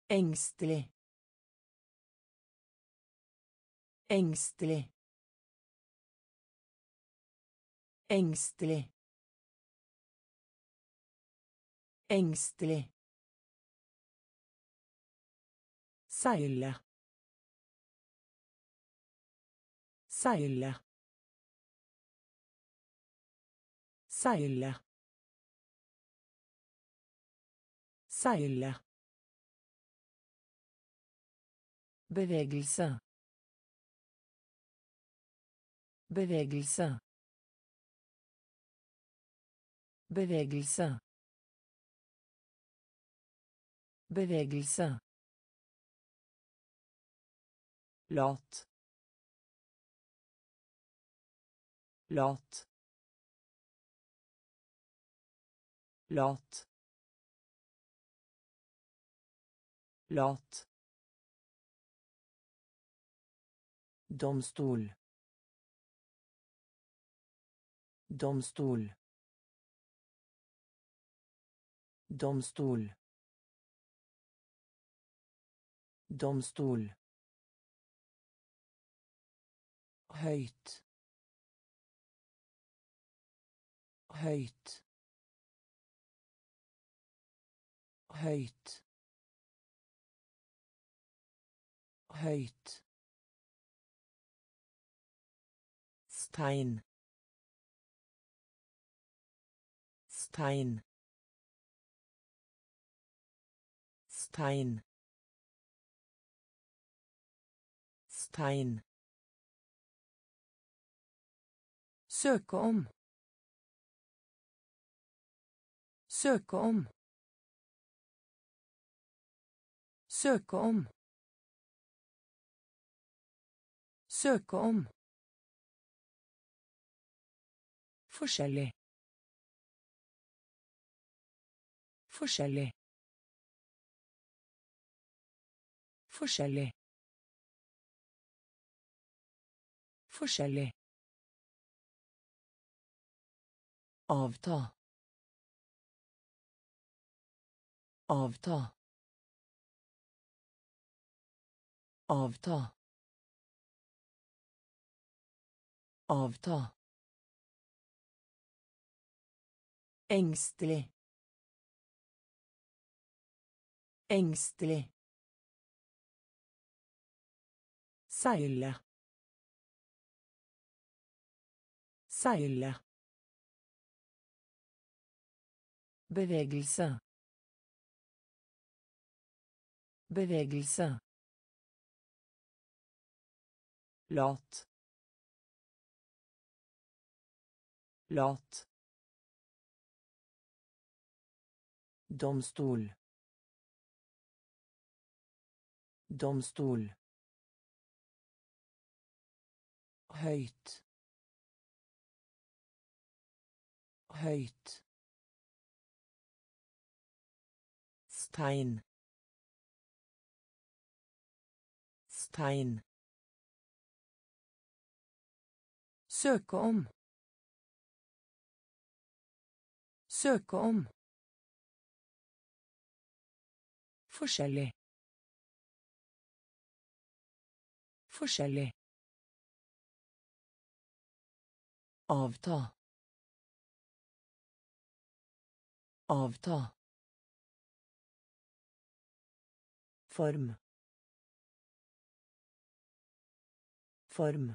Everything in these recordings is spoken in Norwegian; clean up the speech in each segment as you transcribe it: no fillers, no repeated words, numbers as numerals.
Engstelig. Engstelig. Engstelig. Engstelig. Seile. Seile. Seile. Seile. Bevegelse. Bevegelse. Bevegelse. Bevegelse. Lat. Lat. Lat. Lat. Domstol. Domstol. Domstol. Domstol. Høyt. Høyt. Høyt. Høyt. Stein. Stein. Stein. Stein. Søke om. Søke om. Søke om. Søke om. Forskjellig. Forskjellig. Forskjellig. Forskjellig. Avta. Avta. Avta. Avta. Engstelig. Engstelig. Seile. Seile. Bevegelse. Bevegelse. Lat. Lat. Domstol. Domstol. Høyt. Høyt. Stein. Stein. Søke om. Søke om. Forskjellig. Forskjellig. Avta. Avta. Form. Form.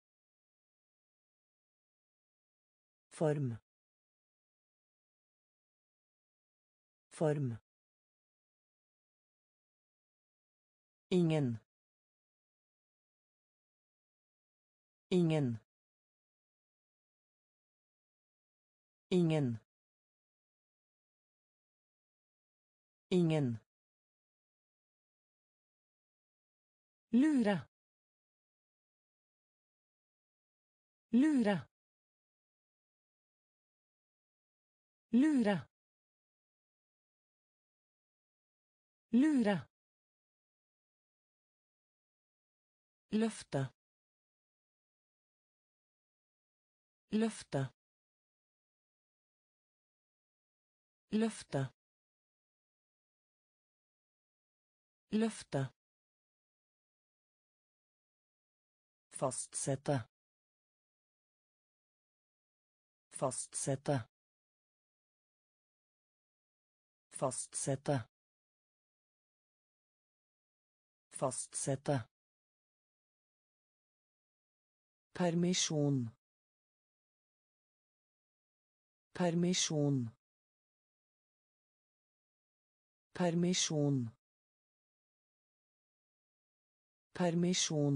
Form. Form. Ingen. Ingen. Ingen. Ingen. Lure. Lure. Lure. Lure. Løfte. Løfte. Løfte. Løfte. Fastsette. Fastsette. Fastsette. Fastsette. Permisjon. Permisjon. Permisjon. Permisjon.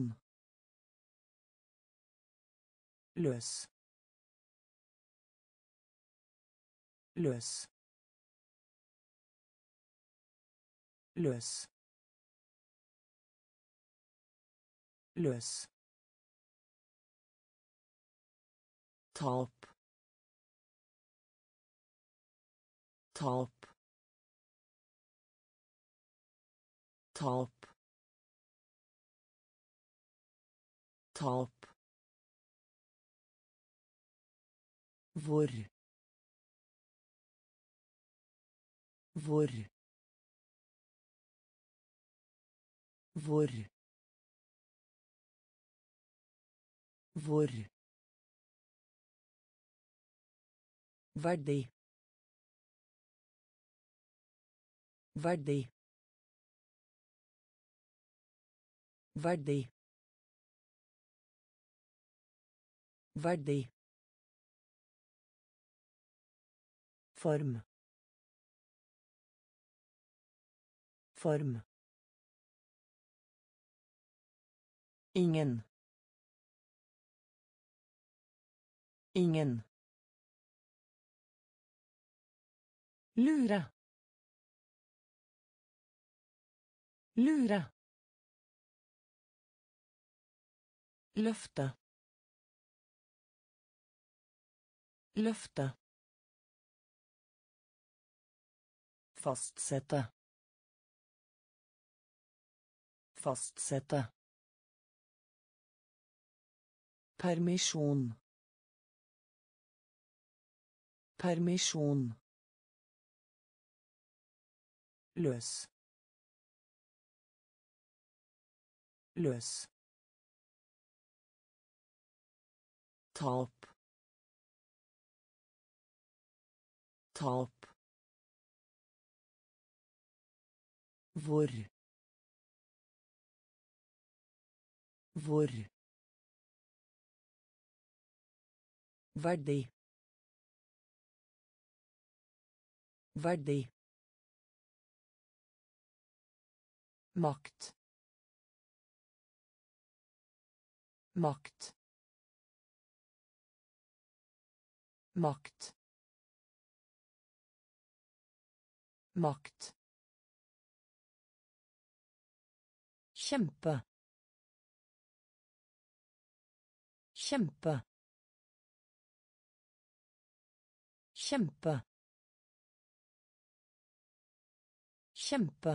Løs. Løs. Løs. Løs. Tap. Tap. Tap. Tap. Hvor. Hvor. Hvor. Hvor. Verdi. Verdi. Verdi. Verdi. Form. Form. Ingen. Ingen. Lure. Lure. Løfte. Løfte. Fastsette. Fastsette. Permisjon. Permisjon. Løs. Løs. Tap. Tap. Hvor. Hvor. Verdi. Verdi. Makt. Makt. Makt. Makt. Kjempe. Kjempe. Kjempe. Kjempe.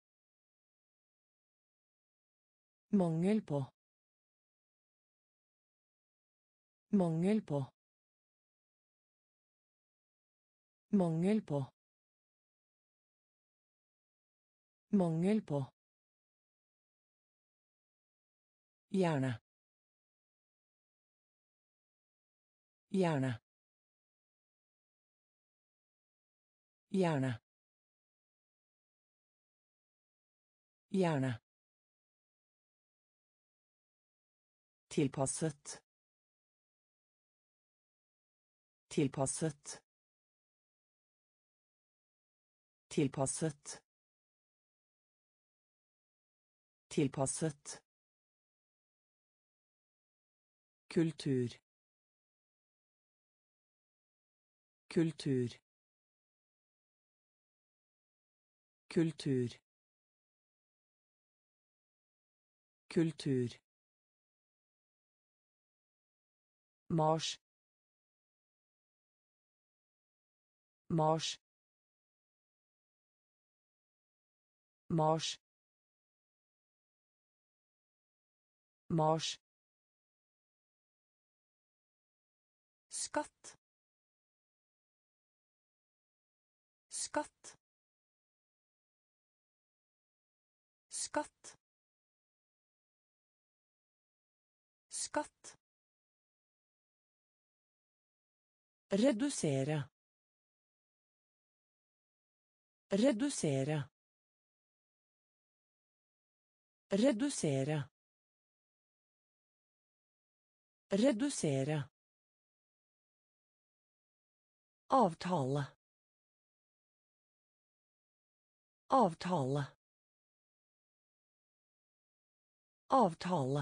Mangel på. Mangel på. Mangel på. Mangel på. Gjerne. Gjerne. Gjerne. Gjerne. Tilpasset. Tilpasset. Tilpasset. Tilpasset. Kultur. Kultur. Kultur. Kultur. Mars. Mars. Mars. Mars. Skatt. Skatt. skatt, skatt, redusere, redusere, redusere, redusere, avtale, avtale, avtale,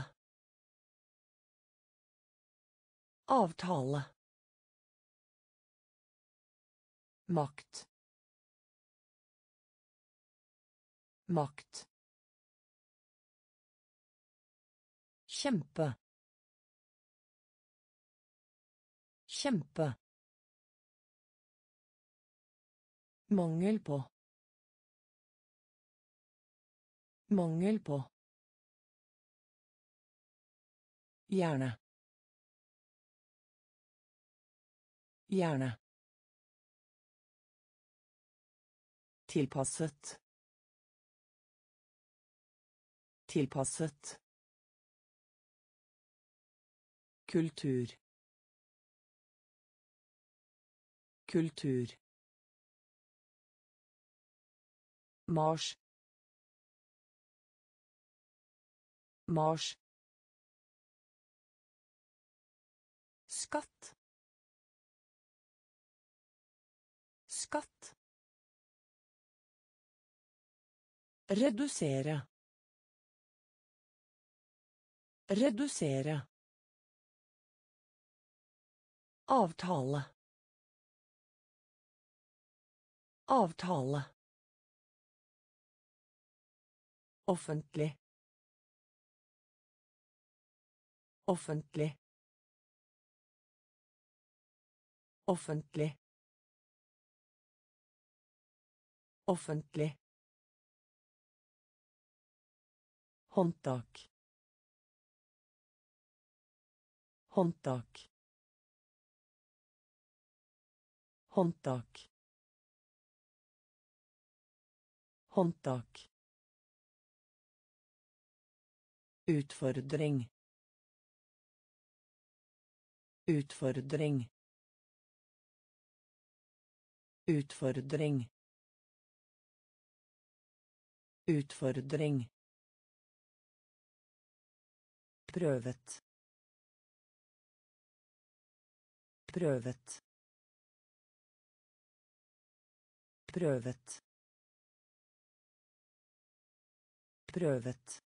avtale, makt, makt, kjempe, kjempe, mangel på, mangel på, gjerne, gjerne, tilpasset, tilpasset, kultur, kultur, Mars, Mars, skatt, skatt, redusere, redusere, avtale, avtale, offentlig, offentlig, offentlig, offentlig, håndtak, håndtak, håndtak, håndtak, utfordring, utfordring, utfordring, utfordring, prøvet, prøvet, prøvet, prøvet,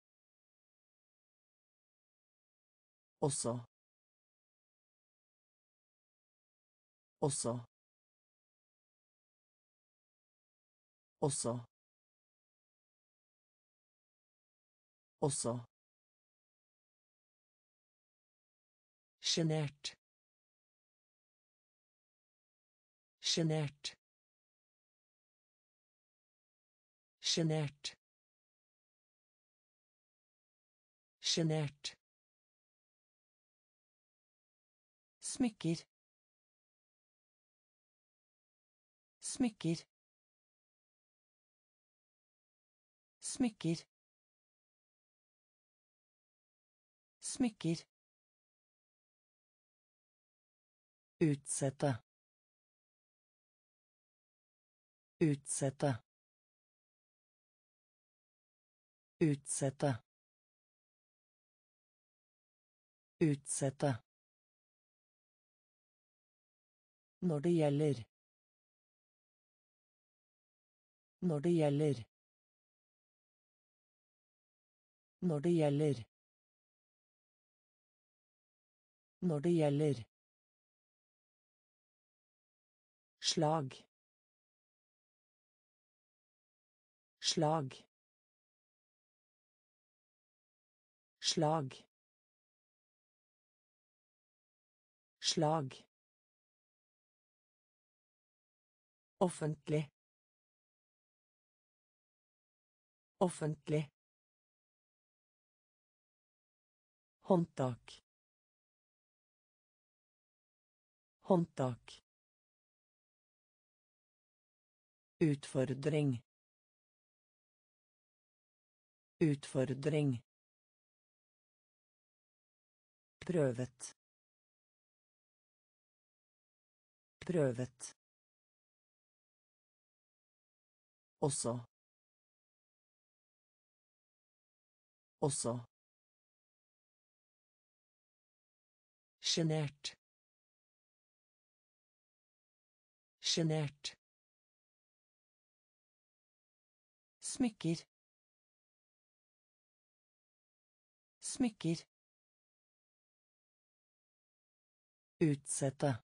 også, også, også, også, sjenert, sjenert, sjenert, sjenert, smykker, smykker, smykker, smykker, utsette, utsette, utsette, utsette, når det gjelder, når det gjelder, når det gjelder, når det gjelder, slag, slag, slag, slag, offentlig, offentlig, håndtak, håndtak, utfordring, Utfordring. Prøvet. Prøvet. Også. Også. Sjenert. Sjenert. Smykker. Smykker. Utsette.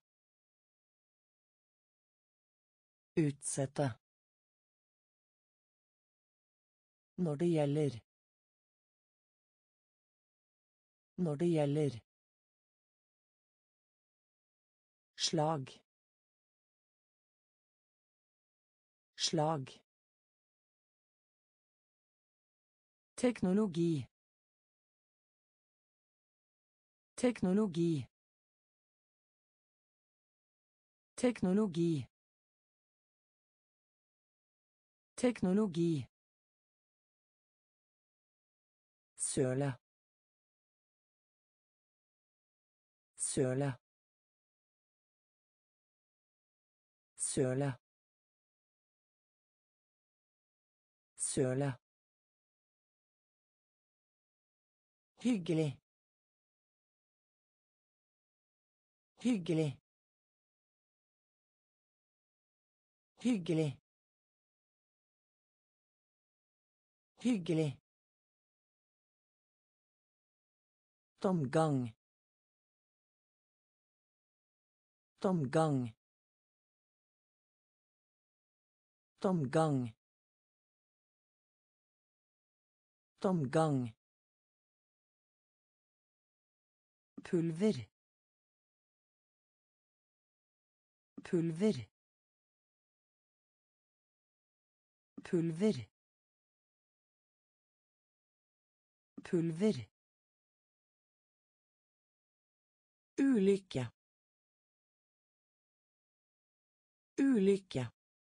Utsette. Når det gjelder. Når det gjelder. Slag. Slag. Teknologi. Teknologi. Teknologi. Teknologi. Søle. Søle. Søle. Søle. Hyggelig. Hyggelig. Hyggelig. Hyggelig. Tomgang. Tomgang. Tomgang. Tomgang. Pulver. Pulver. Pulver. Pulver. Ulykke. Ulykke.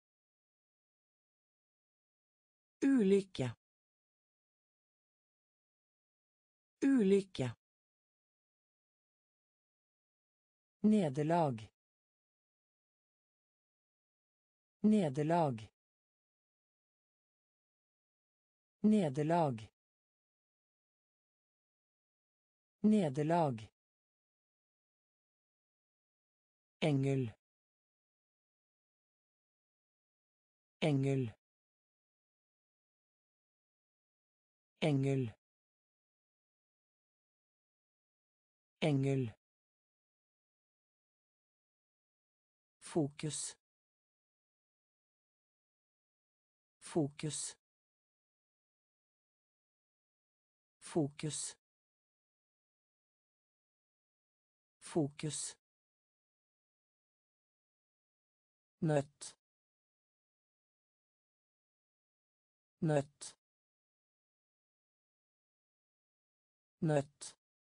Ulykke. Ulykke. Nederlag. Nederlag. Nederlag. Nederlag. Engel. Engel. Engel. Engel. Fokus. Fokus. Fokus. Fokus. Nøtt. Nøtt. Nøtt.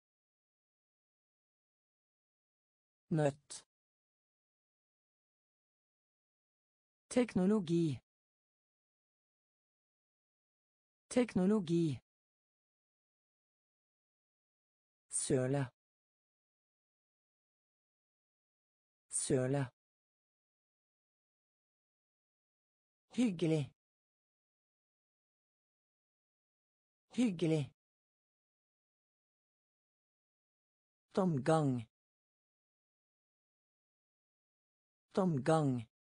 Nøtt. Teknologi. Teknologi. Søle. Søle. Hyggelig. Hyggelig. Tomgang. Tomgang.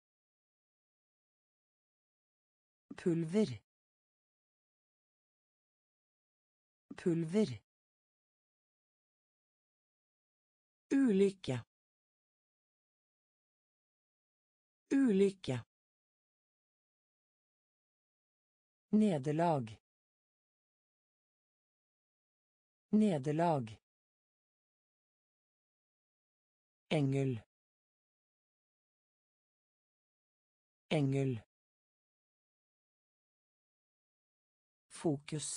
Pulver. Pulver. Ulykke. Ulykke. Nederlag. Nederlag. Engel. Engel. Fokus.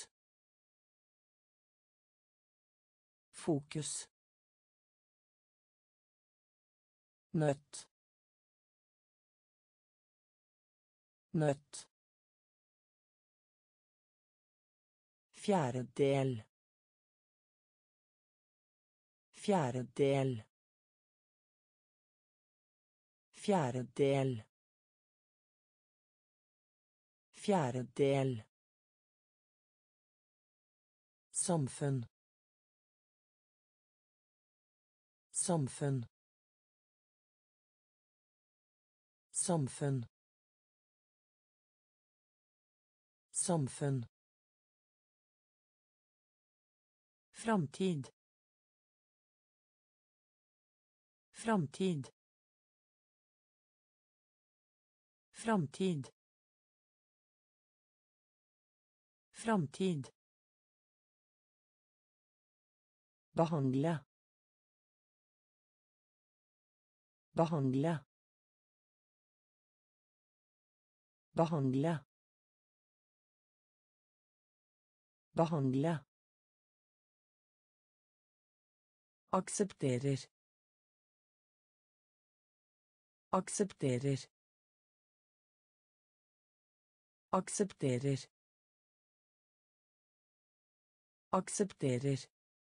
Fokus. Nøtt. Nøtt. Fjerdedel. Fjerdedel. Fjerdedel. Fjerdedel. Samfunn. Samfunn. Samfunn. Samfunn. Framtid. Framtid. Framtid. Framtid. Behandle. Behandle. Behandle. Behandle. Aksepterer. Aksepterer. Aksepterer. Aksepterer.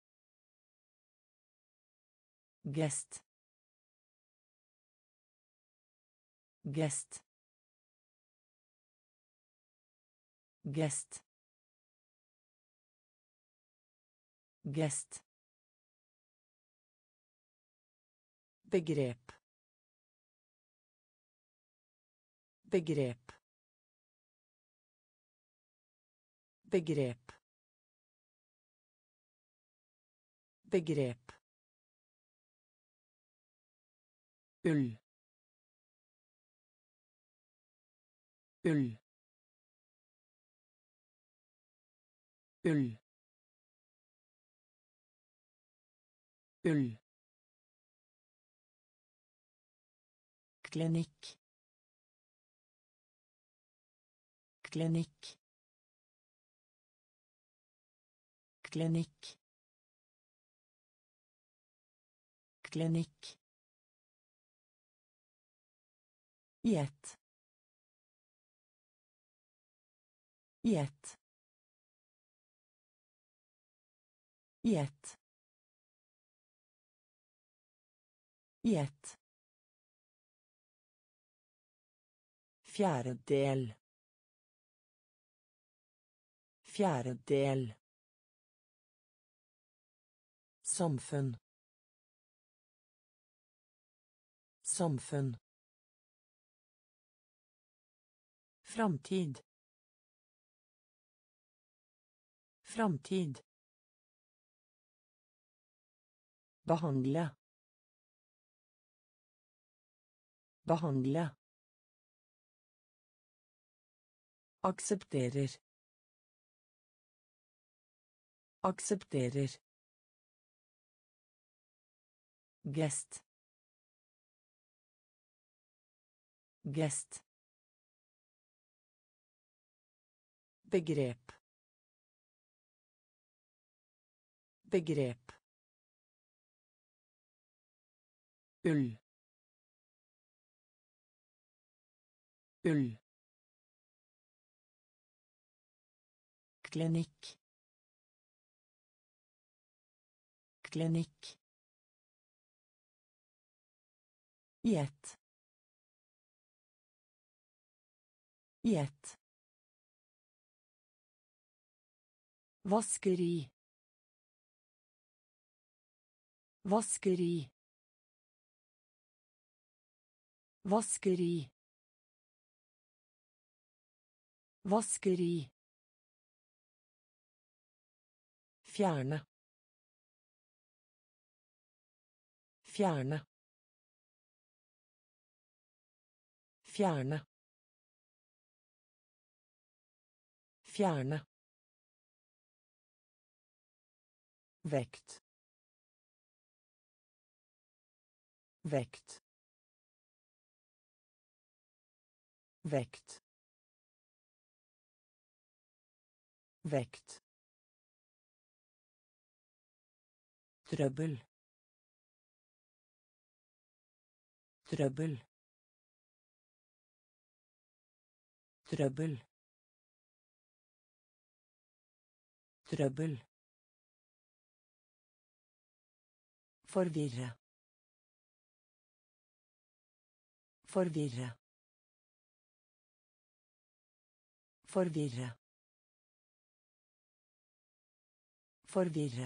Gest. Gest. Gest. Gest. Begrep. Begrep. Begrep. Begrep. Ull. Ull. Ull. Ull. Klinikk. Klinikk. Klinikk. Klinikk. Gjett. Gjett. Gjett. Gjett. Fjerdedel. Fjerdedel. Samfunn. Samfunn. Framtid. Framtid. Behandle. Behandle. Aksepterer. Aksepterer. Gest. Gest. Begrep. Begrep. Ull. Ull. Klinikk. Klinikk. Gjett. Gjett. Vaskeri. Vaskeri. Vaskeri. Vaskeri. Fjerne. Fjerne. Fjerne. Fjerne. Vekt. Vekt. Vekt. Vekt. Trøbbel. Trøbbel. Trøbbel. Trøbbel. Forvirre. Forvirre. Forvirre. Forvirre.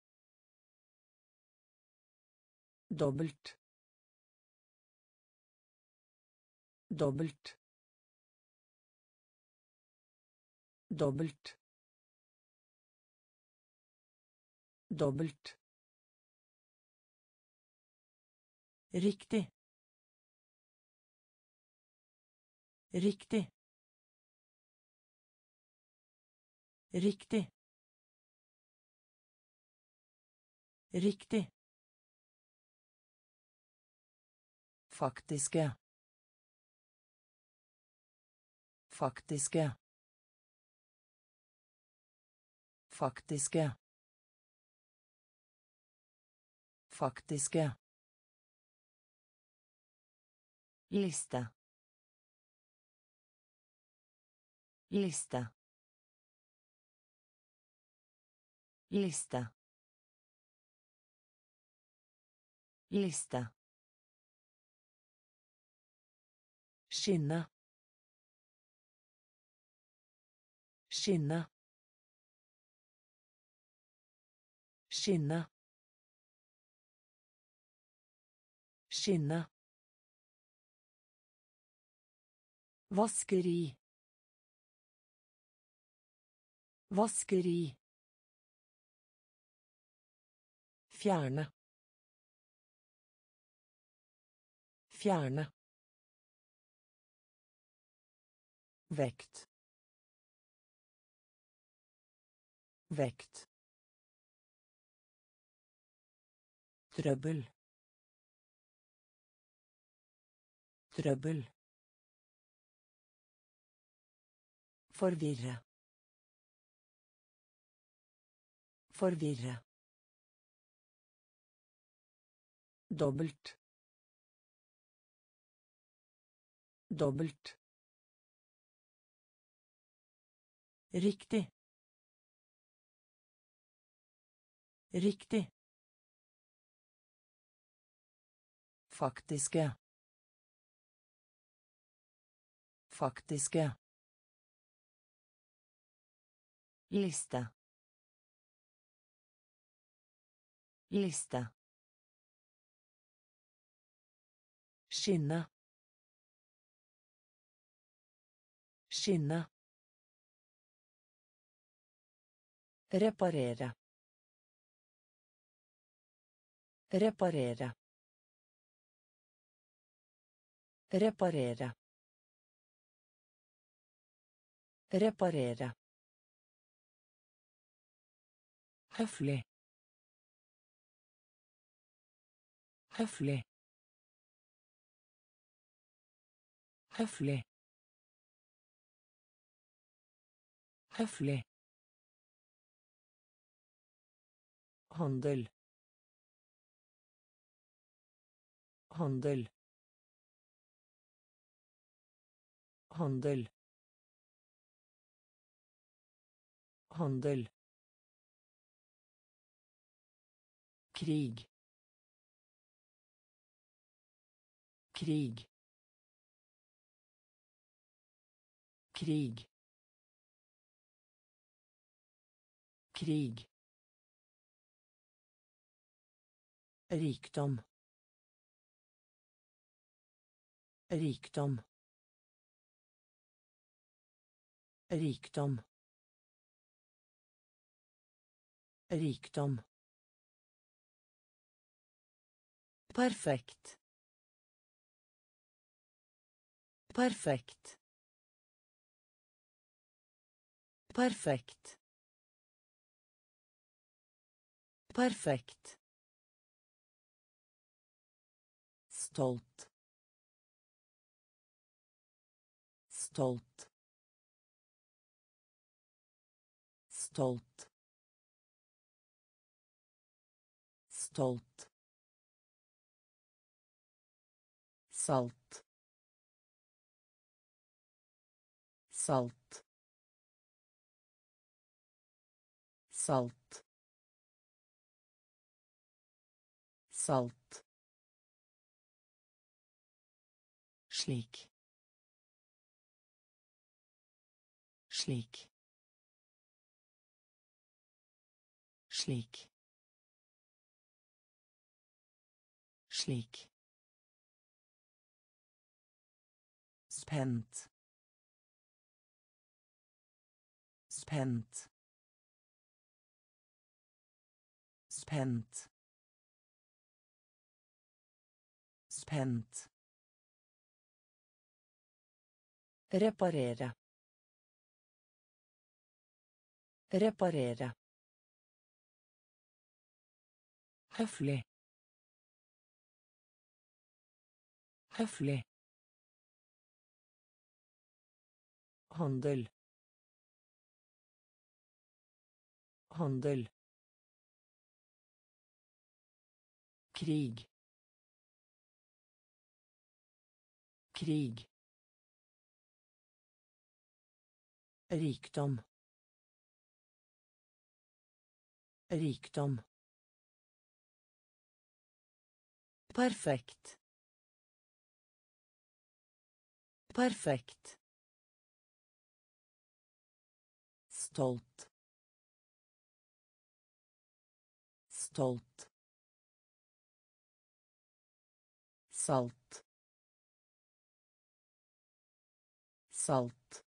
Dobbelt. Dobbelt. Dobbelt. Dobbelt. Riktig. Riktig. Riktig. Riktig. Faktiske. Faktiske. Faktiske. Faktiske. Liste. Liste. Liste. Liste. Skinne. Skinne. Skinne. Skinne. Vaskeri. Vaskeri. Fjerne. Fjerne. Vekt. Vekt. Trøbbel. Trøbbel. Forvirre. Forvirre. Dobbelt. Dobbelt. Riktig. Riktig. Faktiske. Faktiske. Liste. Liste. Skinne. Skinne. Reparere. Reparere. Reparere. Reparere. Høflig. Høflig. Høflig. Høflig. Handel. Handel. Handel. Handel. Krig. Krig. Krig. Krig. Rikdom. Rikdom. Rikdom. Rikdom. Perfekt. Perfekt. Perfekt. Perfekt. Stolt. Stolt. Stolt. Stolt. Salt. Salt. Salt. Salt. Slik. Slik. Slik. Slik. Spent. Spent. Spent. Spent. Reparere. Reparere. Høflig. Høflig. Handel. Handel. Krig. Krig. Rikdom. Rikdom. Perfekt. Perfekt. Stolt. Stolt. Salt. Salt.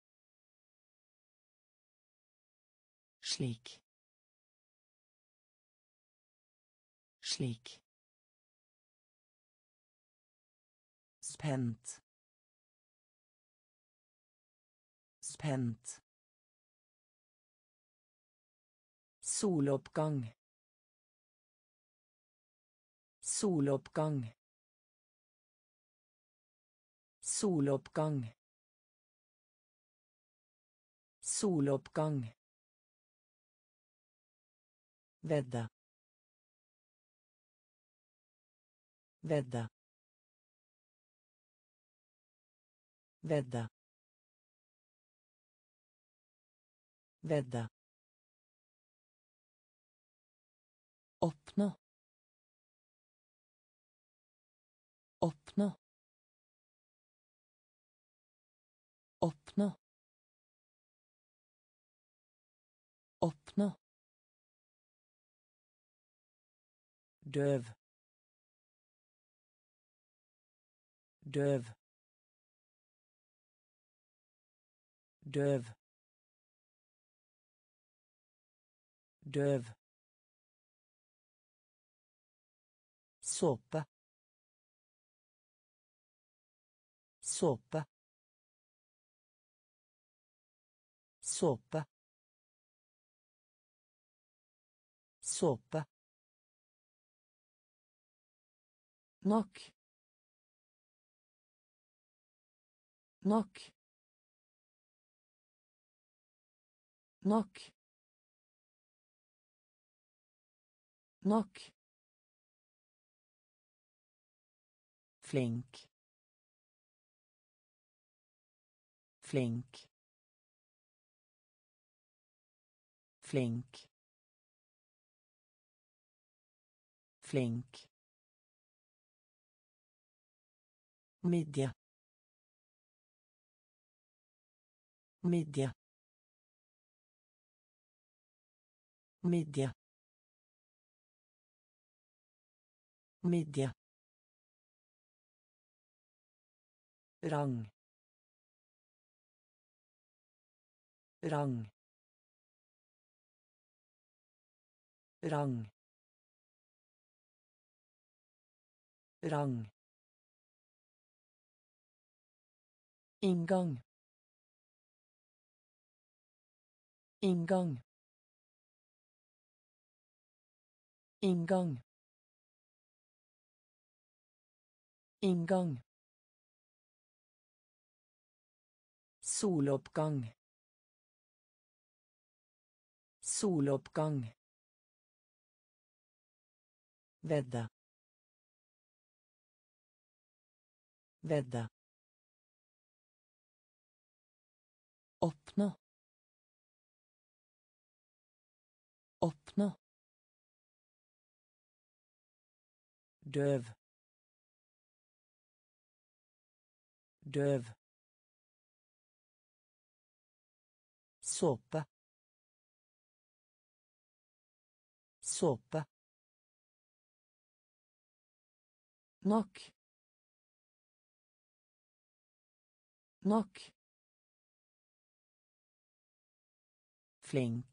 Slik. Slik. Spent. Spent. Soloppgang. Soloppgang. Soloppgang. Soloppgang. Vedde. Vedde. Vedde. Vedde. Oppnå. Oppnå. Oppnå. Oppnå. Døv. Døv. Døv. Døv. Såpe. Såpe. Såpe. Såpe. Nok. Nok. Nok. Nok. Flink. Flink. Flink. Flink. Midje. Midje. Midje. Midje. Rang. Rang. Rang. Rang. Inngang. Inngang. Inngang. Inngang. Soloppgang. Soloppgang. Vedde. Vedde. Oppnå. Døv. Døv. Såpe. Såpe. Nok. Nok. Flink.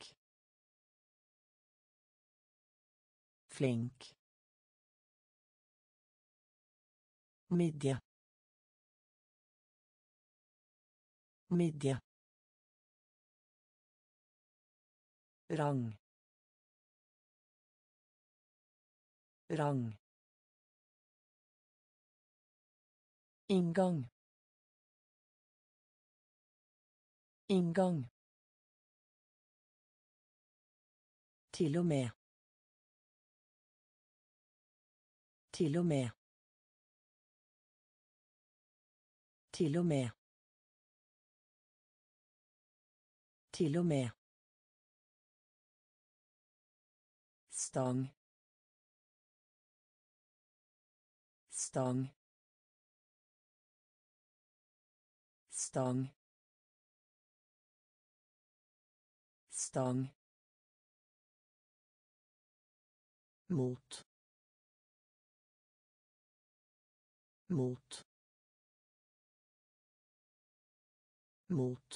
Flink. Midje. Midje. Rang. Rang. Inngang. Inngang. Til og med. Til og med. Til og med. Til og med. Stang. Stang. Stang. Stang. Mot. Mot. Mot.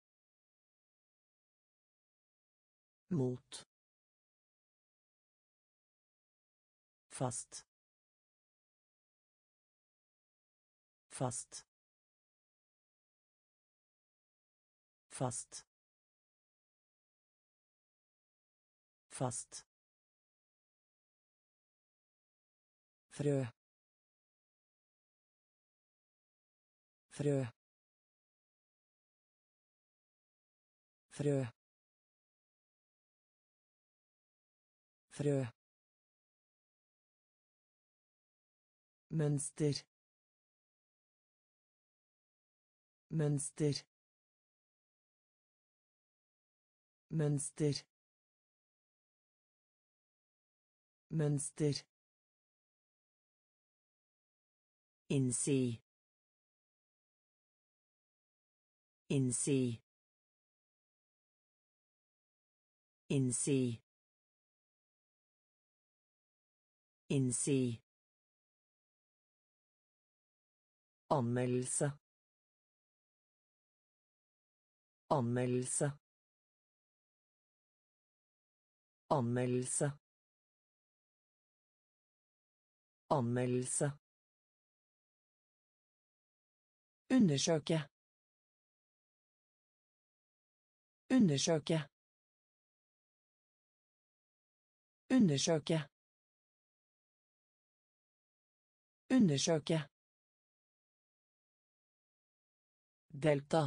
Mot. Fast. Fast. Fast. Fast. Frø. Frø. Frø. Frø. Mønster. Mønster. Mønster. Mønster. Innsi. Innsi. Innsi. Innsi. Anmeldelse. Anmeldelse. Anmeldelse. Anmeldelse. Undersøke. Undersøke. Undersøke. Undersøke. Delta.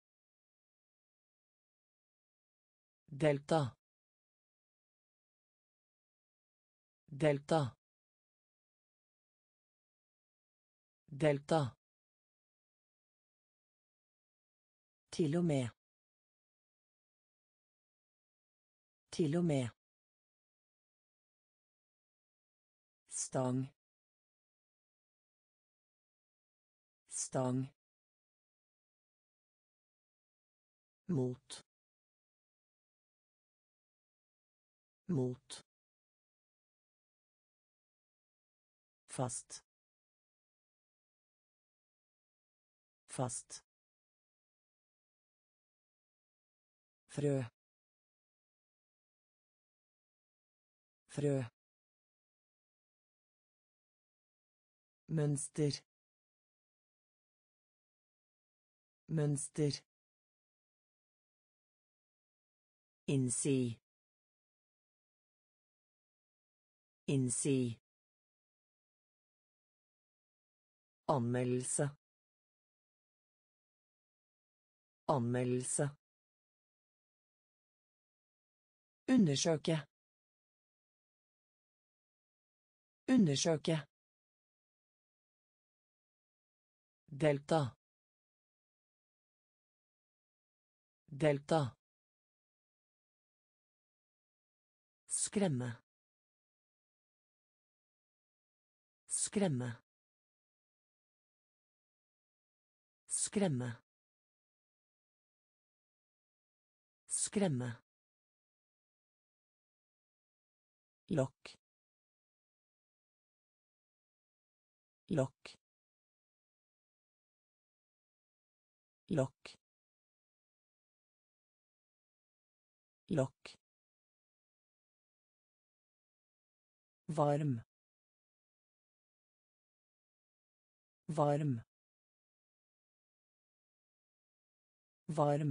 Delta. Delta. Delta. Til og med. Til og med. Stang. Stang. Mot. Mot. Fast. Fast. Frø. Frø. Mønster. Mønster. Innsi. Innsi. Anmeldelse. Anmeldelse. Undersøke. Undersøke. Delta. Delta. Skremme. Skremme. Skremme. Skremme. Lokk. Lokk. Lokk. Lokk. Varm. Varm. Varm.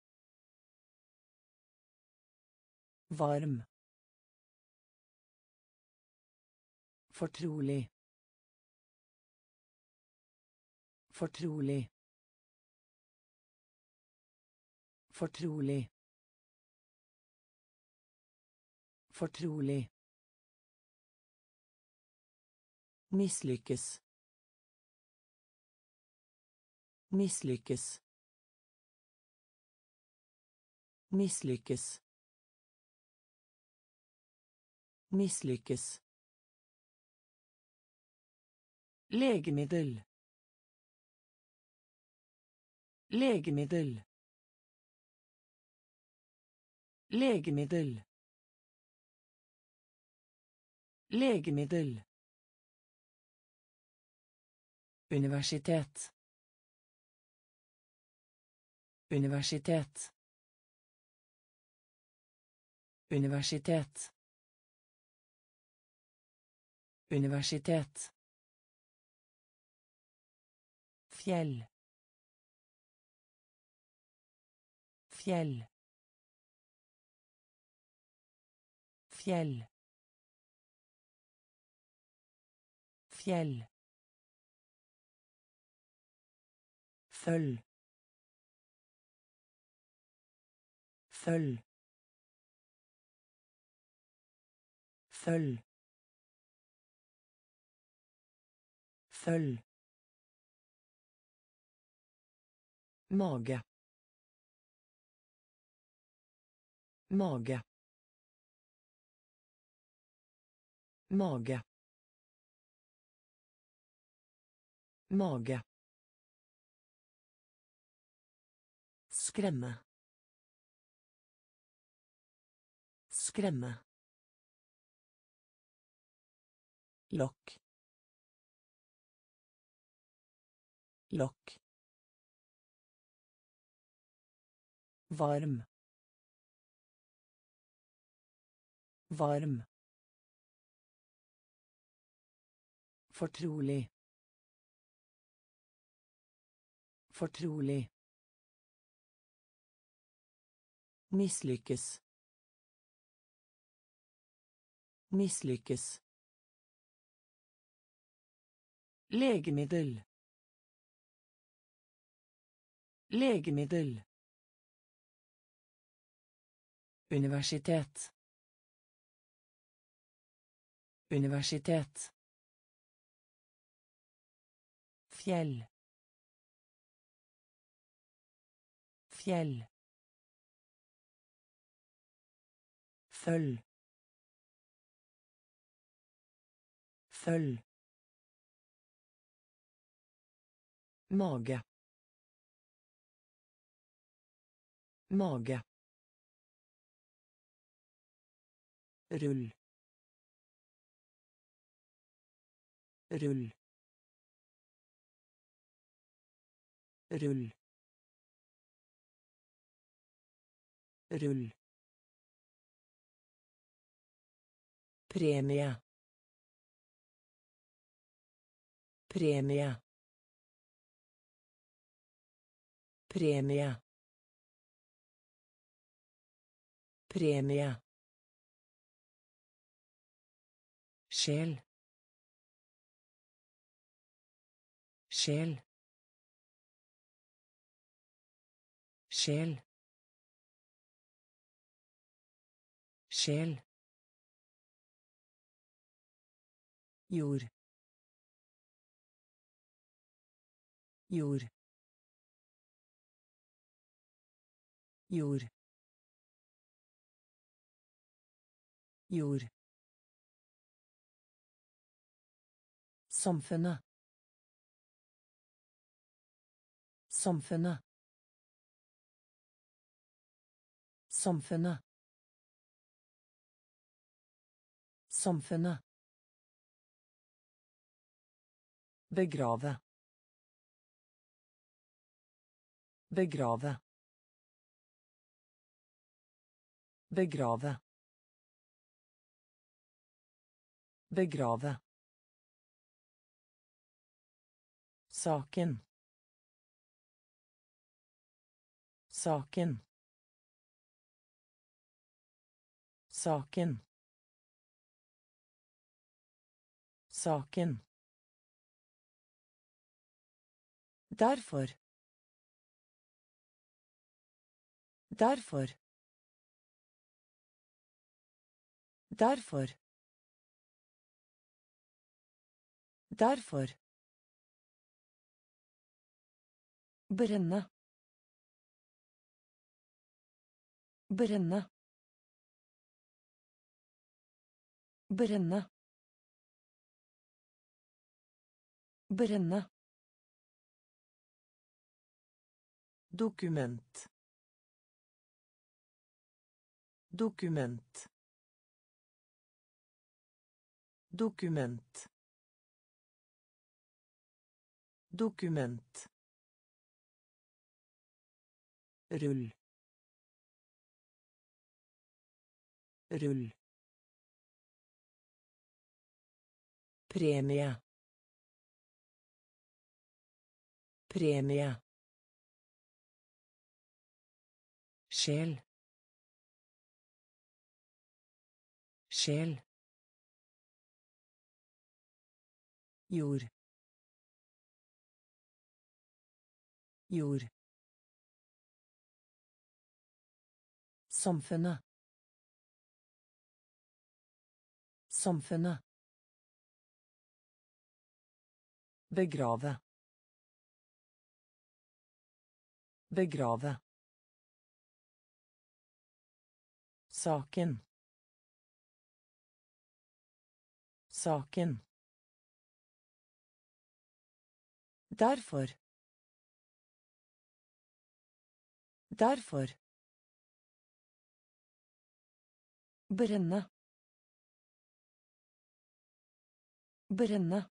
Varm. Fortrolig. Fortrolig. Fortrolig. Fortrolig. Mislykkes. Mislykkes. Mislykkes. Mislykkes. Legemiddel. Legemiddel. Legemiddel. Legemiddel. Universitet. Universitet. Universitet. Universitet. Fjell. Fjell. Fjell. Fjell. Følg. Følg. Følg. Følg. Mage. Mage. Mage. Mage. Skremme. Skremme. Lokk. Lokk. Varm. Varm. Fortrolig. Fortrolig. Mislykkes. Mislykkes. Legemiddel. Legemiddel. Universitet. Universitet. Fjell. Fjell. Følg. Følg. Mage. Mage. Rull. Rull. Rull. Rull. Premie. Premie. Premie. Premie. Sjel. Sjel. Sjel. Sjel. Jord. Jord. Jord. Jord. Samfunnet. Samfunnet. Samfunnet. Samfunnet. Begrave. Begrave. Begrave. Begrave. Saken. Saken. Saken. Saken. Derfor. Derfor. Derfor. Derfor. Brenne. Brenne. Brenne. Brenne. Dokument. Dokument. Dokument. Dokument. Rull. Rull. Premie. Premie. Sjel. Sjel. Jord. Jord. Samfunnet. Samfunnet. Begrave. Begrave. Saken. Saken. Derfor. Derfor. Brenne. Brenne.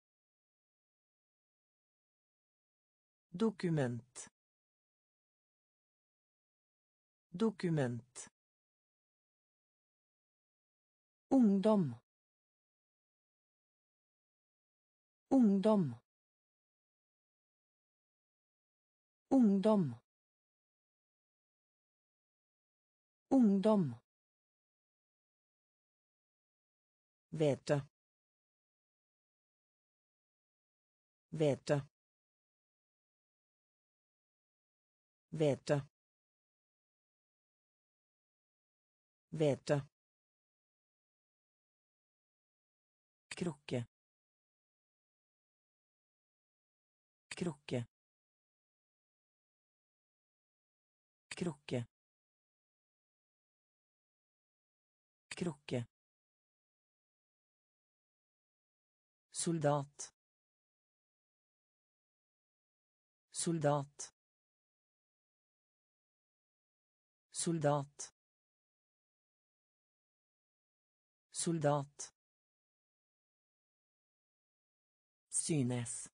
Dokument. Dokument. Ungdom. Ungdom. Ungdom. Ungdom. Vete. Vete. Vete. Vete. Krukke. Krukke. Krukke. Krukke. Soldat. Soldat. Soldat. Soldat. Synes.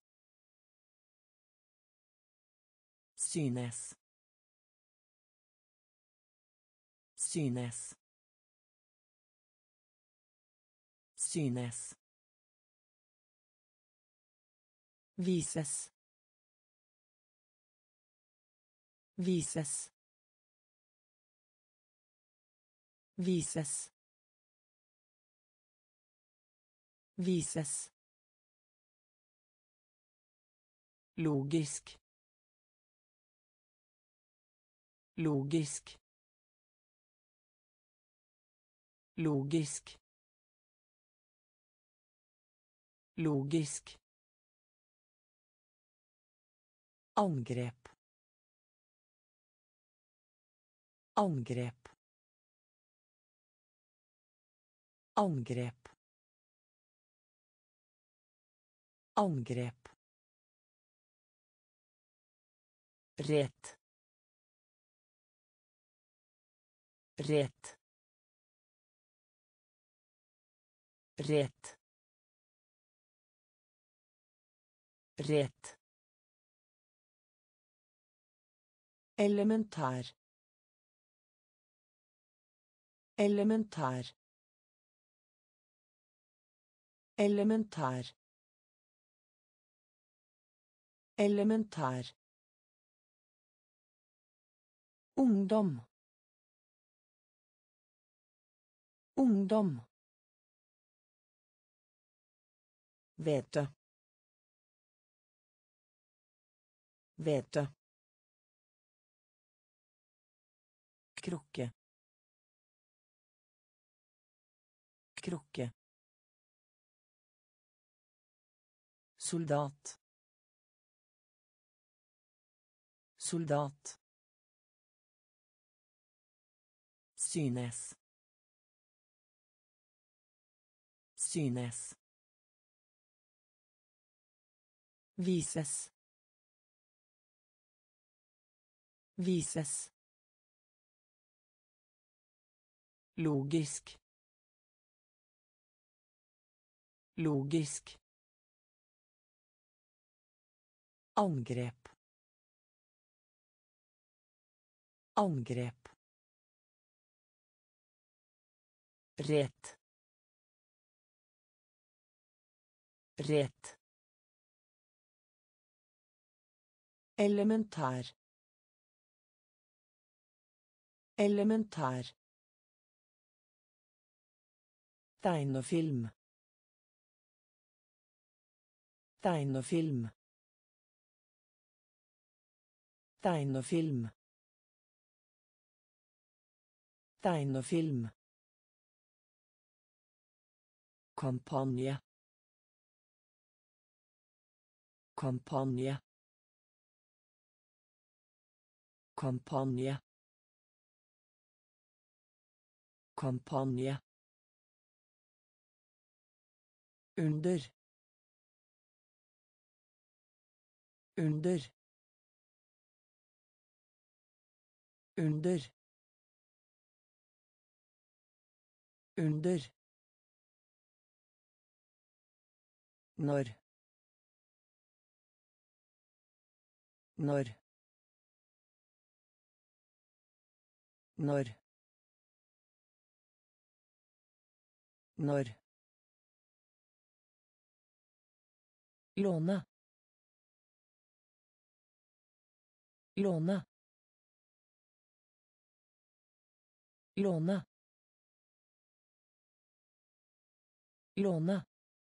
Synes. Synes. Synes. Vises. Vises. Vises. Vises. Logisk. Logisk. Logisk. Logisk. Angrep. Angrep. Angrep. Angrep. Rett. Rett. Rett. Rett. Elementær. Elementær. Elementær. Elementær. Ungdom. Ungdom. Hvete. Hvete. Krukke. Krukke. Soldat. Soldat. Synes. Synes. Vises. Vises. Logisk. Logisk. Angrep. Angrep. Rett. Rett. Elementær. Elementær. Tegnefilm. Tegnefilm. Tegnefilm. Tegnefilm. Kampanje. Kampanje. Kampanje. Kampanje. Under. Under. Under. Under. Når. Når. Når. Når. Låne. Låne. Låne. Låne.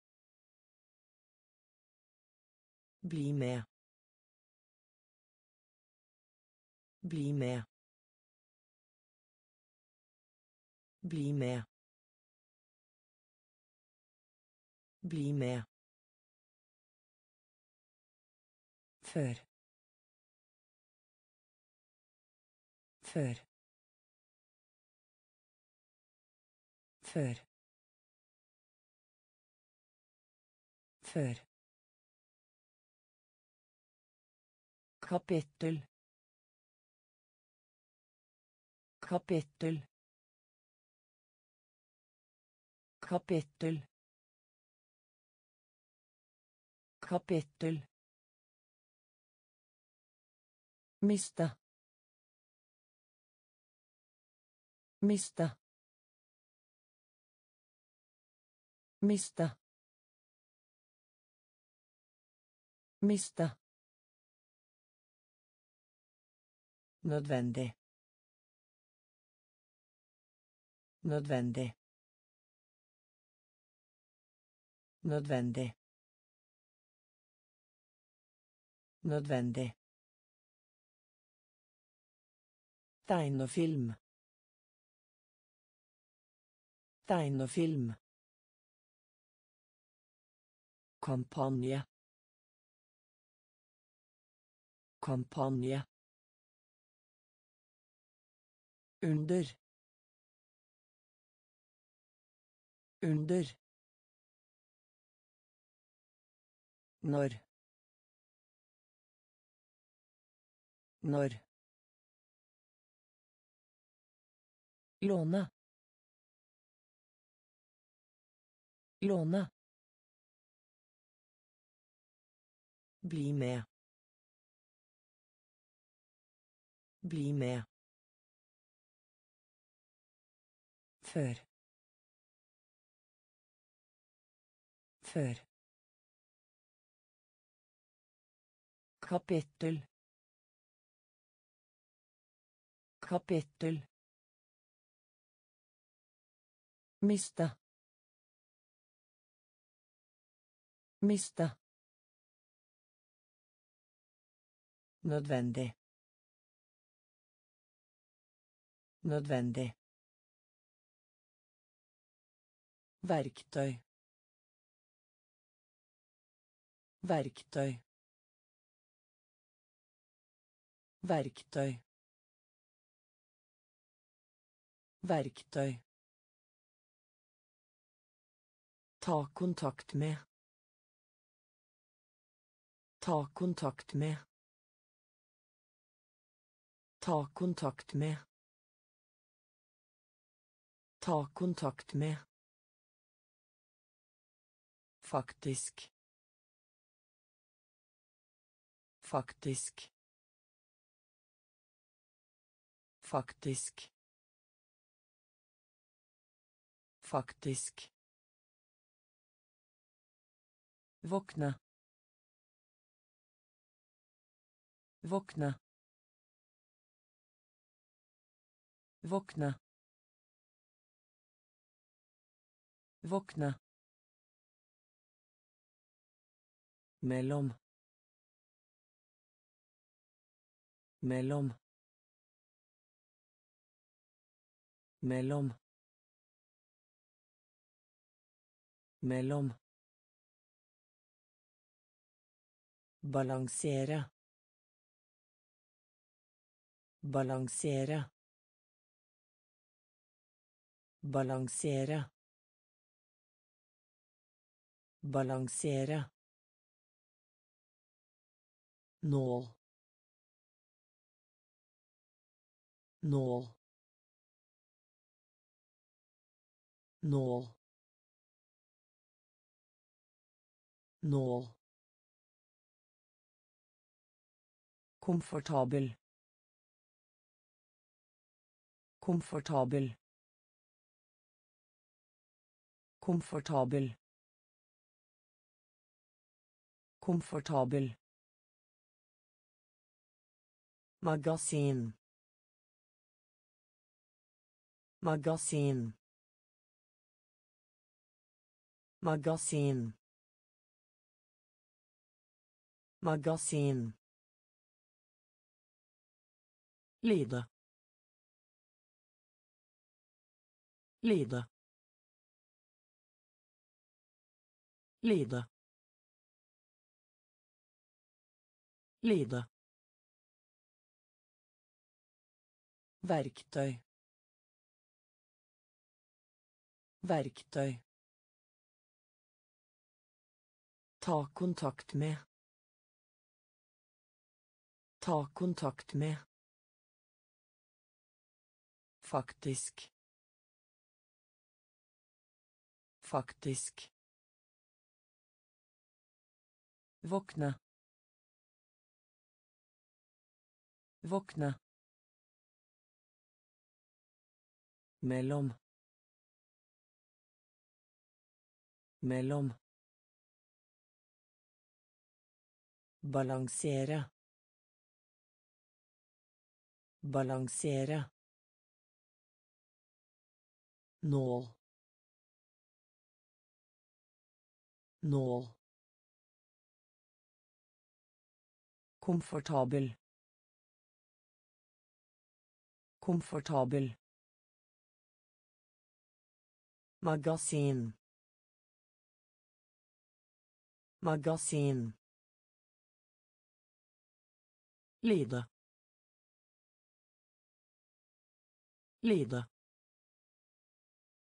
Bli med. Bli med. Bli med. Bli med. Før. Før. Før. Før. Kapittel. Kapittel. Kapittel. Kapittel. Miste. Miste. Miste. Miste. Nødvendig. Nødvendig. Nødvendig. Nødvendig. Tegnefilm. Tegnefilm. Kampanje. Kampanje. Under. Under. Når. Når. Låne. Låne. Bli med. Bli med. Før. Før. Kapittel. Kapittel. Miste. Miste. Nødvendig. Nødvendig. Verktøy. Verktøy. Verktøy. Verktøy. Ta kontakt med. Ta kontakt med. Ta kontakt med. Ta kontakt med. Faktisk. Faktisk. Faktisk. Faktisk. Våkne. Våkne. Våkne. Våkne. Mellom. Mellom. Mellom. Mellom. Balansere. Balansere. Balansere. Balansere. Nål. Nål. Nål. Nål. Komfortabel. Komfortabel. Komfortabel. Komfortabel. Magasin. Magasin. Magasin. Magasin. Lide. Lide. Lide. Lide. Verktøy. Verktøy. Ta kontakt med. Ta kontakt med. Faktisk. Faktisk. Våkne. Våkne. Mellom. Mellom. Balansere. Balansere. Nål. Nål. Komfortabel. Komfortabel. Magasin. Magasin. Lide. Lide.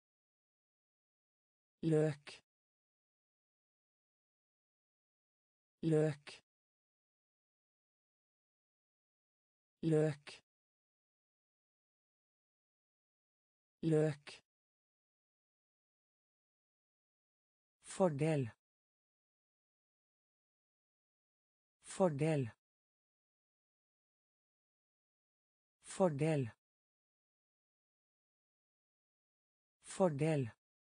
Løk. løk løk løk fordel fordel fordel fordel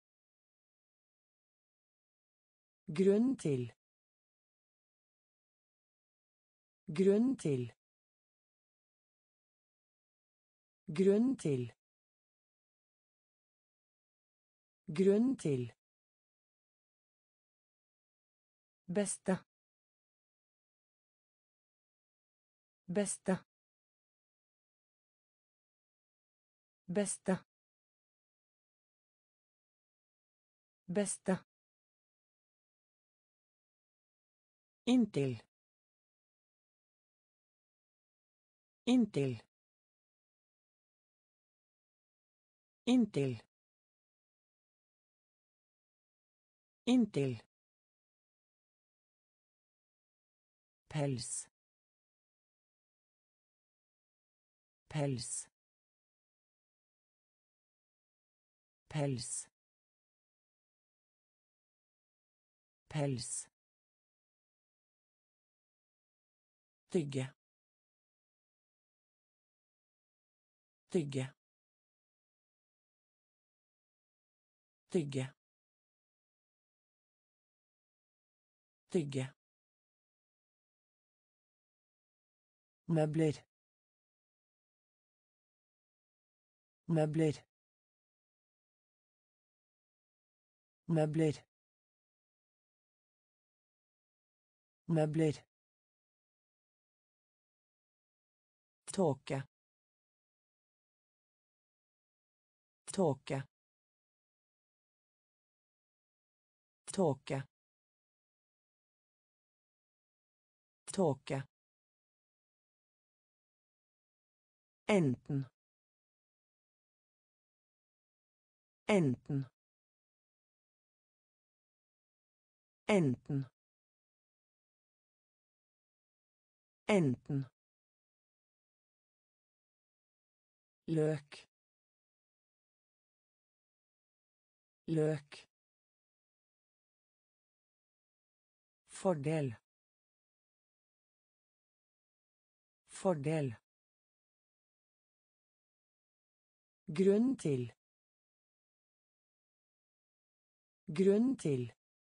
grunn til grunn til grunn til grunn til beste beste beste beste inntil inntil inntil inntil pels pels pels pels tygge tygge tygge tygge møbler møbler møbler møbler tåke tåke tåke tåke enten enten enten enten løk løk fordel fordel grunn til grunn til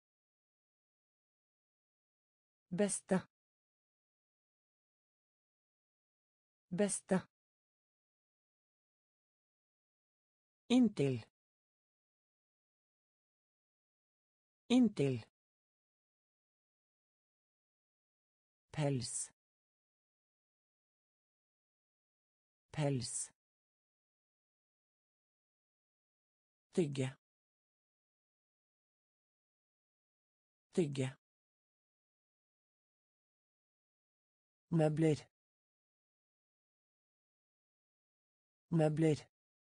beste beste inntil inntil pels pels tygge tygge møbler møbler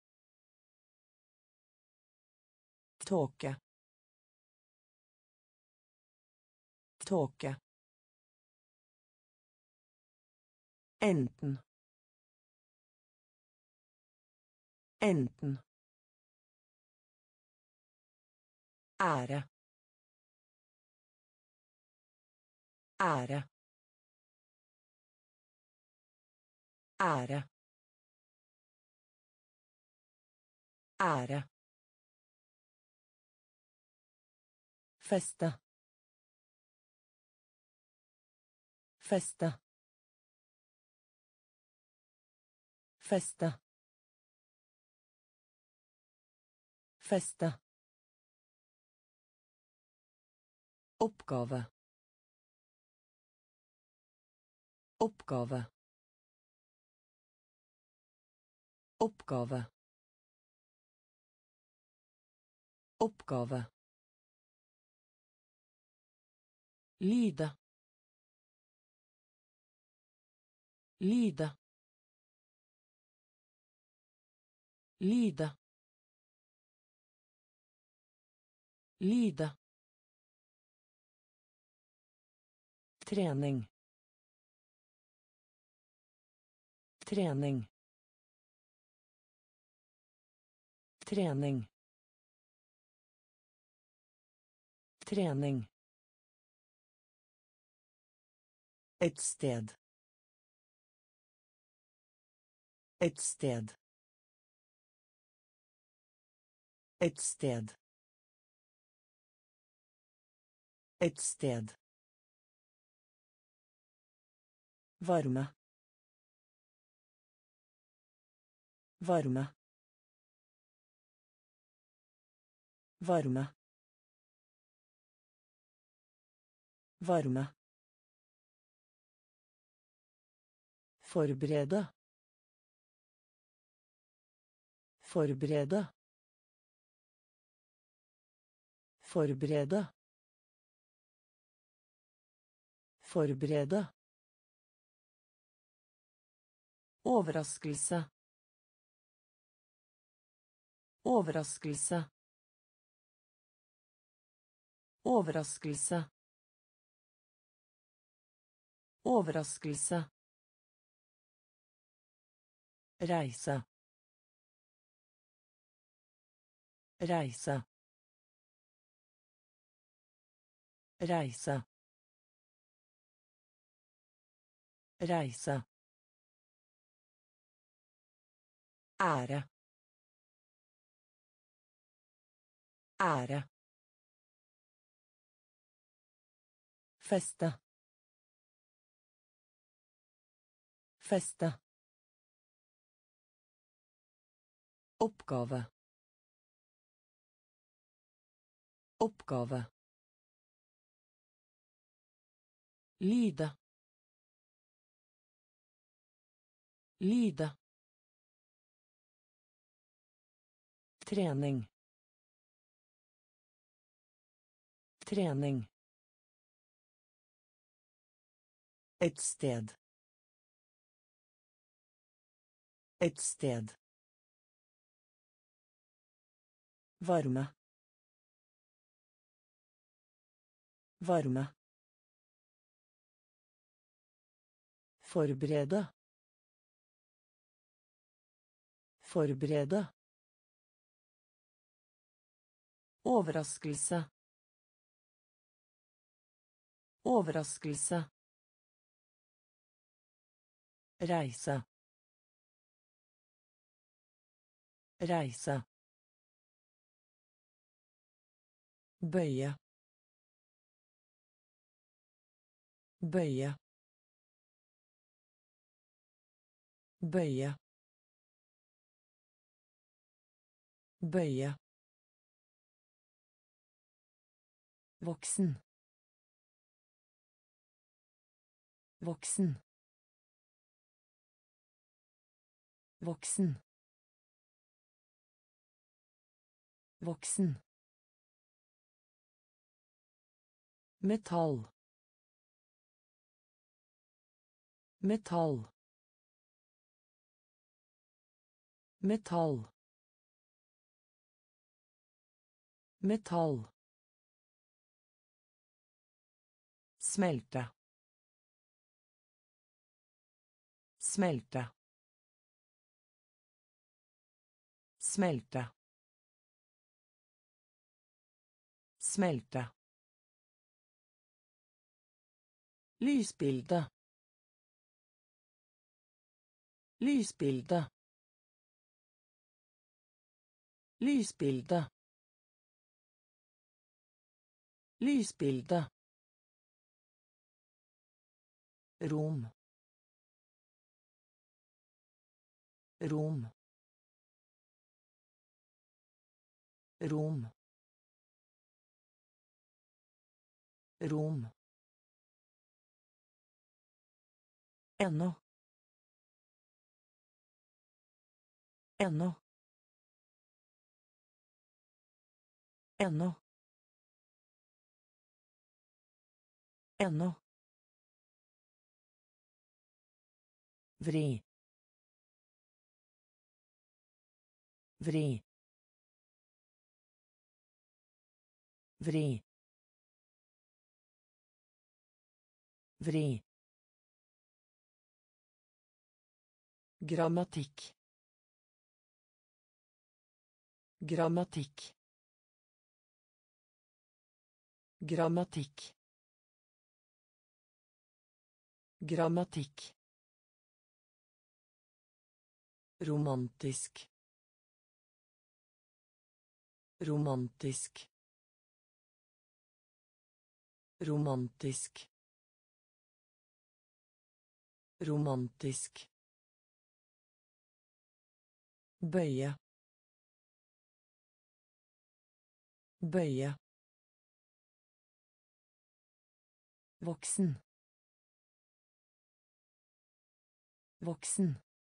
tåke tåke enten enten ære ære ære ære feste feste feste feste oppgave oppgave oppgave oppgave lide lide lide lide trening trening trening trening et sted et sted et sted et sted varme varme varme varme forberede forberede forberede forberede overraskelse overraskelse overraskelse overraskelse reise reise reise reise ære ære feste feste oppgave oppgave lide lide trening trening et sted et sted varme varme forberede forberede overraskelse overraskelse reise reise bøye bøye bøye bøye voksen voksen voksen voksen metall metall metall metall smelte smelte smelte smelte lysbilde lysbilde lysbilde lysbilde rom rom rom rom ennå ennå ennå ennå vri vri vri Vri. Grammatikk. Grammatikk. Grammatikk. Grammatikk. Romantisk. Romantisk. Romantisk. Romantisk. Bøye. Bøye. Voksen. Voksen.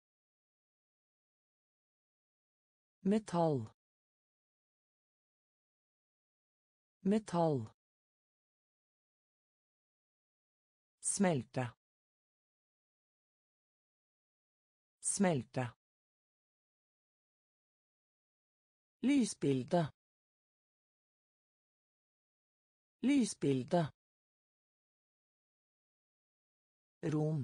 Metall. Metall. Smelte. Smelte. Lysbilde. Lysbilde. Rom.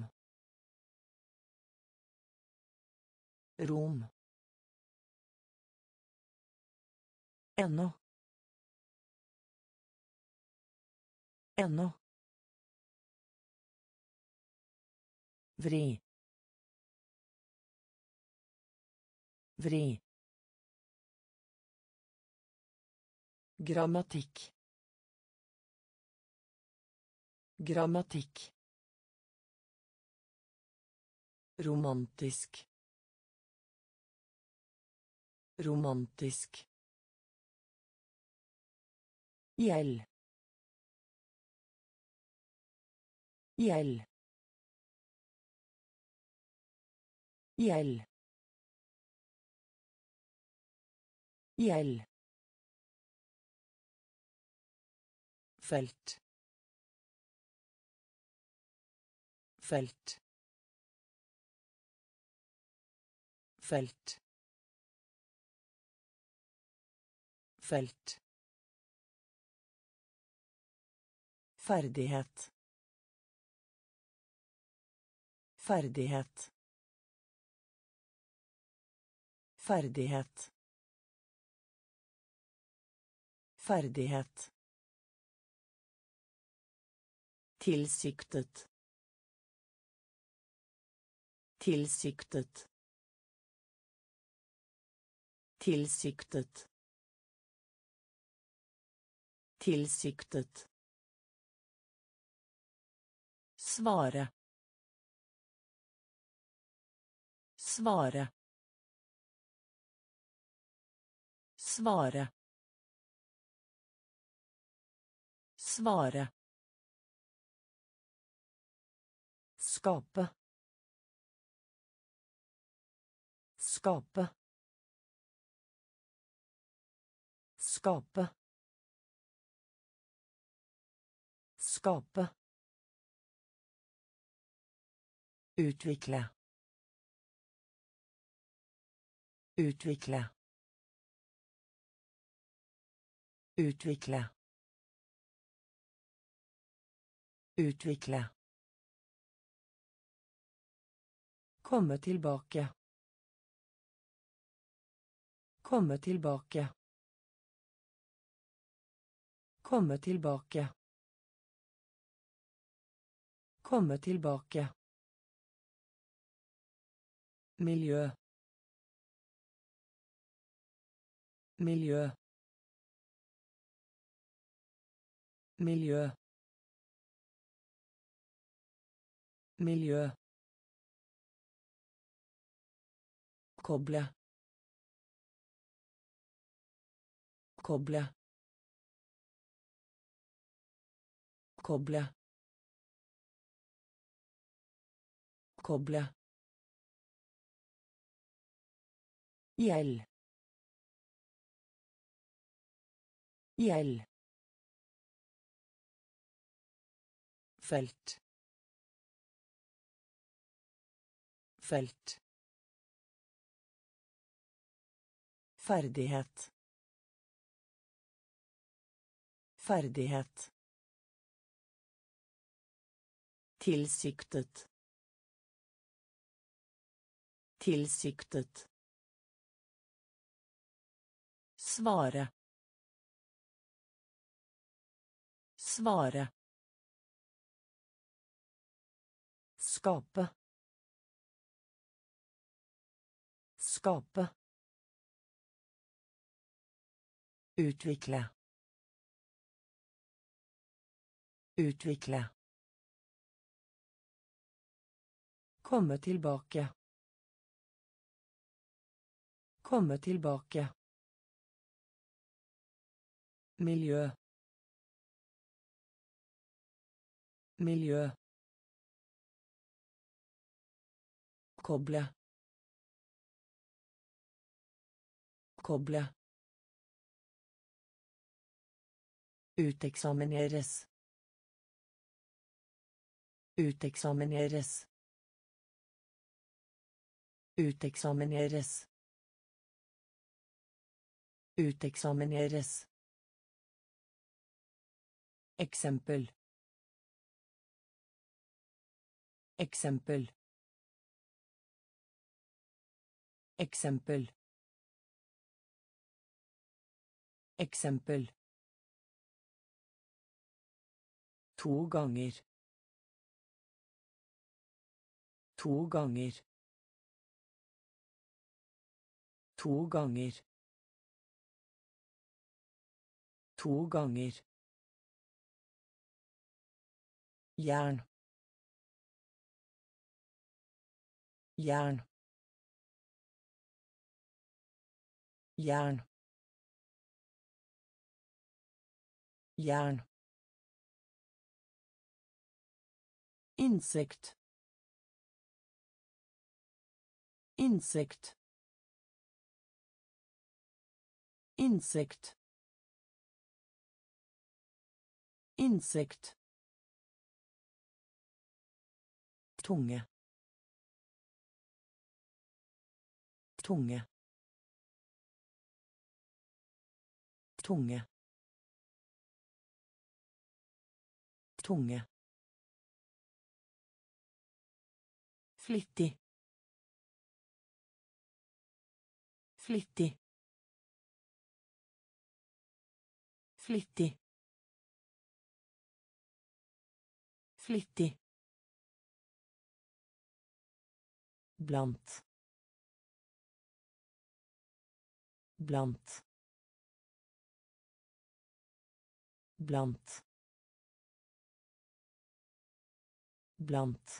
Rom. Ennå. Ennå. Vri. Vri. Grammatikk. Grammatikk. Romantisk. Romantisk. Gjeld. Gjeld. Gjeld. Gjeld. Felt. Felt. Felt. Felt. Ferdighet. Ferdighet. Ferdighet. Ferdighet. Tilsiktet. Tilsiktet. Tilsiktet. Tilsiktet. Svare. Svare. Svare. Svare. Skape. Skape. Skape. Skape. Utvikle. Utvikle. Utvikle. Utvikle. Komme tilbake. Komme tilbake. Komme tilbake. Komme tilbake. Miljø. Miljø. Miljø. Miljø. Koble. Koble. Koble. Koble. Gjeld. Gjeld. Felt. Felt. Ferdighet. Ferdighet. Tilsiktet. Tilsiktet. Svare. Svare. Skape. Skape. Utvikle. Utvikle. Komme tilbake. Komme tilbake. Miljø. Miljø. Koble. Koble. Uteksamineres. Uteksamineres. Uteksamineres. Uteksamineres. Eksempel. Eksempel. Eksempel. Eksempel. 2 ganger. 2 ganger. 2 ganger. 2 ganger. Jern. Jern. Jern. Jern. Insekt. Insekt. Insekt. Insekt. Tunge. Tunge. Tunge. Tunge. Flittig. Flittig. Flittig. Flittig. Blant. Blant. Blant. Blant.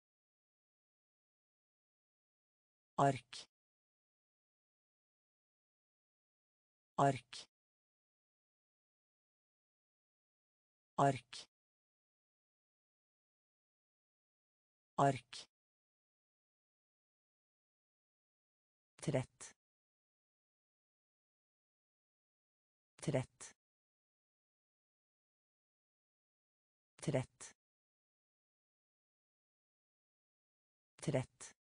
Ark. Ark. Ark. Ark. Trett. Trett. Trett. Trett.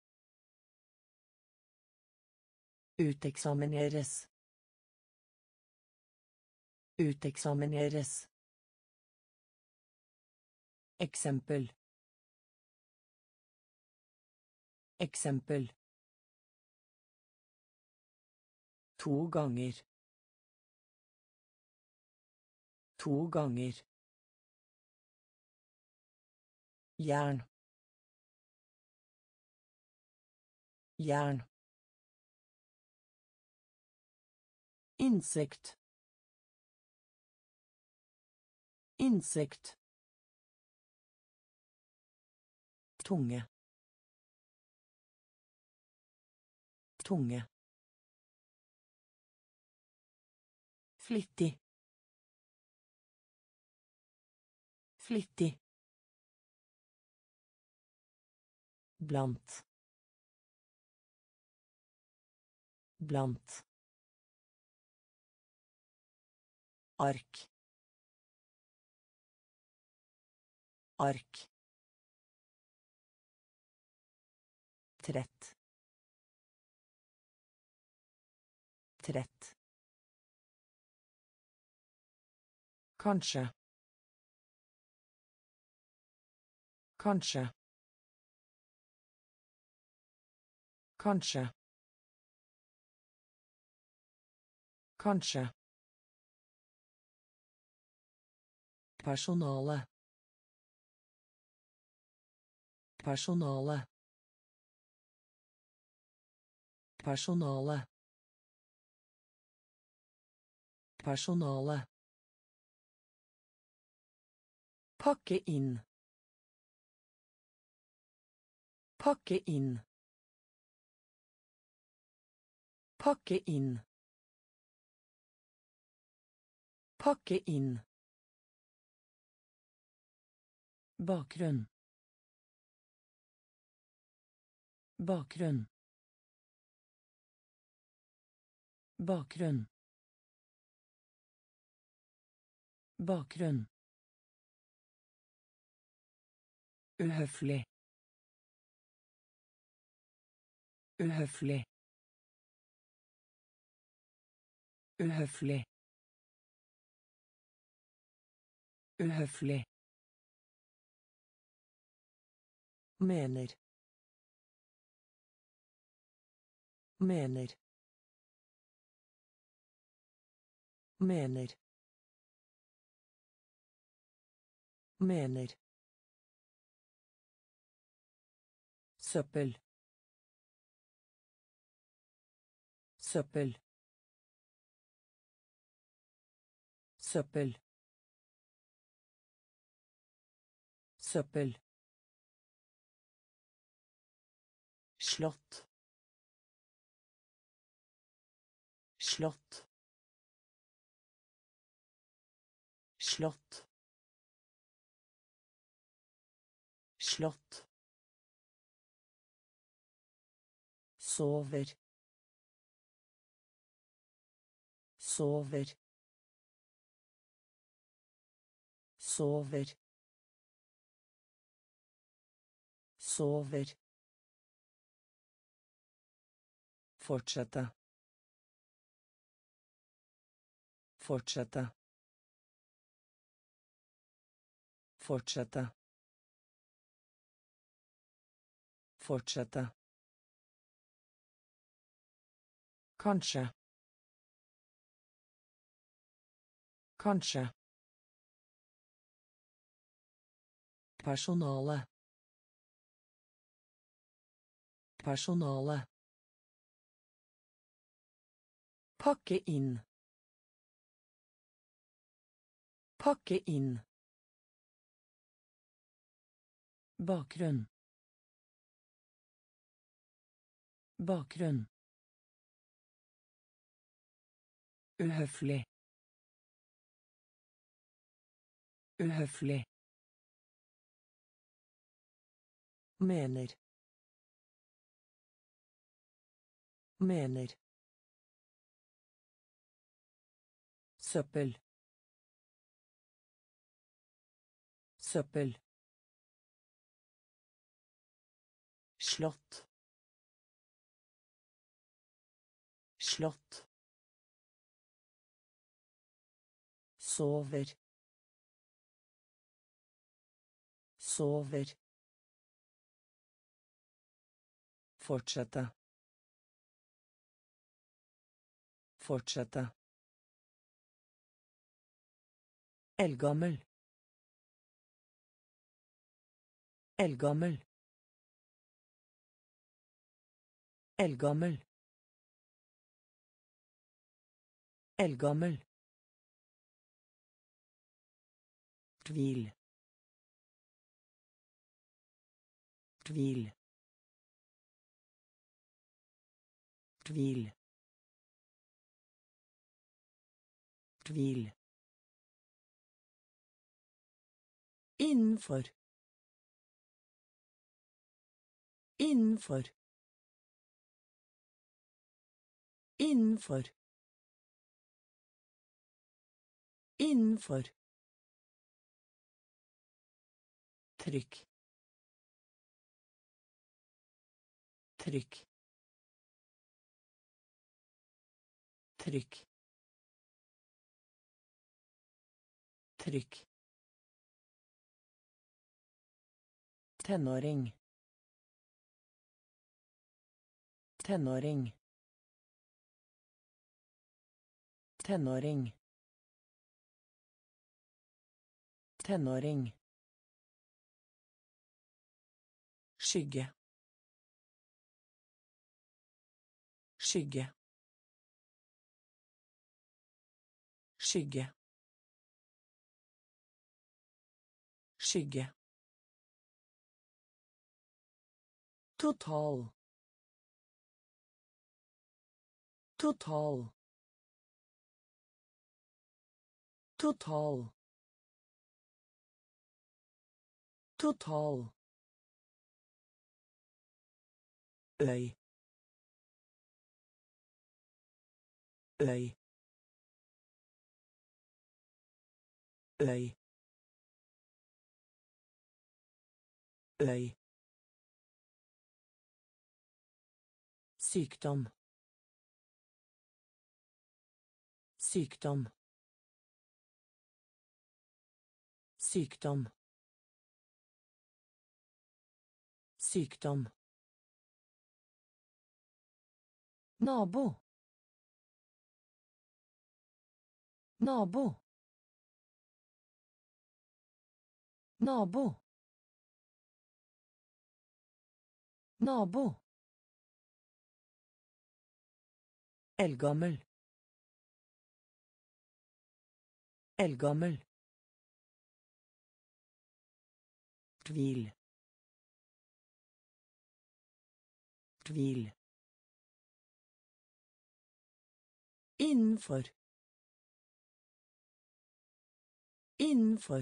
Uteksamineres. Uteksamineres. Eksempel. Eksempel. 2 ganger. 2 ganger. Jern. Jern. Insekt. Insekt. Tunge. Tunge. Flittig. Flittig. Blant. Blant. Ark. Ark. Trett. Trett. Kanskje. Kanskje. Kanskje. Kanskje. Personale. Personale. Personale. Personale. Pakke inn. Pakke inn. Pakke inn. Pakke inn. Bakgrunn. Bakgrunn. Bakgrunn. Bakgrunn. Uhøflig. Uhøflig. Uhøflig. Uhøflig. Mener. Mener. Mener. Mener. Søppel. Søppel. Søppel. Søppel. Slott. Slott. Slott. Slott. Sover. Sover. Sover. Sover. Fortsette. Fortsette. Fortsette. Fortsette. Kanskje. Kanskje. Personale. Personale. Pakke inn. Pakke inn. Bakgrunn. Bakgrunn. Uhøflig. Uhøflig. Mener. Mener. Søppel. Søppel. Slott. Slott. Sover. Sover. Fortsette. Fortsette. Eldgammel. Eldgammel. Eldgammel. Eldgammel. Tvil. Tvil. Tvil. Tvil. Innenfor. Innenfor. Innenfor. Innenfor. Trykk. Trykk. Trykk. Trykk. Tenåring. Tenåring. Tenåring. Tenåring. Skygge. Skygge. Skygge. Skygge. Total. Total. Total. Total. Øy. Øy. Øy. Øy. Sykdom. Sykdom. Sykdom. Sykdom. Nabo. Nabo. Nabo. Nabo. Eldgammel. Eldgammel. Tvil. Tvil. Innenfor. Innenfor.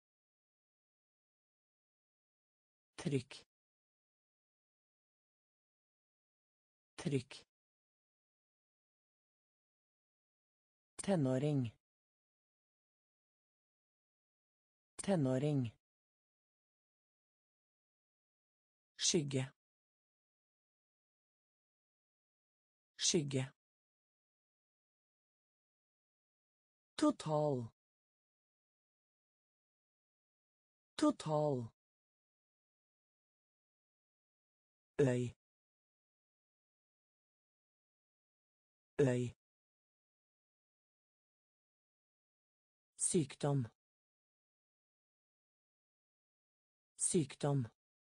Trykk. Trykk. Tenåring. Tenåring. Skygge. Skygge. Total. Total. Øy. Øy. Sykdom. Sykdom.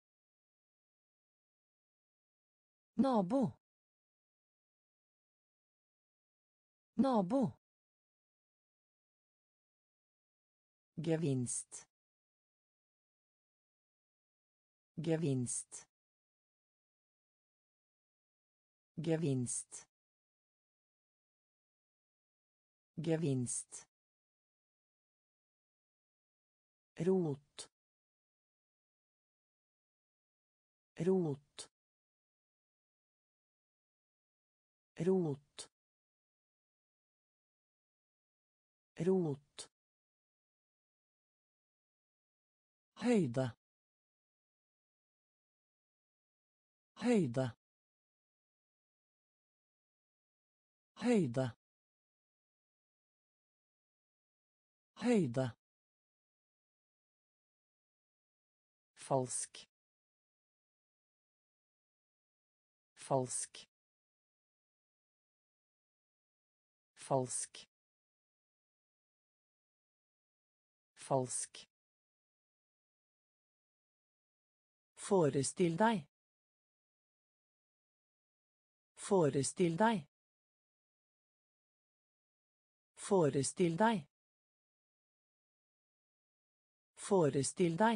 Nabo. Nabo. Gevinst. Gevinst. Gevinst. Gevinst. Rot. Rot. Rot. Rot. Høyde. Høyde. Høyde. Høyde. Falsk. Falsk. Falsk. Falsk. Forestill deg. Forestill deg. Forestill deg. Forestill deg.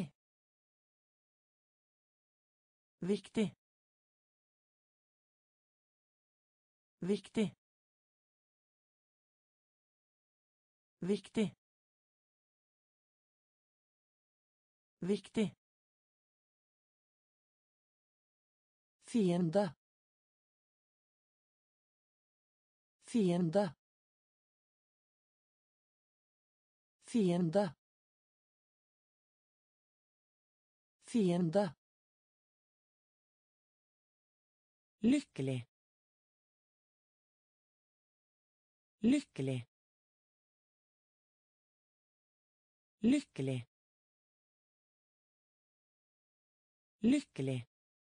Viktig. Viktig. Viktig. Viktig. Fiende. Fiende. Fiende. Fiende. Lykkelig. Lykkelig. Lykkelig. Lykkelig.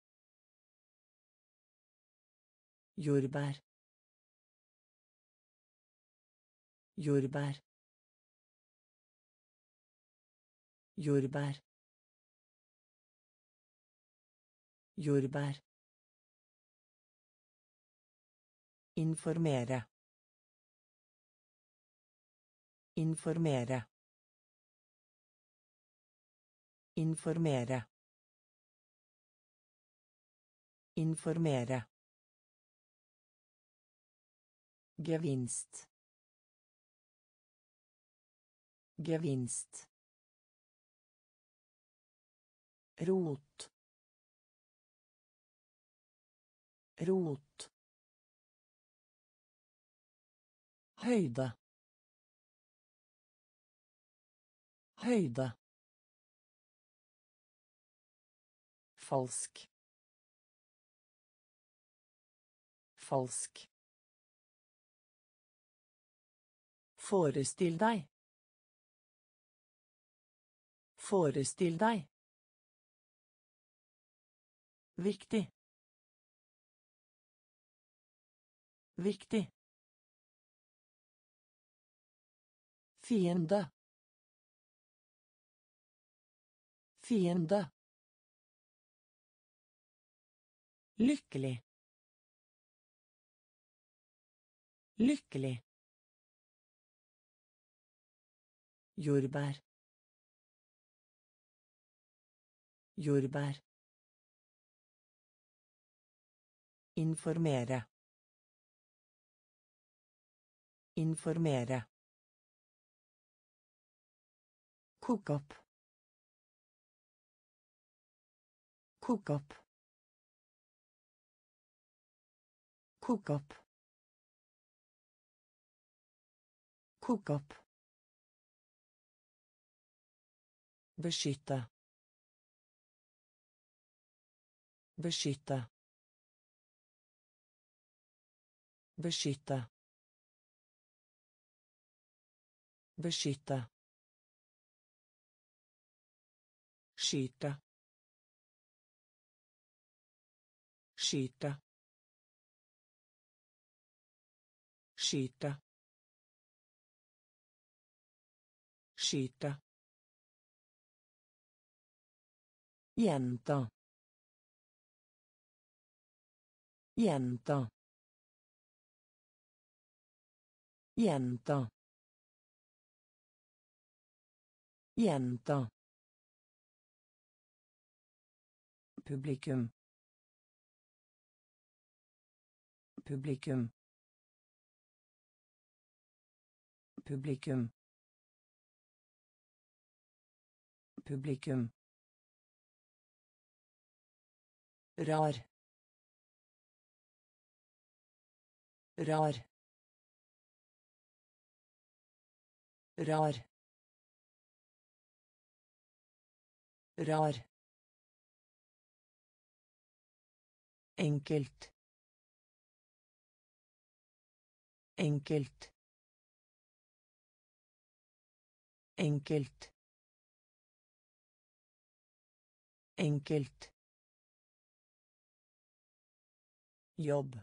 Jordbær. Jordbær. Jordbær. Jordbær. Informere. Informere. Informere. Informere. Gevinst. Gevinst. Rot. Rot. Høyde. Høyde. Falsk. Falsk. Forestill deg. Forestill deg. Viktig. Viktig. Fiende. Fiende. Lykkelig. Lykkelig. Jordbær. Jordbær. Informere. Informere. Kok opp. Kok opp. Kok opp. Kok opp. Beskytte. Beskytte. Beskytte. Beskytte. Skyte. Skyte. Skyte. Skyte. Gjenta. Gjenta. Gjenta. Gjenta. Publikum. Publikum. Publikum. Publikum. Rar. Rar. Rar. Rar. Enkelt. Enkelt. Enkelt. Enkelt. Jobb.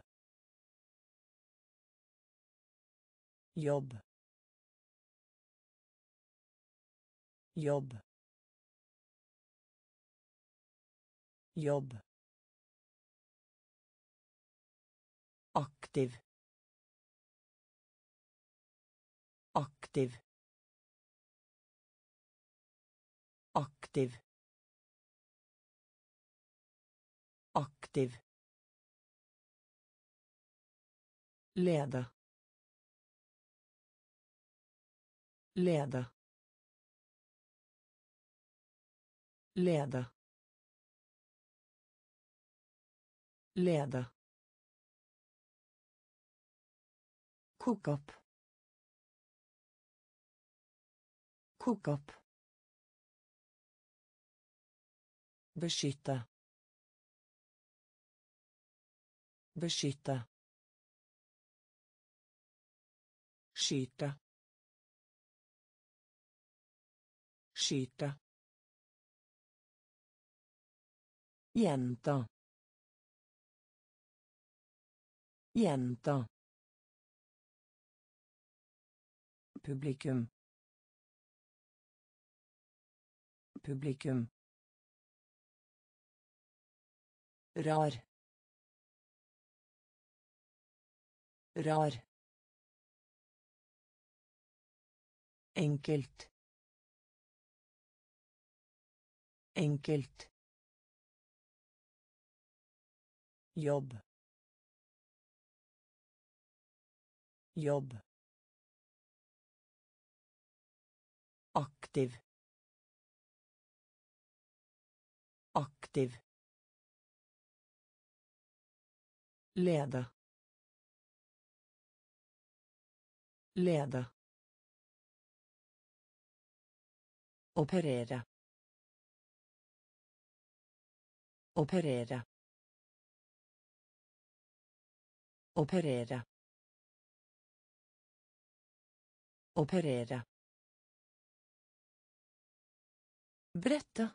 Jobb. Jobb. Jobb. Aktiv. Aktiv. Aktiv. Aktiv. Lede. Lede. Lede. Lede. Kok opp. Kok opp. Beskytte. Beskytte. Skyte. Skyte. Gjenta. Gjenta. Publikum. Publikum. Rar. Rar. Enkelt. Enkelt. Jobb. Jobb. Aktiv. Aktiv. Leda. Leda. Operera. Operera. Operera. Operera. Berätta.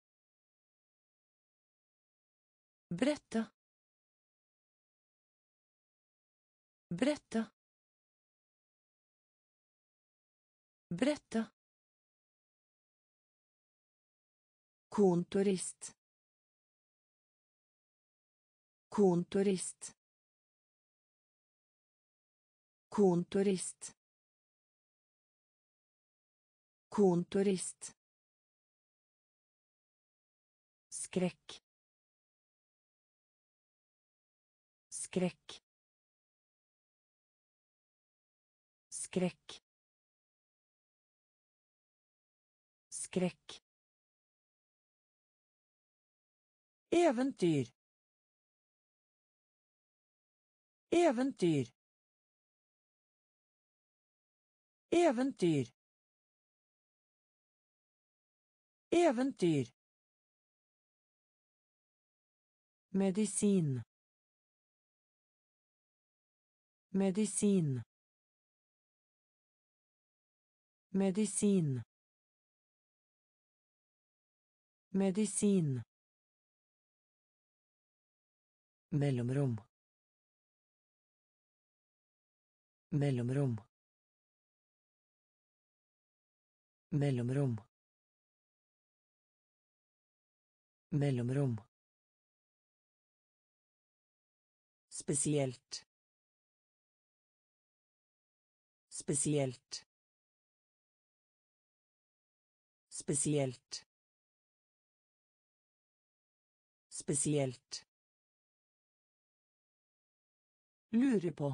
Berätta. Berätta. Berätta. Kontorist. Kontorist. Kontorist. Kontorist. Skräck. Skräck. Skräck. Skräck. Äventyr. Äventyr. Äventyr. Äventyr. Medicin. Medicin. Medicin. Medicin. Mellomrom. Mellomrom. Mellomrom. Mellomrom. Speciellt. Speciellt. Speciellt. Speciellt. Lure på.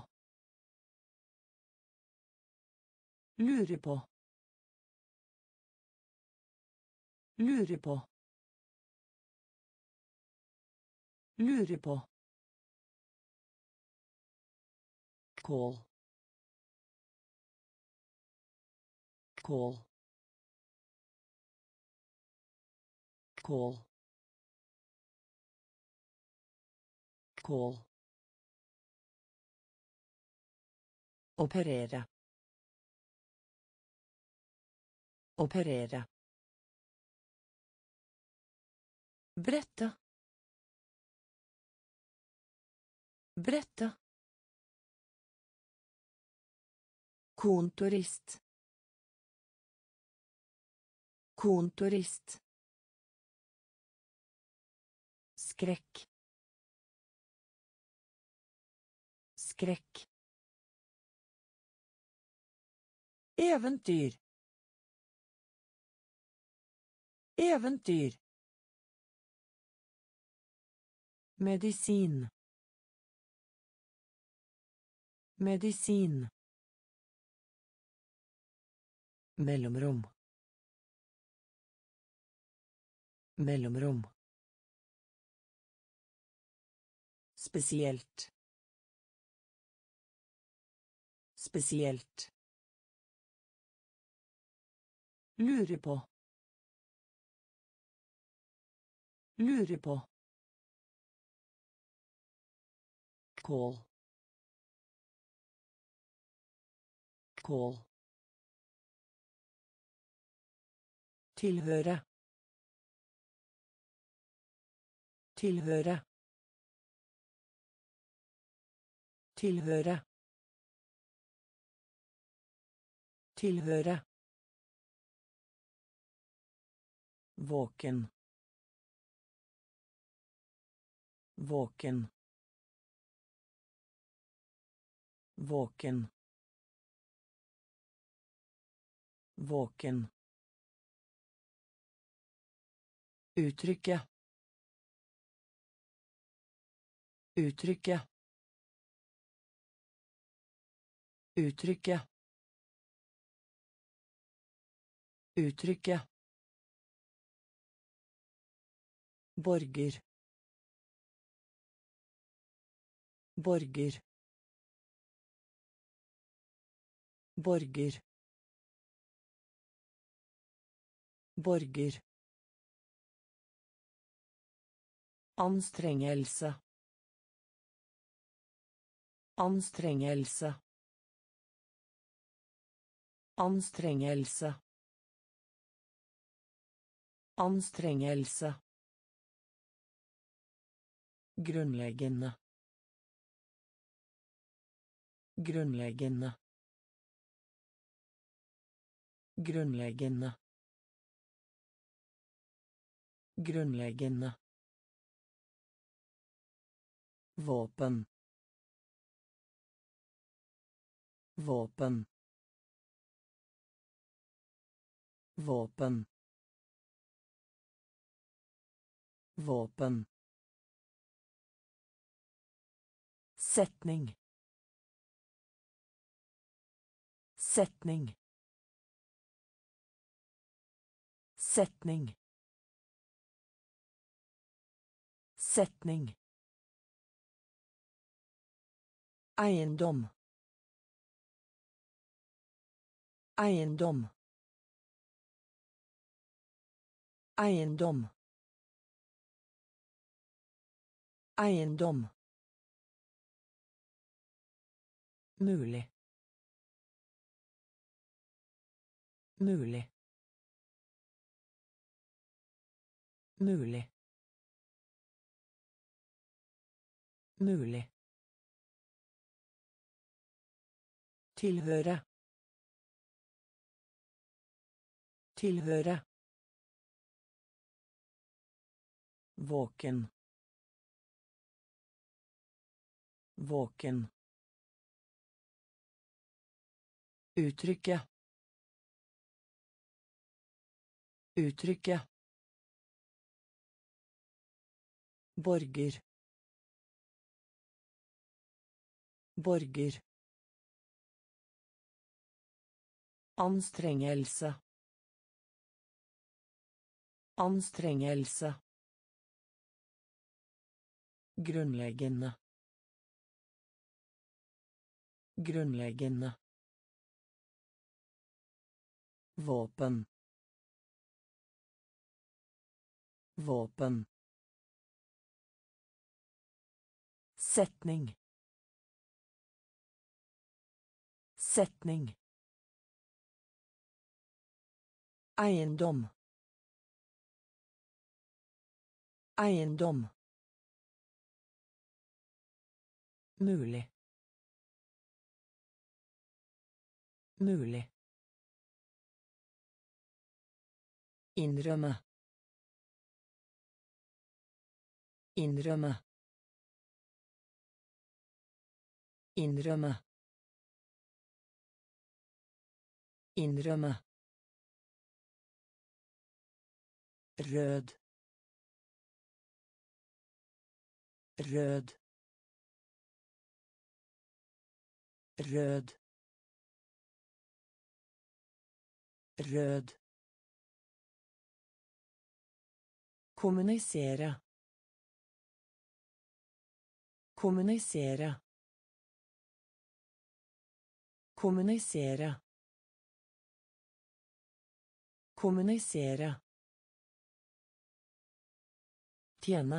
Lure på. Lure på. Lure på. Kål. Kål. Kål. Kål. Operera. Operera. Berätta. Berätta. Kontorist. Kontorist. Skräck. Skräck. Äventyr. Äventyr. Medicin. Medicin. Mellomrom. Mellomrom. Speciellt. Speciellt. Lure på. Lure på. Kål. Kål. Tillhöra. Tilhøre. Tilhøre. Tilhøre. Våken. Våken. Våken. Våken. Uttrykke. Uttrykke. Uttrykke. Uttrykke. Borger. Borger. Borger. Borger. Anstrengelse. Anstrengelse. Anstrengelse. Anstrengelse. Grunnleggende. Grunnleggende. Grunnleggende. Grunnleggende. Våpen. Våpen. Våpen. Våpen. Setning. Setning. Setning. Setning. Eiendom. Eiendom. Eiendom. Eiendom. Mulig. Mulig. Mulig. Mulig. Tilhøre. Tilhøre. Våken. Våken. Uttrykke. Uttrykke. Borger. Borger. Anstrengelse. Anstrengelse. Grunnleggende. Grunnleggende. Våpen. Våpen. Setning. Setning. Eiendom. Eiendom. Mulig. Mulig. Innrømme. Innrømme. Innrømme. Innrømme. Rød. Rød. Rød. Rød. Kommunisere. Kommunisere. Kommunisere. Kommunisere. Tjene.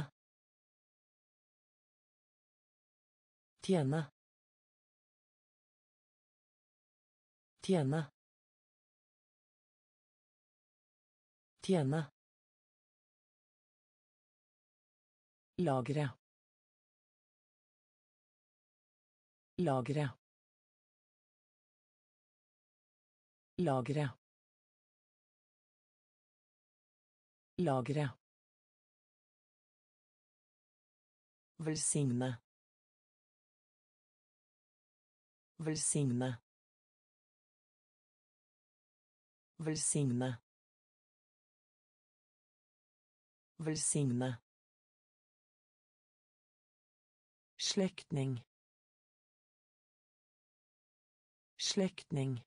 Tjene. Tjene. Tjene. Lagre. Lagre. Lagre. Lagre. Velsigne. Velsigne. Velsigne. Velsigne. Slektning. Slektning.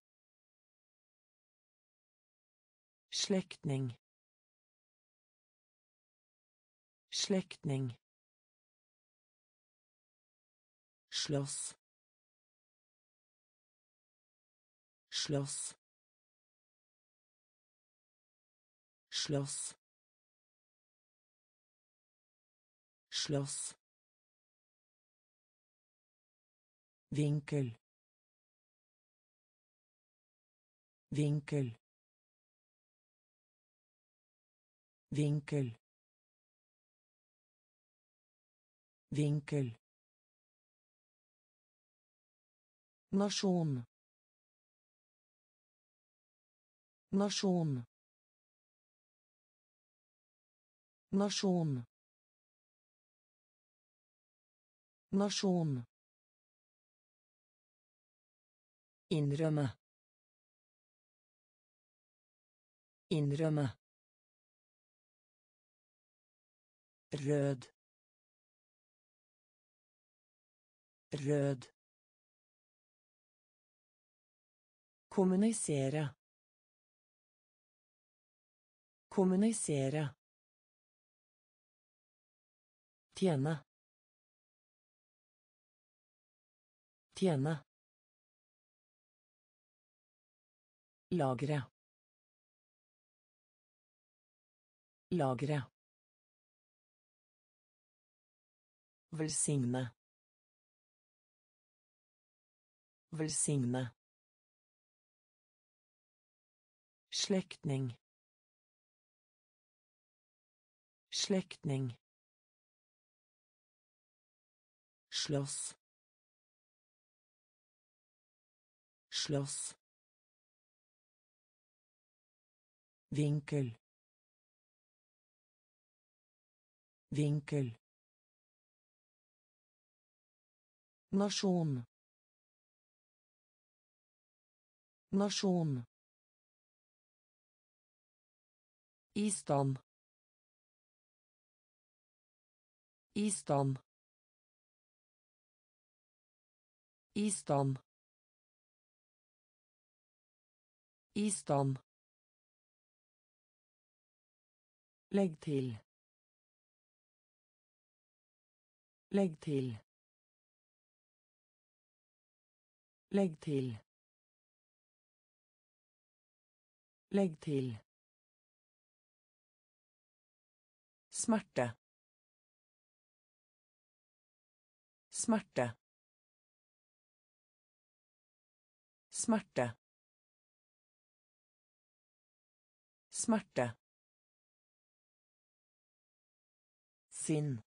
Slektning. Slektning. Slåss. Slåss. Slåss. Slåss. Vinkel. Vinkel. Vinkel. Vinkel. Nasjon. Nasjon. Nasjon. Nasjon. Innrømme. Innrømme. Rød. Rød. Kommunisere. Kommunisere. Tjene. Tjene. Lagre. Lagre. Velsigne. Velsigne. Slektning. Slektning. Slåss. Slåss. Vinkel. Vinkel. Nasjon. Nasjon. I stand. I stand. I stand. I stand. Legg til. Legg til. Legg til. Legg til. Smerte. Smerte. Smerte. Smerte. Sinn.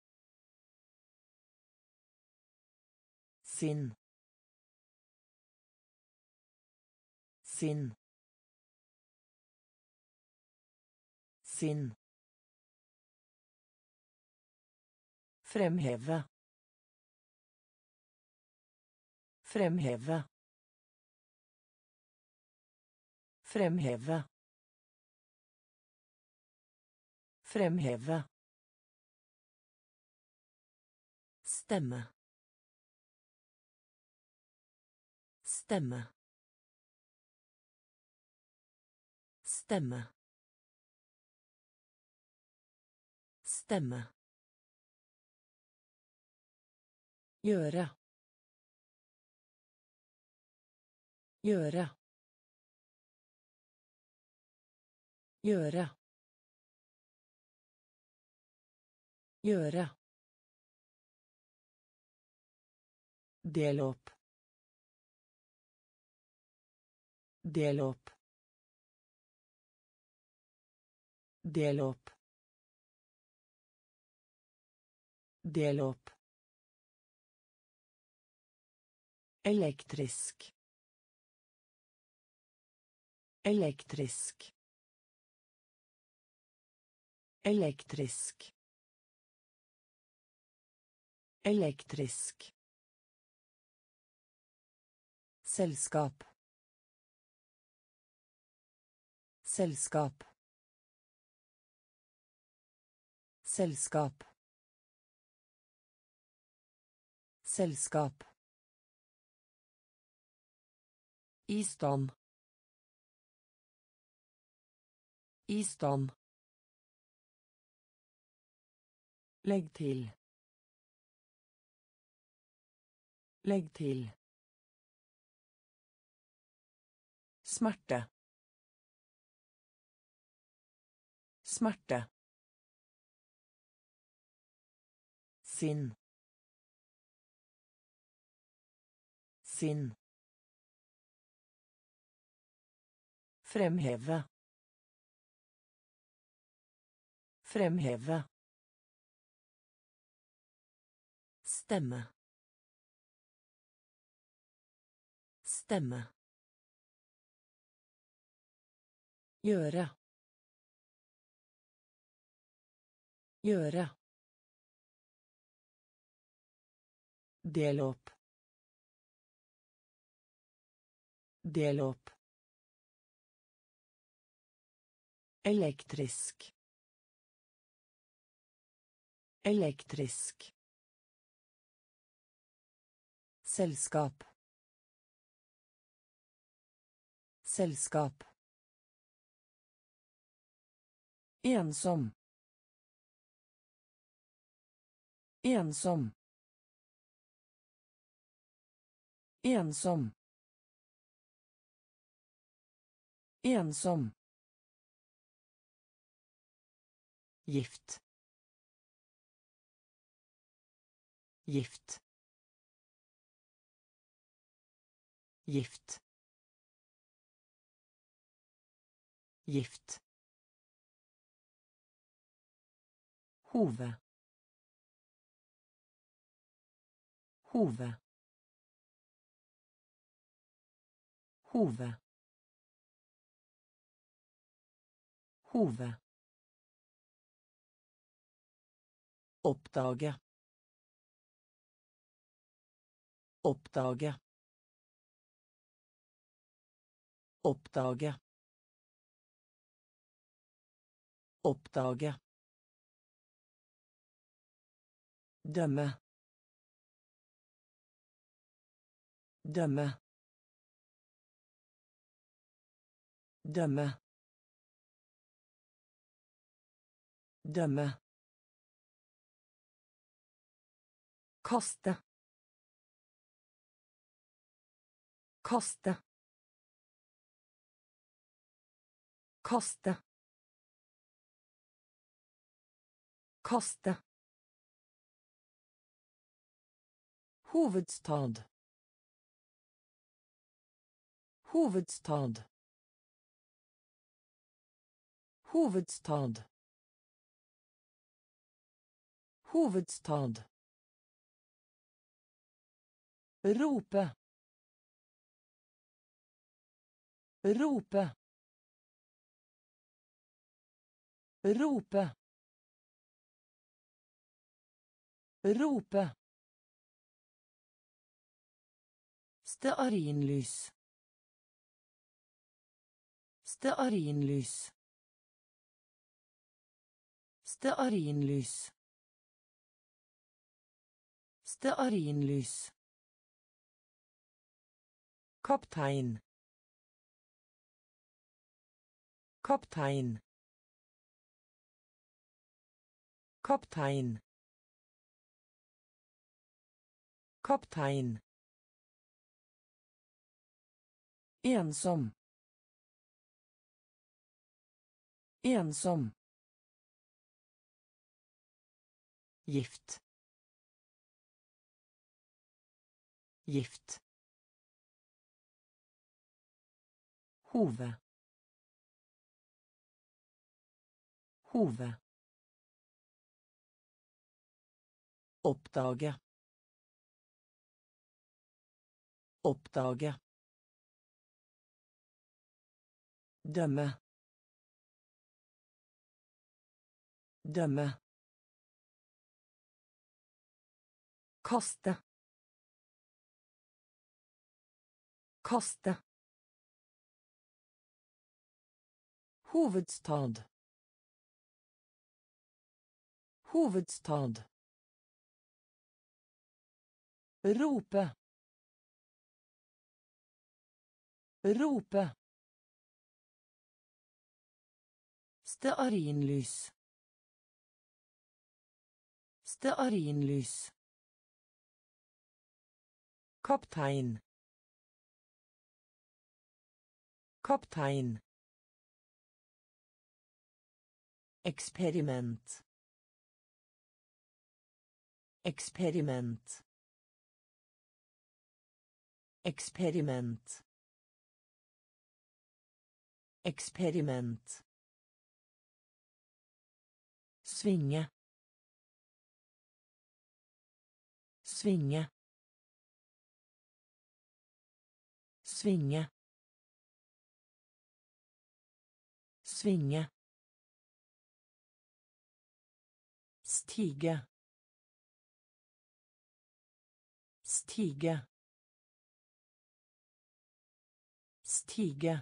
Sinn. Sinn. Sinn. Fremheve. Fremheve. Fremheve. Fremheve. Stemme. Stemme. Stemme. Stemme. Gjøre. Gjøre. Gjøre. Gjøre. Del opp. Del opp. Del opp. Del opp. Elektrisk. Elektrisk. Elektrisk. Elektrisk. Selskap. Selskap. Selskap. Selskap. I stand. I stand. Legg til. Legg til. Smerte. Smerte. Sinn. Sinn. Fremheve. Fremheve. Stemme. Stemme. Gjøre. Gjøre. Del opp. Del opp. Elektrisk. Elektrisk. Selskap. Selskap. Ensom. Ensom. Ensom. Ensom. Gift. Gift. Gift. Gift. Hove. Hove. Hove. Hove. Oppdage. Oppdage. Oppdage. Oppdage. Dømme. Dømme. Dømme. Dømme. Kaste. Kaste. Kaste. Kaste. Hovedstad. Hovedstad. Hovedstad. Hovedstad. Rope. Rope. Rope. Rope. Stearinlys. Stearinlys. Stearinlys. Stearinlys. Kaptein. Kaptein. Kaptein. Kaptein. Ensom. Ensom. Gift. Gift. Hove. Hove. Oppdage. Oppdage. Dømme. Dømme. Kaste. Kaste. Hovedstad. Hovedstad. Rope. Rope. Stearinlys. Stearinlys. Kaptein. Kaptein. Eksperiment. Eksperiment. Eksperiment. Eksperiment. Svinge. Svinge. Svinge. Svinge. Stige. Stige. Stige.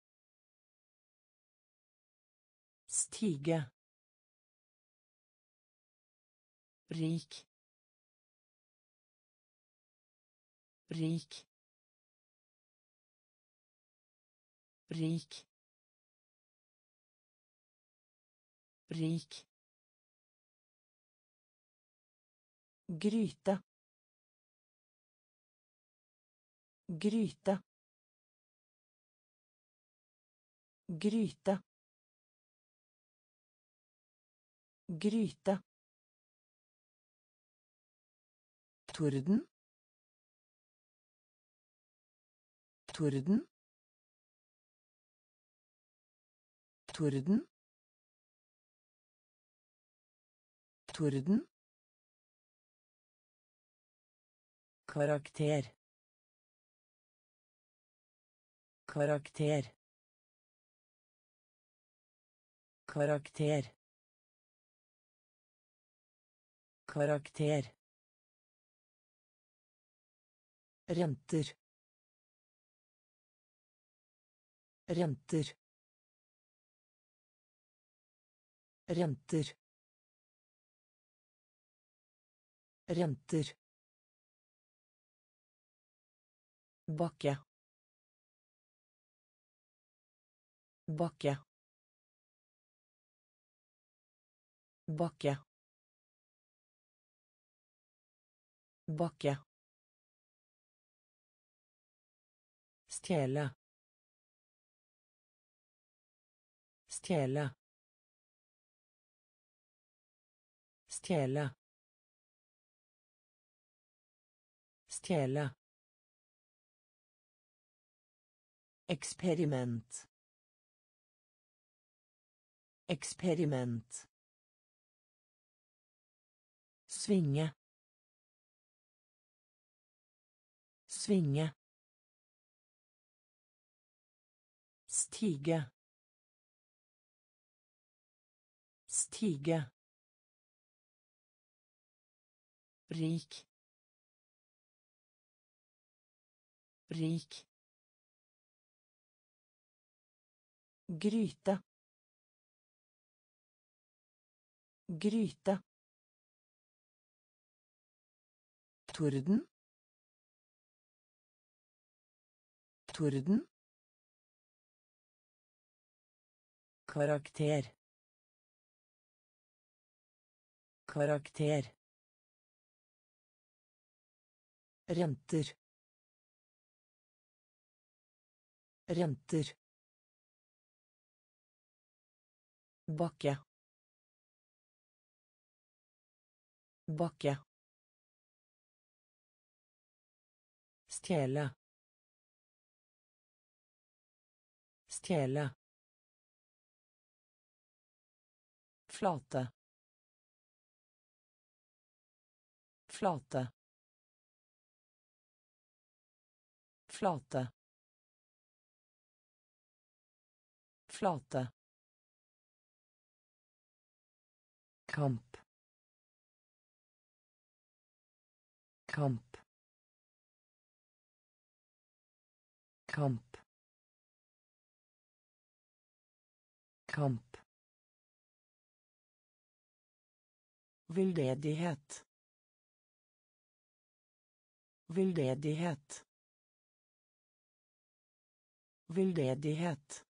Stige. Rik. Rik. Rik. Rik. Gryte. Gryte. Gryte. Gryte. Torden. Torden. Torden. Torden. Karakter. Karakter. Karakter. Karakter. Renter. Renter. Renter. Renter. Bakke. Bakke. Bakke. Bakke. Stjele. Stjele. Stjele. Stjele. Eksperiment. Eksperiment. Svinge. Svinge. Stige. Stige. Rik. Rik. Gryte. Gryte. Torden. Torden. Karakter. Karakter. Renter. Renter. Bakke. Bakke. Stjele. Stjele. Flate. Flate. Flate. Flate. Kamp. Kamp. Kamp. Kamp. Veldedighet. Veldedighet. Veldedighet.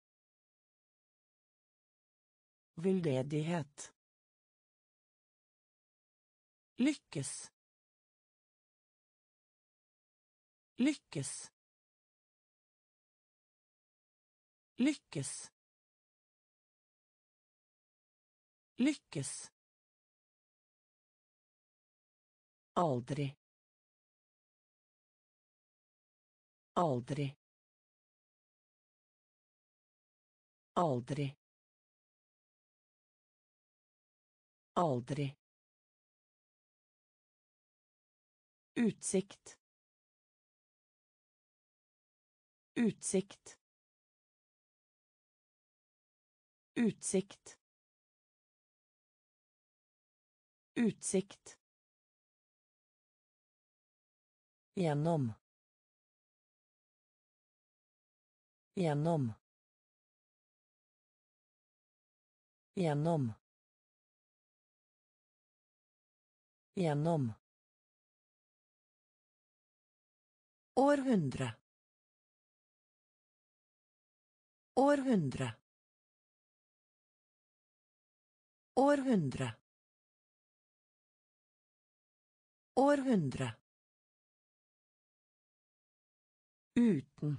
Veldedighet. Lykkes. Lykkes. Lykkes. Lykkes. Aldri. Aldri. Aldri. Aldri. Utsikt. Utsikt. Utsikt. Utsikt. Gjennom. Gjennom. Gjennom. Gjennom. Århundre. Århundre. Århundre. Århundre. Uten.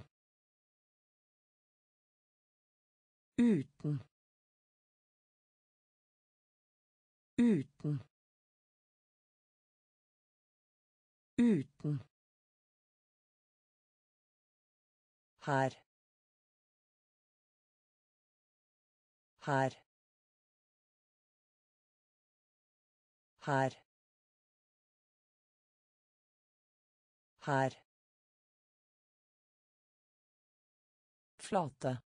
Uten. Uten. Uten. Her. Her. Her. Her. Flate.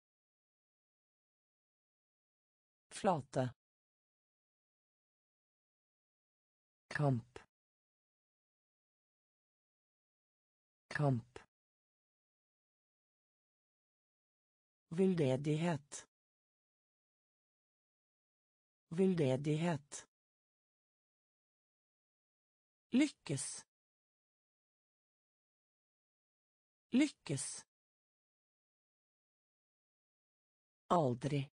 Flate. Kamp. Kamp. Veldedighet. Veldedighet. Lykkes. Lykkes. Aldri.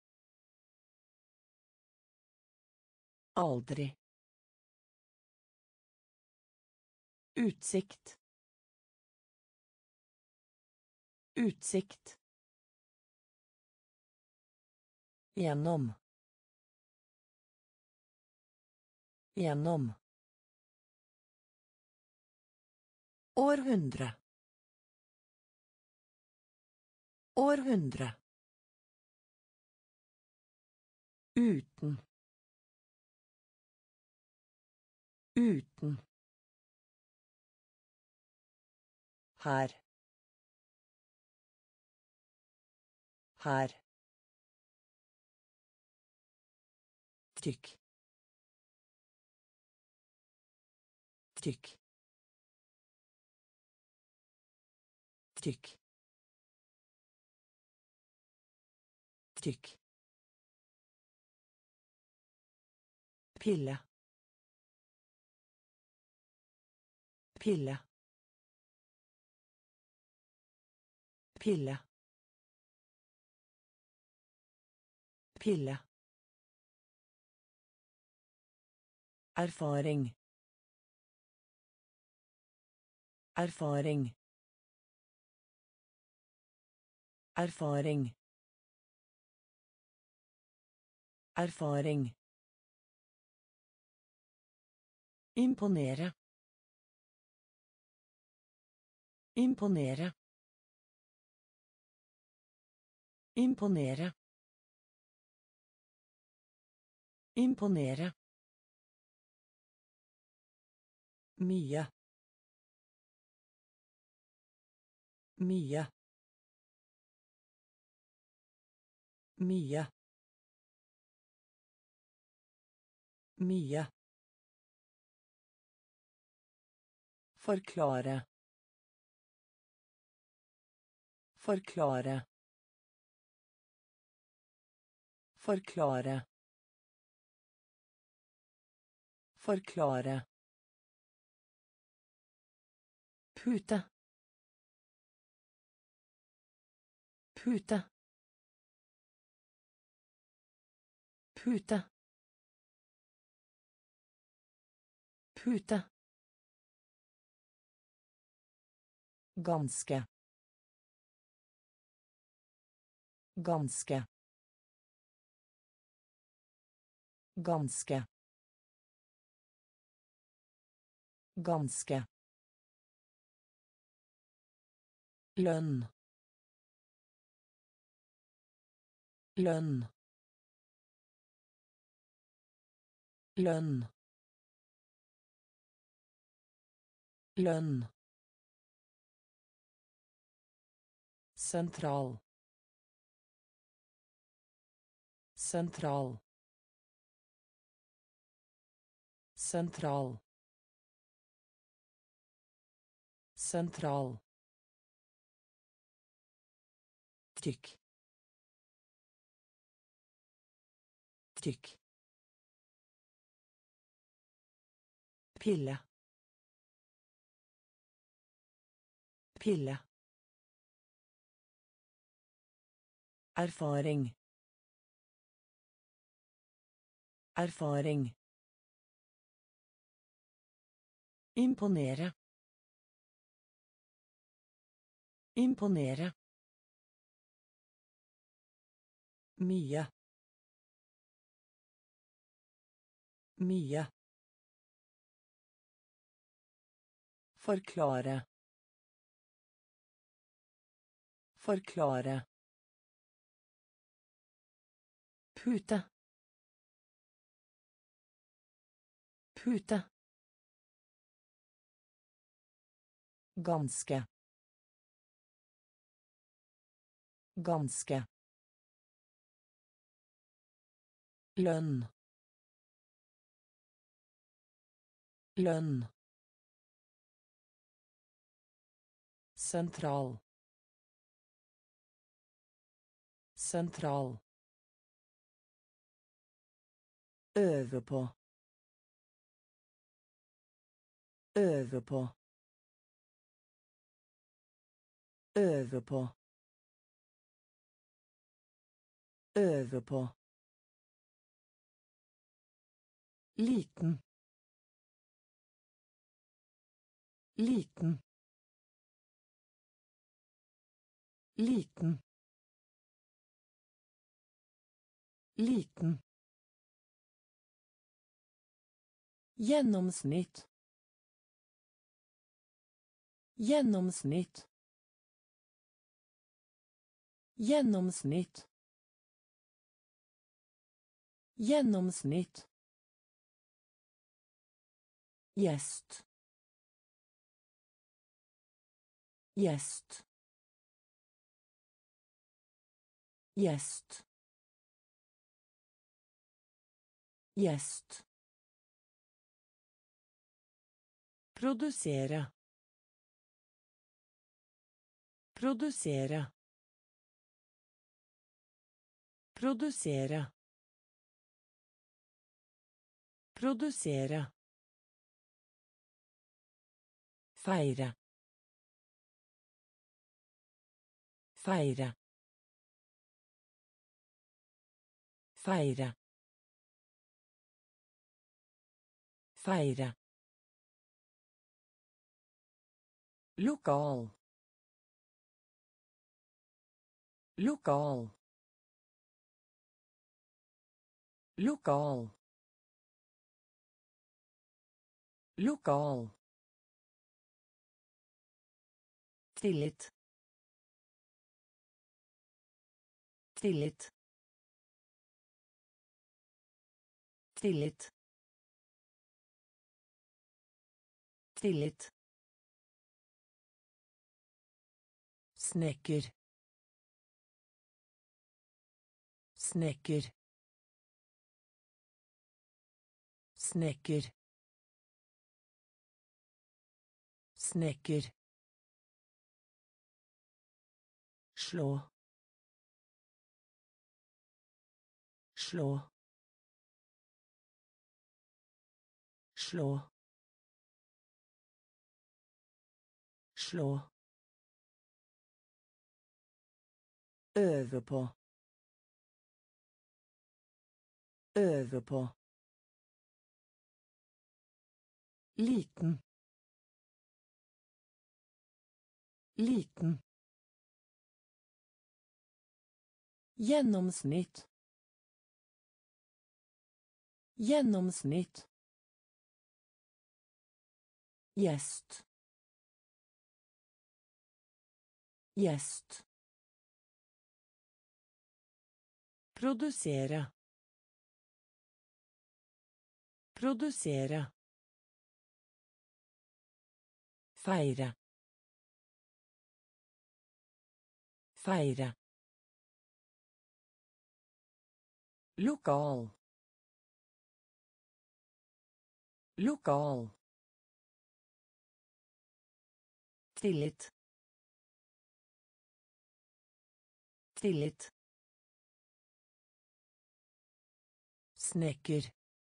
Aldri. Utsikt. Utsikt. Gjennom. Gjennom. Århundre. Århundre. Uten. Uten. Her. Her. Tykk. Tykk. Tykk. Tykk. Pille. Pille. Pille. Pille. Erfaring. Erfaring. Erfaring. Erfaring. Imponere. Imponere. Imponere. Imponere. mye mye mye mye forklare forklare forklare forklare pute pute pute pute ganske ganske ganske ganske lønn lønn lønn lønn sentral sentral sentral sentral tykk tykk pille pille erfaring erfaring imponere imponere mye mye forklare forklare pute pute ganske ganske lønn lønn sentral sentral øve på øve på øve på øve på liten liten liten liten gjennomsnitt gjennomsnitt gjennomsnitt gjennomsnitt gjest gjest gjest gjest produsere produsere produsere produsere feire feire feire feire lokal lokal lokal lokal tillit tillit tillit Tillit. Snekker. Snekker. Snekker. Snekker. Slå. Slå. Slå. Slå. Øve på. Øve på. Liten. Liten. Gjennomsnitt. Gjennomsnitt. Gjest. Gjest. Produsere. Produsere. Feire. Feire. Lokal. Lokal. Tillit. Tillit. Snekker.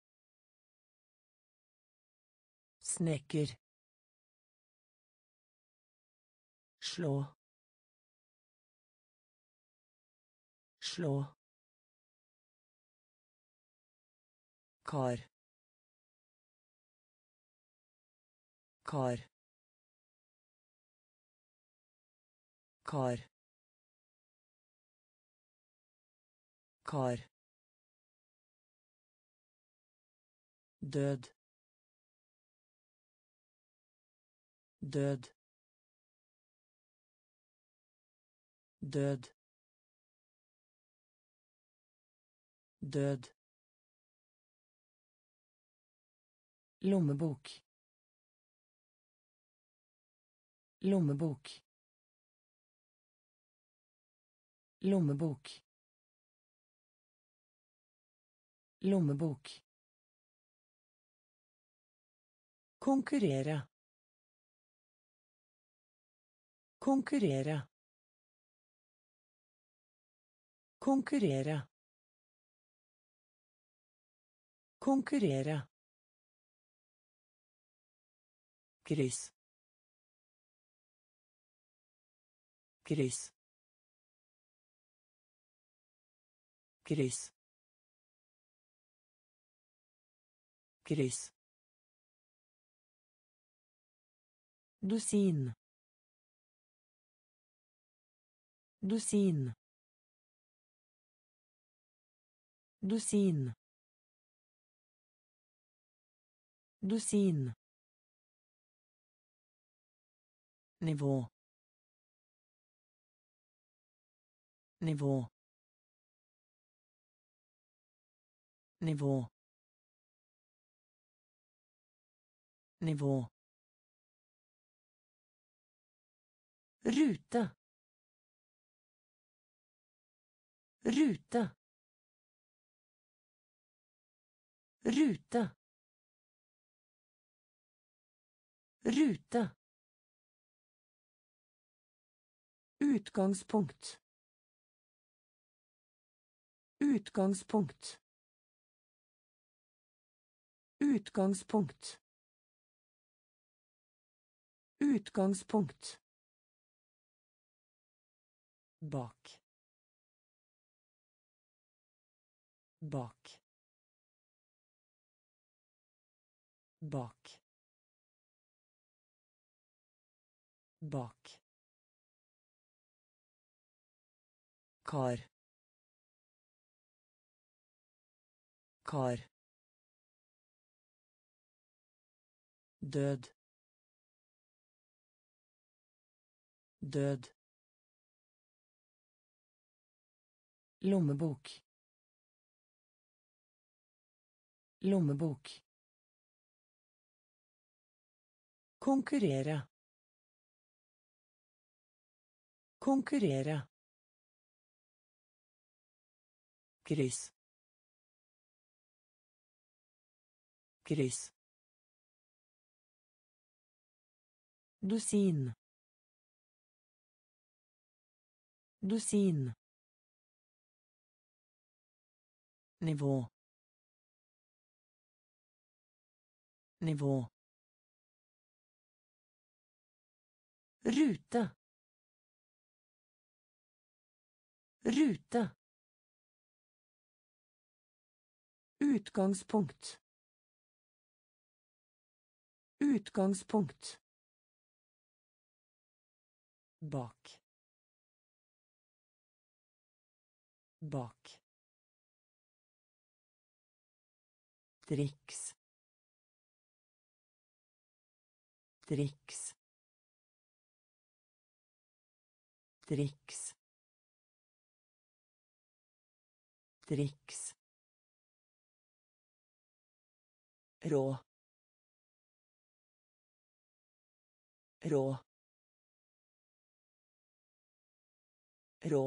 Snekker. Slå. Slå. Kar. Kar. Kar. Kar. Død. Død. Død. Død. Lommebok. Lommebok. Lommebok. Lommebok. Konkurrere. Konkurrere. Konkurrere. Konkurrere. Kryss. Kryss. Kryss. Kryss. Dusin. Dusin. Dusin. Dusin. Nivå. Nivå. Nivå. Nivå. Rute. Rute. Rute. Rute. Utgangspunkt. Utgangspunkt. Utgangspunkt. Utgangspunkt. Bak. Bak. Bak. Bak. Kar. Kar. Død. Død. Lommebok. Lommebok. konkurrere, konkurrere, kryss, kryss, dusin, dusin, nivå, nivå, rute, rute, utgangspunkt, utgangspunkt, bak, bak, triks, triks, triks, triks, rå, rå, rå,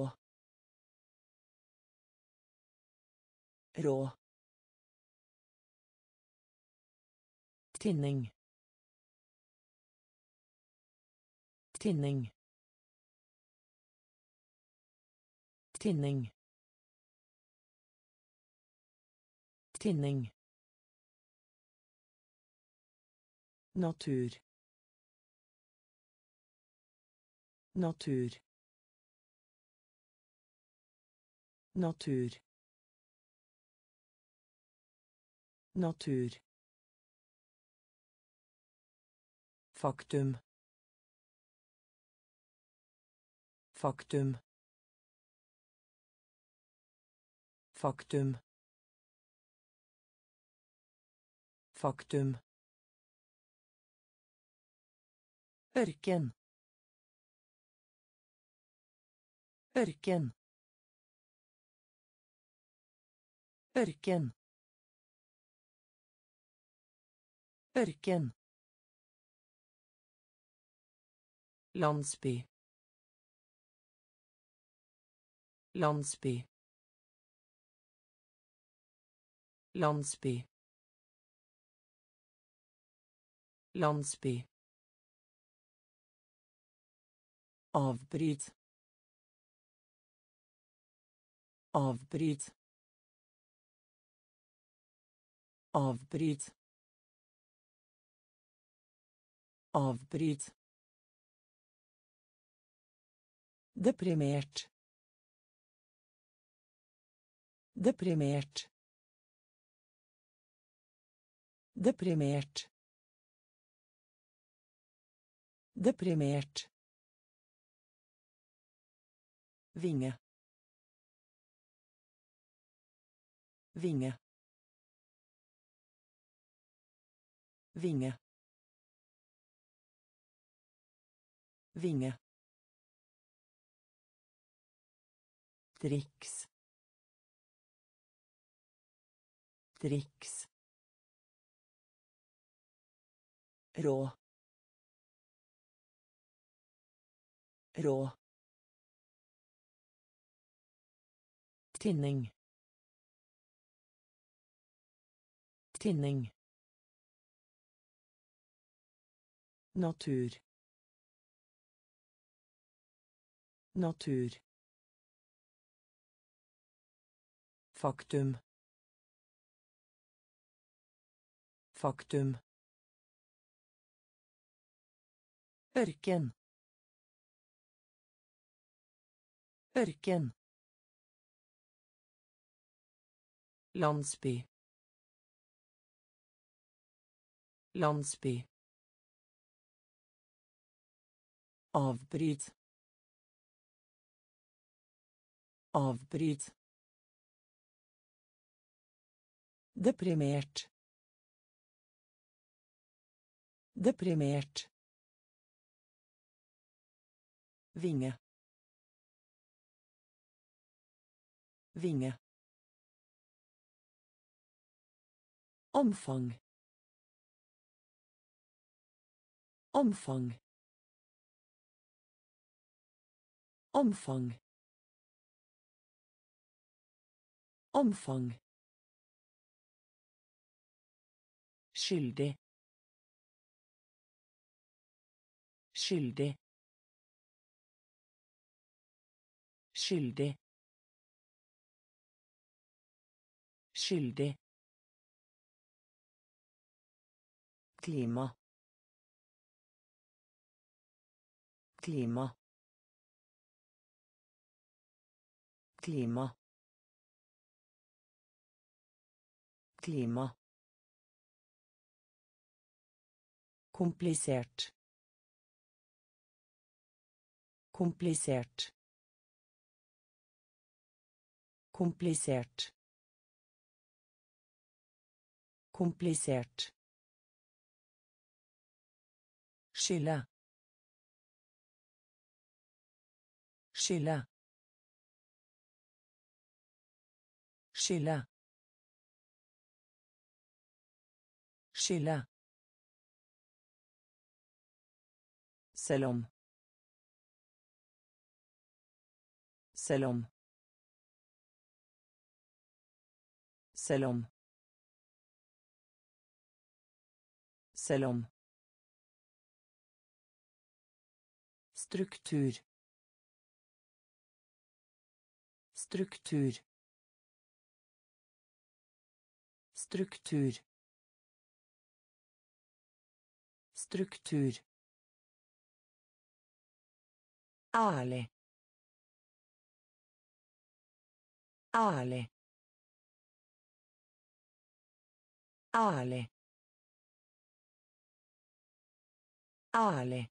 rå, tinning, tinning, tinning, tinning, natur, natur, natur, natur, faktum, faktum, faktum, faktum, ørken, ørken, ørken, ørken, landsby, landsby, landsby, landsby, avbryt, avbryt, avbryt, avbryt, deprimert, deprimert, deprimert, deprimert, vinge, vinge, vinge, vinge, triks, triks, rå, rå, tinning, tinning, natur, natur, faktum, faktum, ørken, ørken, landsby, landsby, avbryt, avbryt, deprimert, deprimert, vinge, vinge, omfang, Omfang. Omfang. Omfang. Skyldig. Skyldig. Skyldig. Skyldig. Klima. Klima. Klima. Klima. Komplisert. Komplisert. Komplisert. Komplisert. Skille. Skille. Skille. Skille. Selv om. Selv om. Selv om. Selv om. Struktur. Struktur. Struktur. Struktur. Ærlig. Ærlig. Ærlig. Ærlig.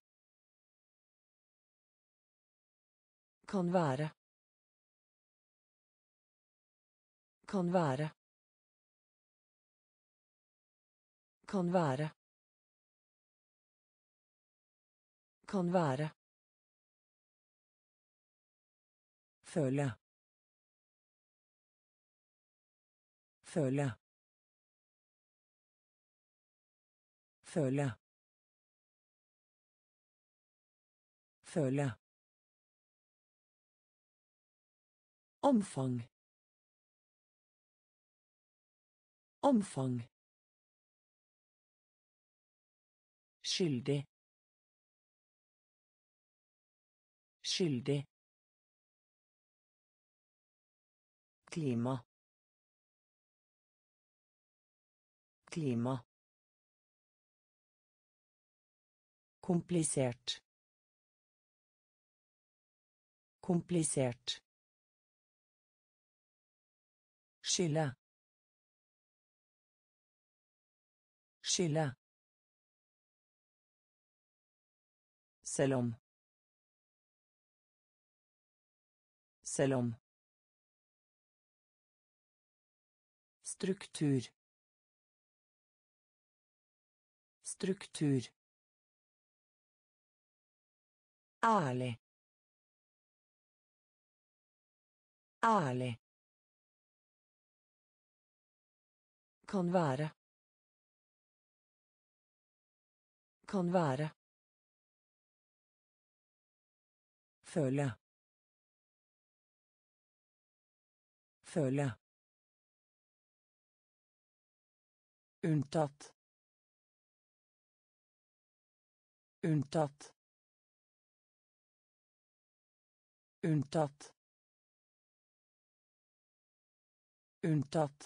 Kan være. Kan være. Kan være. Kan være. Føle. Føle. Føle. Føle. Omfang. Omfang. Skyldig. Skyldig. Klima. Klima. Komplisert. Komplisert. Skille. Skille. Selv om. Selv om. Struktur. Struktur. Ærlig. Ærlig. Kan være. Kan være. Føle. Føle. Unntatt. Unntatt. Unntatt. Unntatt.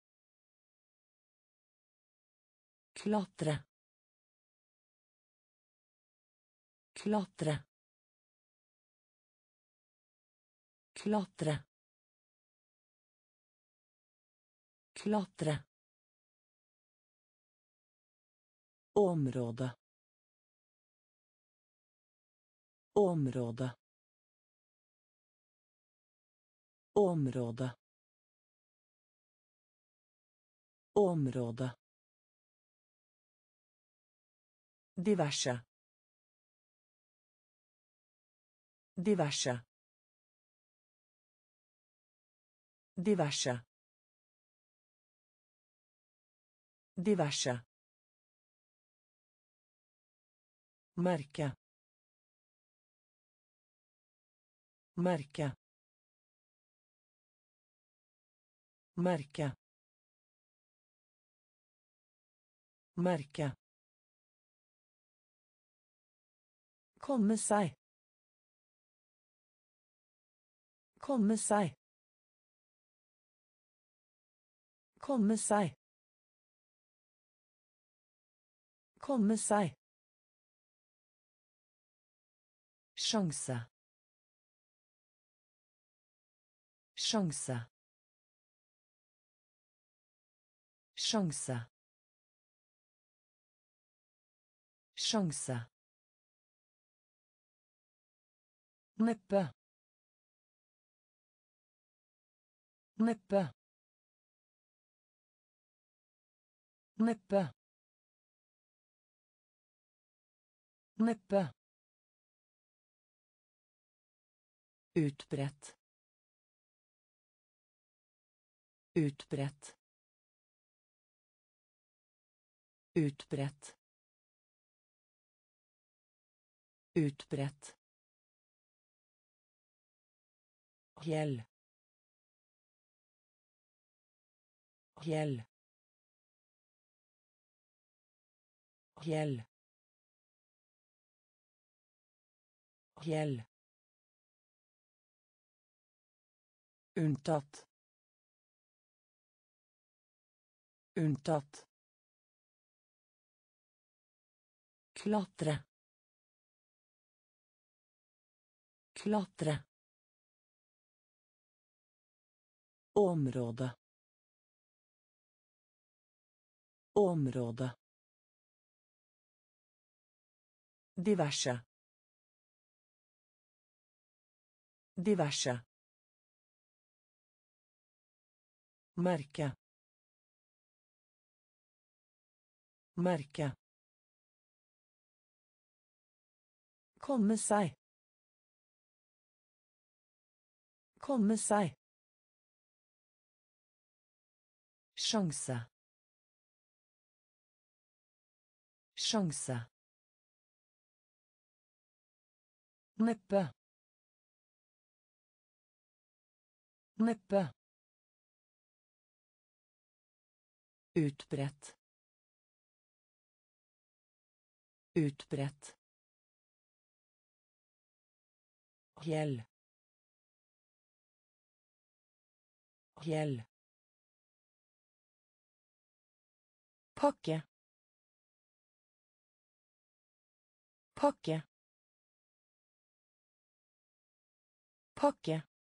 Klatre. Klatre. Klatre. Klatre. Område. Område. Område. Område. Diverse. Diverse. Diverse. Diverse. Merke. Merke. Merke. Merke. Komme seg. Komme seg. Komme seg. Komme seg. Sjanse. Sjanse. Sjanse. Sjanse. Neppe. Neppe. Neppe. Neppe. Utbredt. Utbredt. Utbredt. Utbredt. Hjell. Hjell. Hjell. Hjell. Unntatt. Unntatt. Klatre. Klatre. Område. Område. Diverse. Diverse. Merke. Merke. Komme seg. Komme seg. Sjanse. Sjanse. Neppe. Neppe. Utbredt. Utbredt. Hjell. Hjell. Pakke. Pakke. Pakke.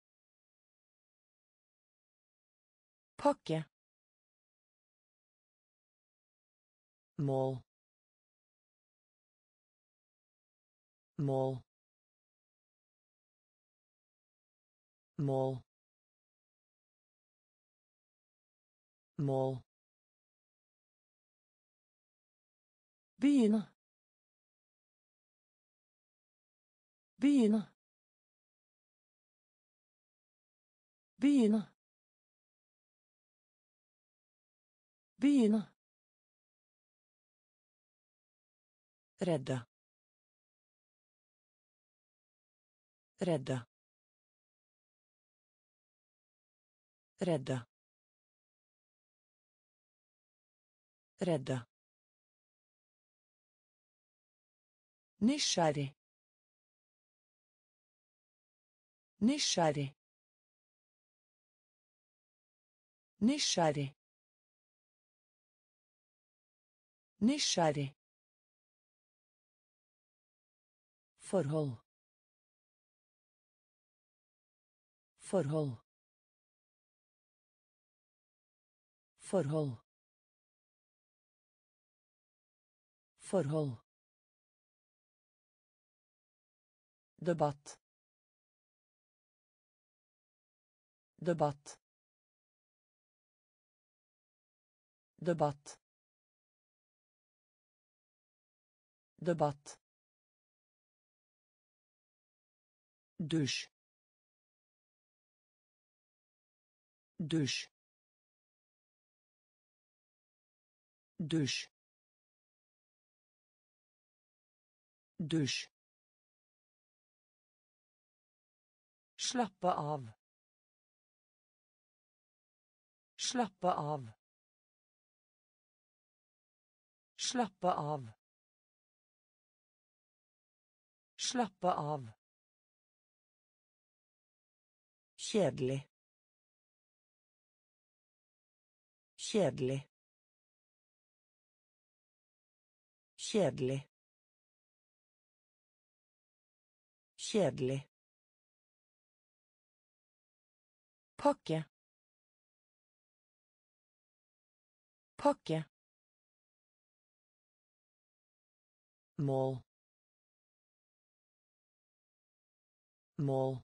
Pakke. Mål. Mål. Mål. Mål. Begynne. Begynne. Begynne. Begynne. Redde. Redde. Redde. Redde. Nysgjerrig. Nysgjerrig. Nysgjerrig. Nysgjerrig. Forhold. Forhold. Forhold. Forhold. Debatt. Debatt. Debatt. Debatt. Dusj. Dusj. Dusj. Dusj. Slappe av. Slappe av. Slappe av. Slappe av. Kjedelig. Kjedelig. Kjedelig. Kjedelig. Pakke. Pakke. Mål. Mål.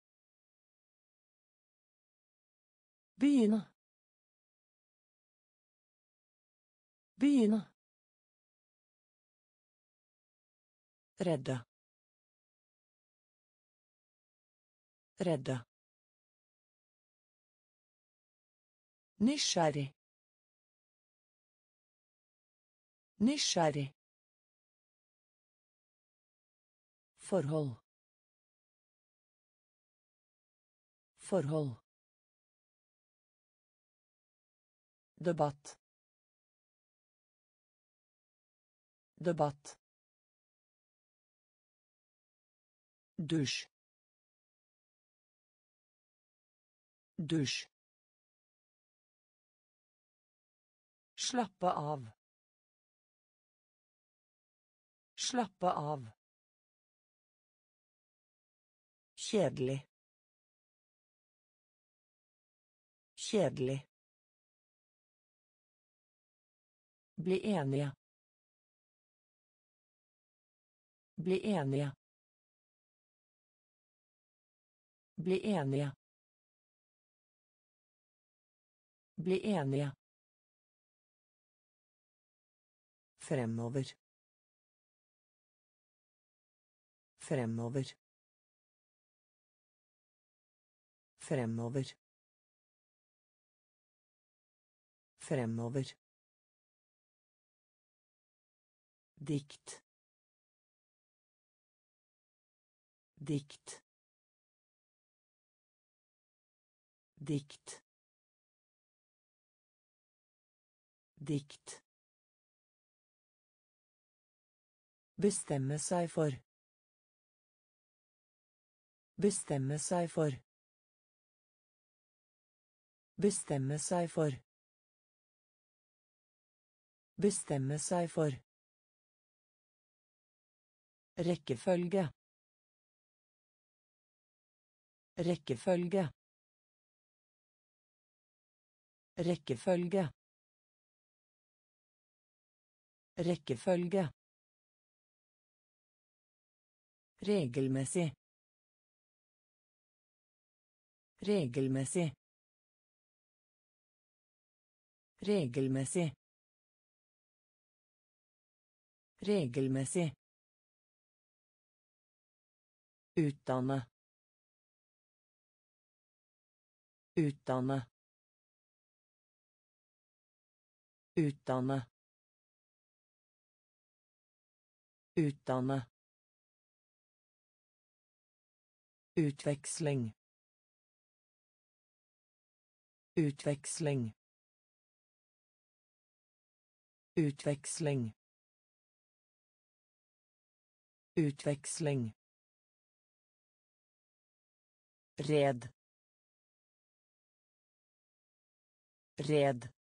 Begynne. Begynne. Redde. Redde. Nysgjerrig. Nysgjerrig. Forhold. Forhold. Debatt. Debatt. Dusj. Dusj. Slappe av. Slappe av. Kjedelig. Kjedelig. Bli enige. Bli enige. Bli enige. Bli enige. Fremover. Fremover. Fremover. Fremover. Dikt. Dikt. Dikt. Dikt. Bestemme seg for. Bestemme seg for. Bestemme seg for. Bestemme seg for. Rekkefølge. Rekkefølge. Rekkefølge. Rekkefølge. Regelmessig. Regelmessig. Regelmessig. Regelmessig. Utdanne. Utdanne. Utdanne. Utdanne. Utveksling. Utveksling. Utveksling. Utveksling. Red. Red.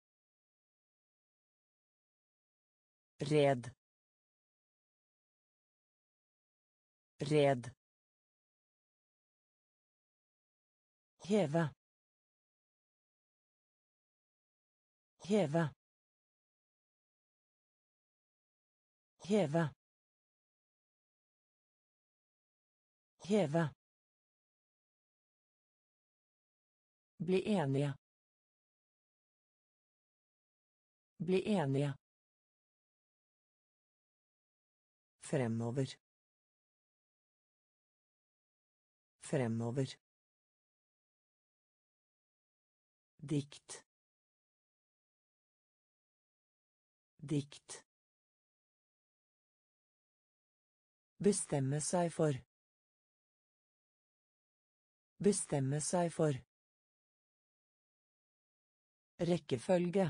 Red. Red. Heve. Heve. Heve. Heve. Bli enige. Bli enige. Fremover. Fremover. Dikt. Dikt. Bestemme seg for. Bestemme seg for. Rekkefølge.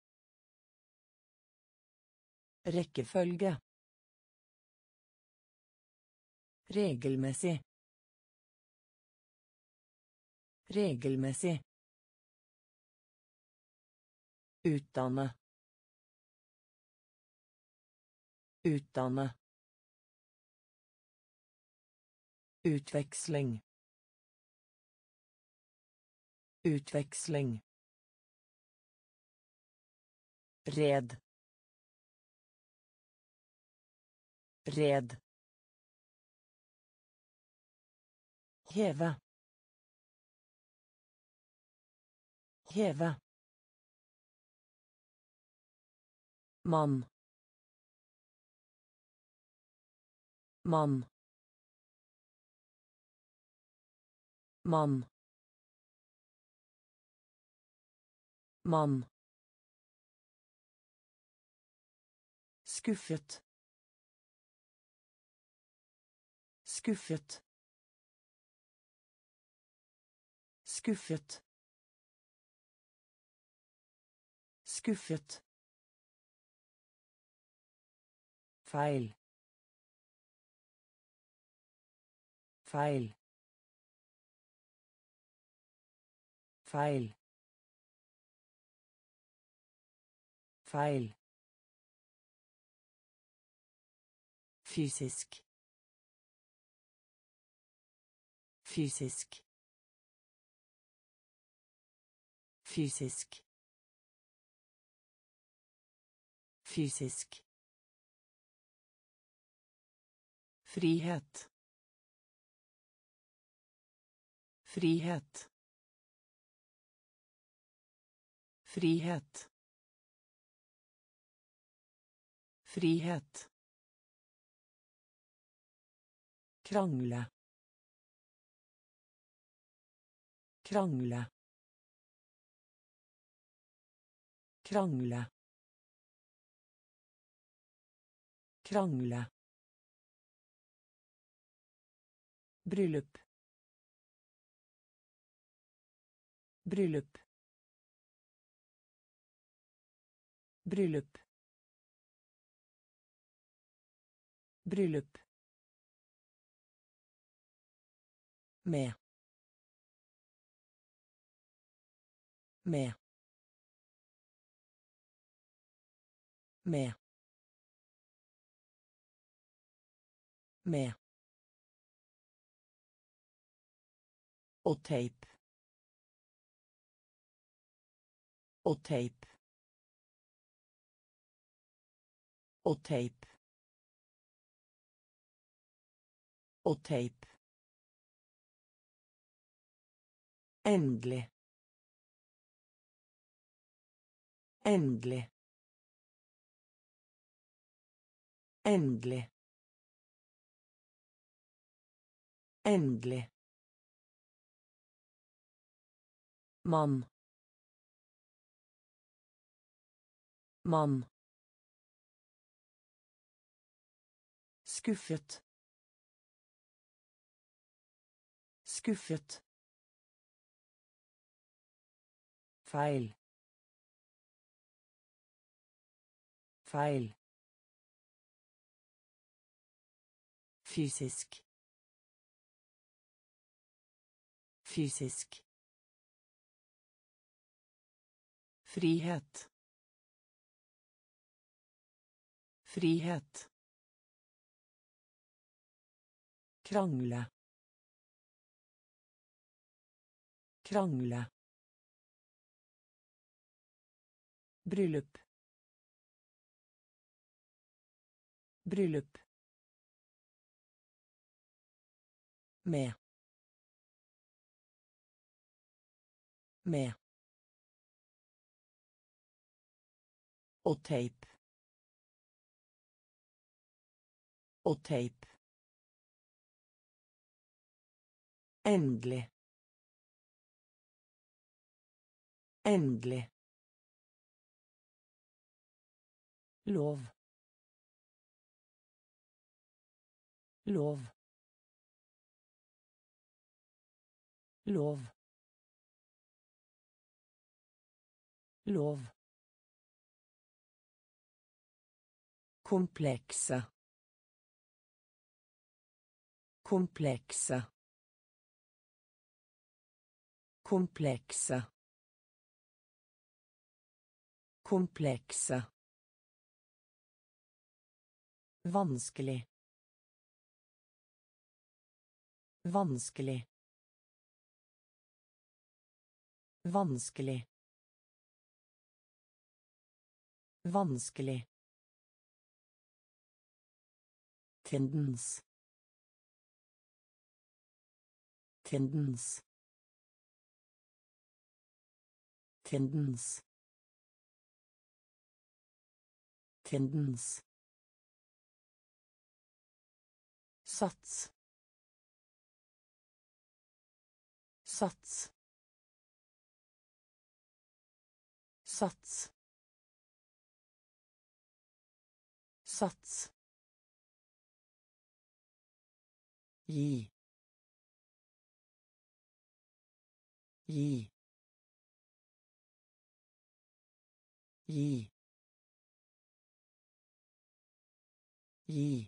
Rekkefølge. Regelmessig. Regelmessig. Utdanne. Utdanne. Utveksling. Utveksling. Red. Red. Heve. Heve. Mann. Mann. Mann. Mann. Skuffet. Skuffet. Skuffet. Skuffet. Feil. Feil. Feil. Feil. Fysisk. Fysisk. Fysisk. Fysisk. Frihet. Frihet. Frihet. Frihet. Krangle. Krangle. Krangle. Krangle. Bryllup. Bryllup. Bryllup. Bryllup. Med. Med. Med. Med. Og tape. Og tape. Og tape. Og tape. Endelig. Endelig. Endelig. Endelig. Mann. Mann. Skuffet. Skuffet. Feil. Feil. Fysisk. Fysisk. Frihet. Frihet. Krangle. Krangle. Bryllup. Bryllup. Med. Med. Og tape. Og tape. Endelig. Endelig. Lov. lov, lov, lov, komplekse, komplekse, komplekse, komplekse, vanskelig, vanskelig, vanskelig, vanskelig, tendens, tendens, tendens, tendens, sats, sats, sats, sats, gi, gi, gi, gi,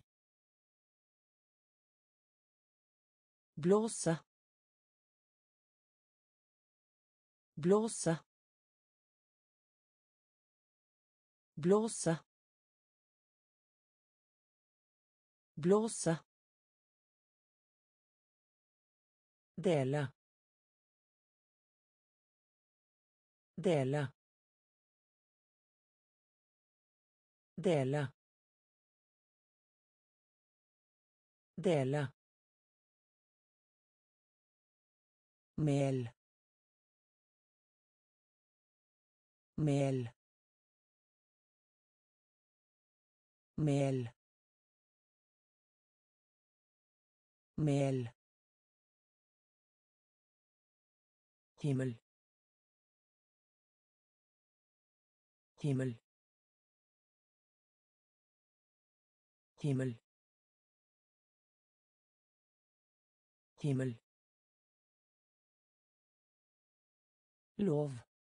blåse, blåse, blåse, blåse, dele, dele, dele, dele, mel, mel, mel, mel, himmel, himmel, himmel, himmel, lov,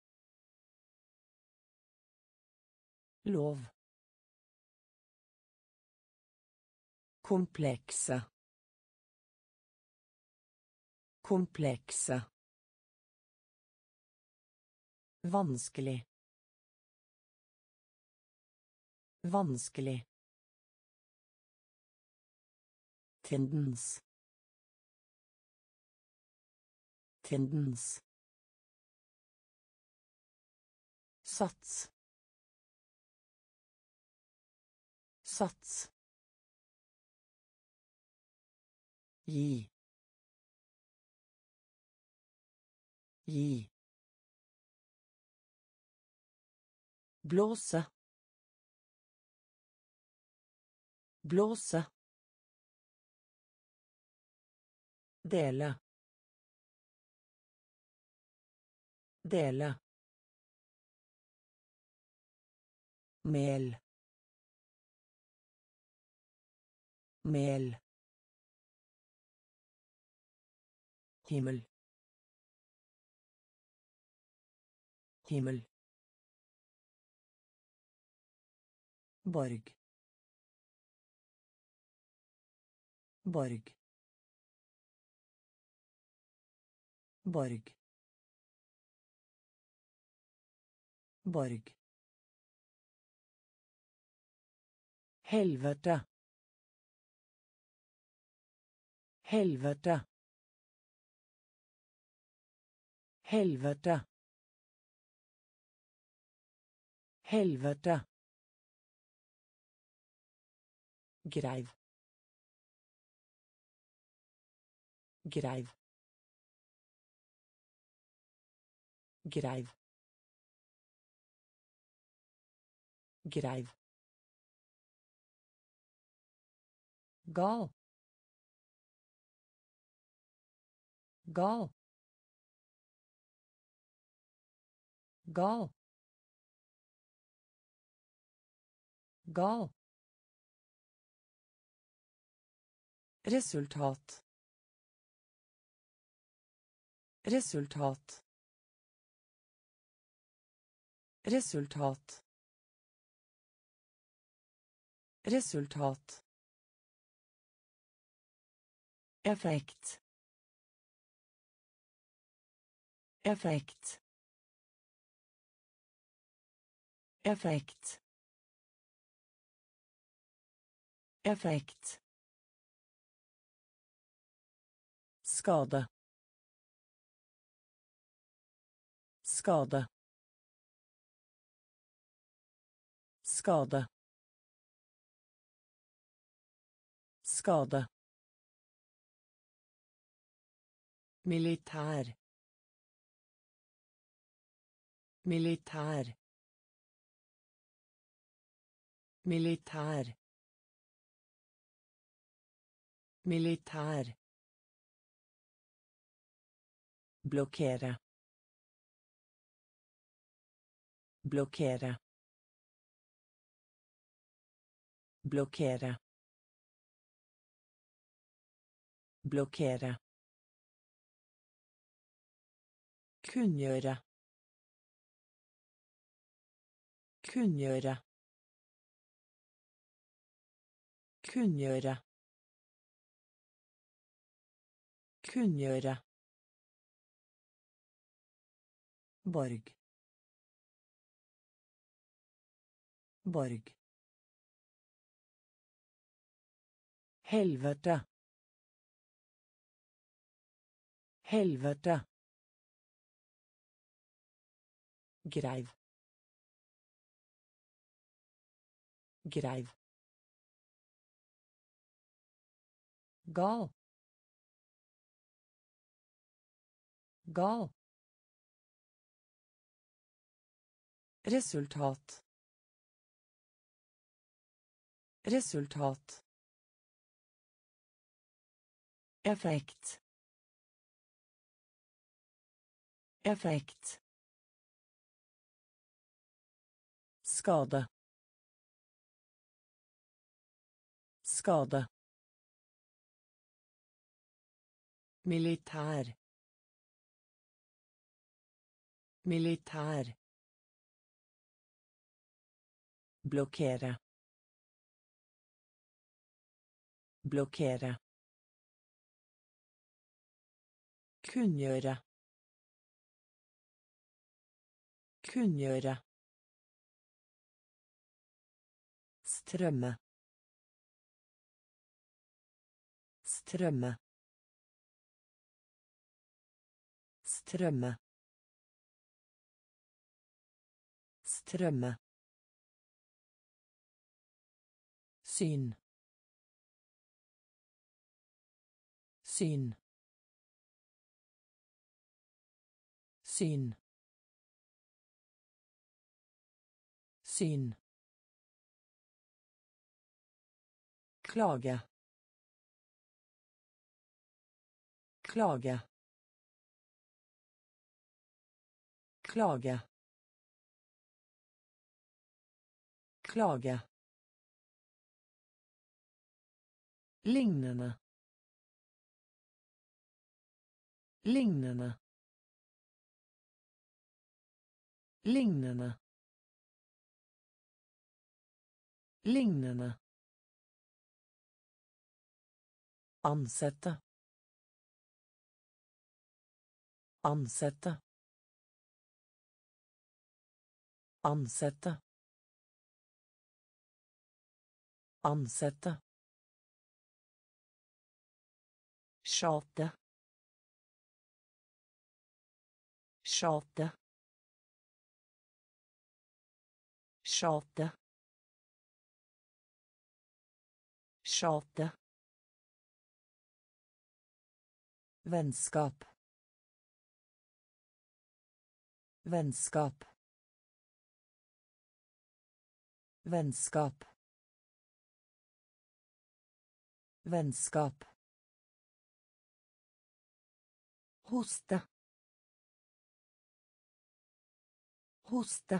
lov, komplekse, komplekse, vanskelig, vanskelig, tendens, tendens, sats, sats, gi, gi, blåse, blåse, dele, dele, mel, mel, himmel, himmel, borg, borg, borg, borg, helvete, helvete, helvete, helvete, greiv, greiv, greiv, greiv, gal, gal, gal, gal, Resultat. Resultat. Resultat. Resultat. Effekt. Effekt. Effekt. Effekt. Skade. Skade. Skade. Skade. Militær. Militær. Militær. Militær. Blokkere. Blokkere. Blokkere. Blokkere. Kunngjøre. Kunngjøre. Kunngjøre. Kunngjøre. Borg. Borg. Helvete. Helvete. Greiv. Greiv. Gal. Gal. Resultat. Resultat. Effekt. Effekt. Skade. Skade. Militær. Militær. Blokkere. Blokkere. Kunngjøre. Kunngjøre. Strømme. Strømme. Strømme. Strømme. Syn. Syn. Syn. Syn. Klage. Klage. Klage. Klage. Lignende. Lignende. Lignende. Lignende. Ansette. Ansette. Ansette. Ansette. Sjate. Sjate. Sjate. Sjate. Vennskap. Vennskap. Vennskap. Vennskap. Hoste. Hoste.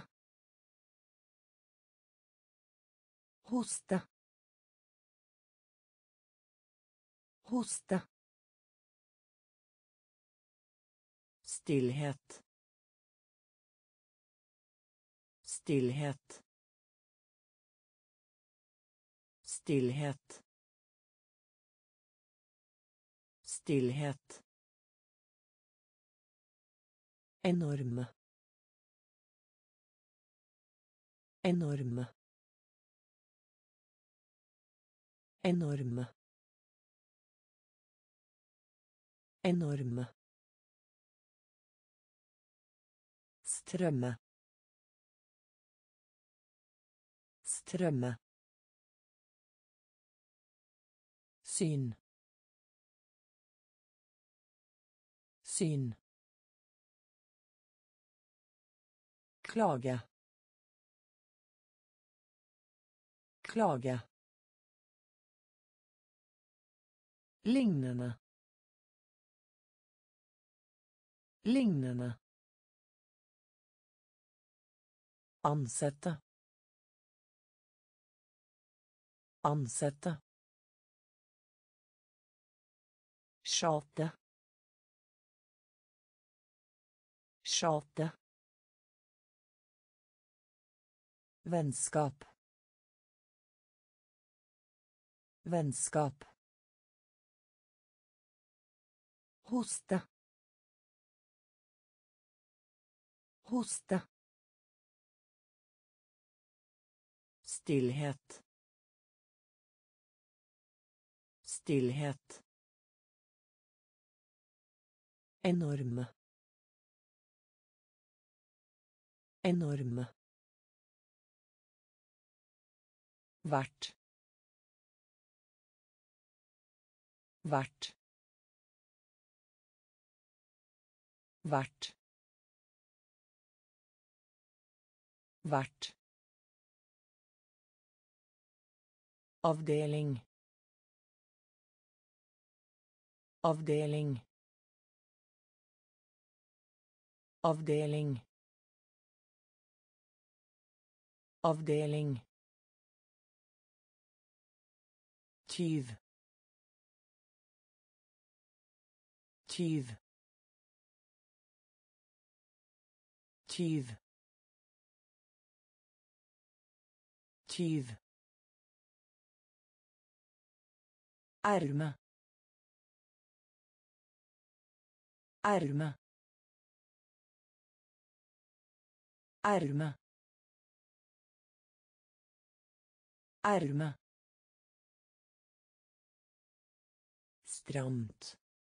Hoste. Hoste. Stillhet. Stillhet. Stillhet. Stillhet. Enorme. Enorme. Enorme. Enorme. Strømme. Strømme. Syn. Syn. Klage. Klage. Lignende. Lignende. Ansette. Ansette. Sjate. Sjate. Vennskap. Vennskap. Hoste. Hoste. Stillhet. Stillhet. Enorme. Enorme. Hvert. Hvert. Hvert. Hvert. Avdeling. Avdeling. Avdeling. Avdeling. Tyv. Tyv. Tyv. Tyv. Erme. Erme. Erme. Erme. Stramt.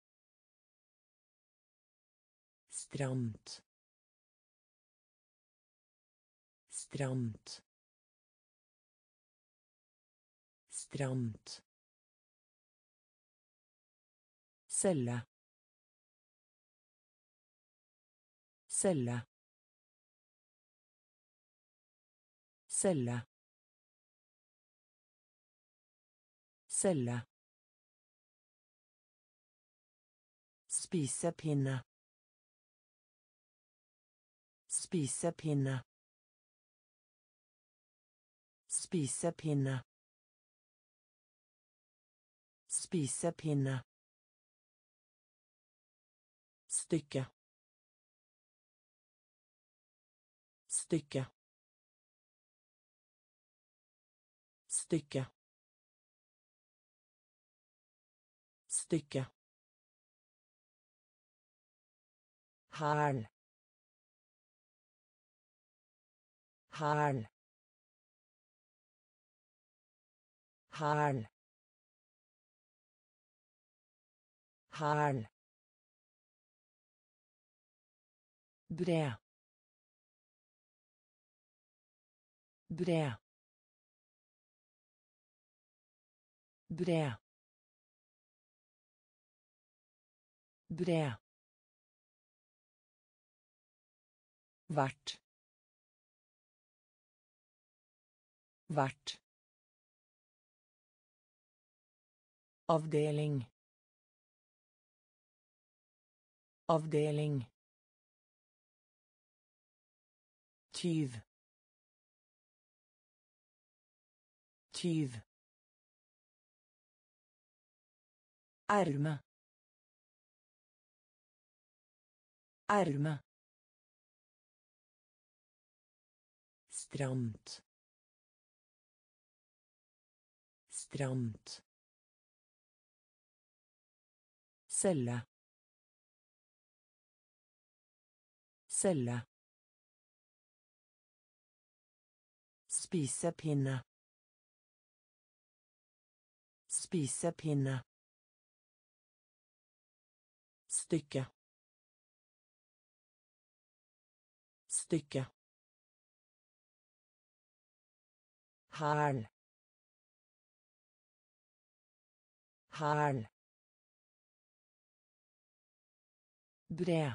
Stramt. Stramt. Stramt. Celle. Celle. Celle. Celle. Spisepinne. Spisepinne. Spisepinne. Spisepinne. Stykke. Stykke. Stykke. Stykke. Hæl. Hæl. Hæl. Hæl. Bred. Bred. Bred. Bred. Hvert. Hvert. Avdeling. Avdeling. Tyv. Tyv. Erme. Erme. Stramt. Stramt. Celle. Celle. Spisepinne. Spisepinne. Stykke. Stykke. Hæl. Hæl. Bred.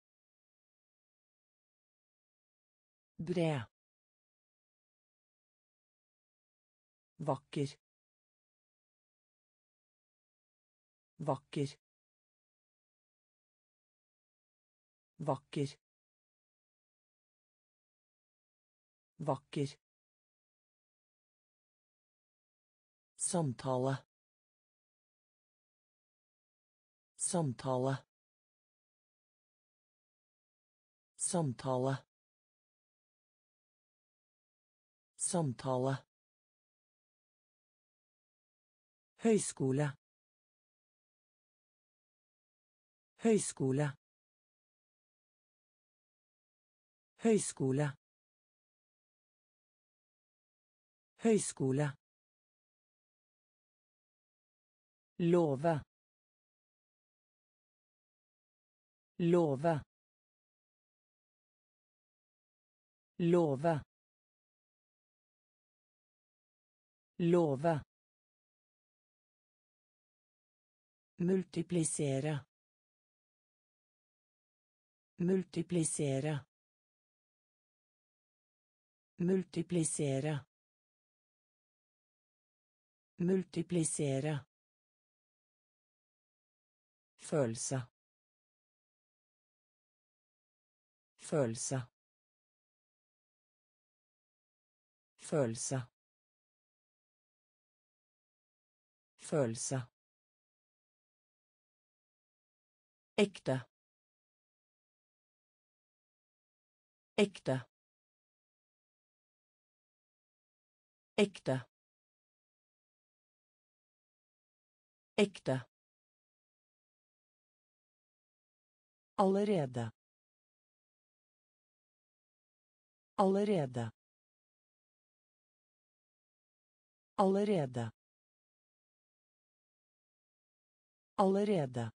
Bred. Vakker. Vakker. Vakker. Vakker. Samtale. Samtale. Samtale. Samtale. Høyskole. Høyskole. Høyskole. Høyskole. Love. Love. Love. Love. Multiplisere. Multiplisere. Multiplisere. Multiplisere. Følelse. Følelse. Følelse. Følelse. Ekte. Ekte. Ekte. Ekte. Allerede. Allerede. Allerede. Allerede.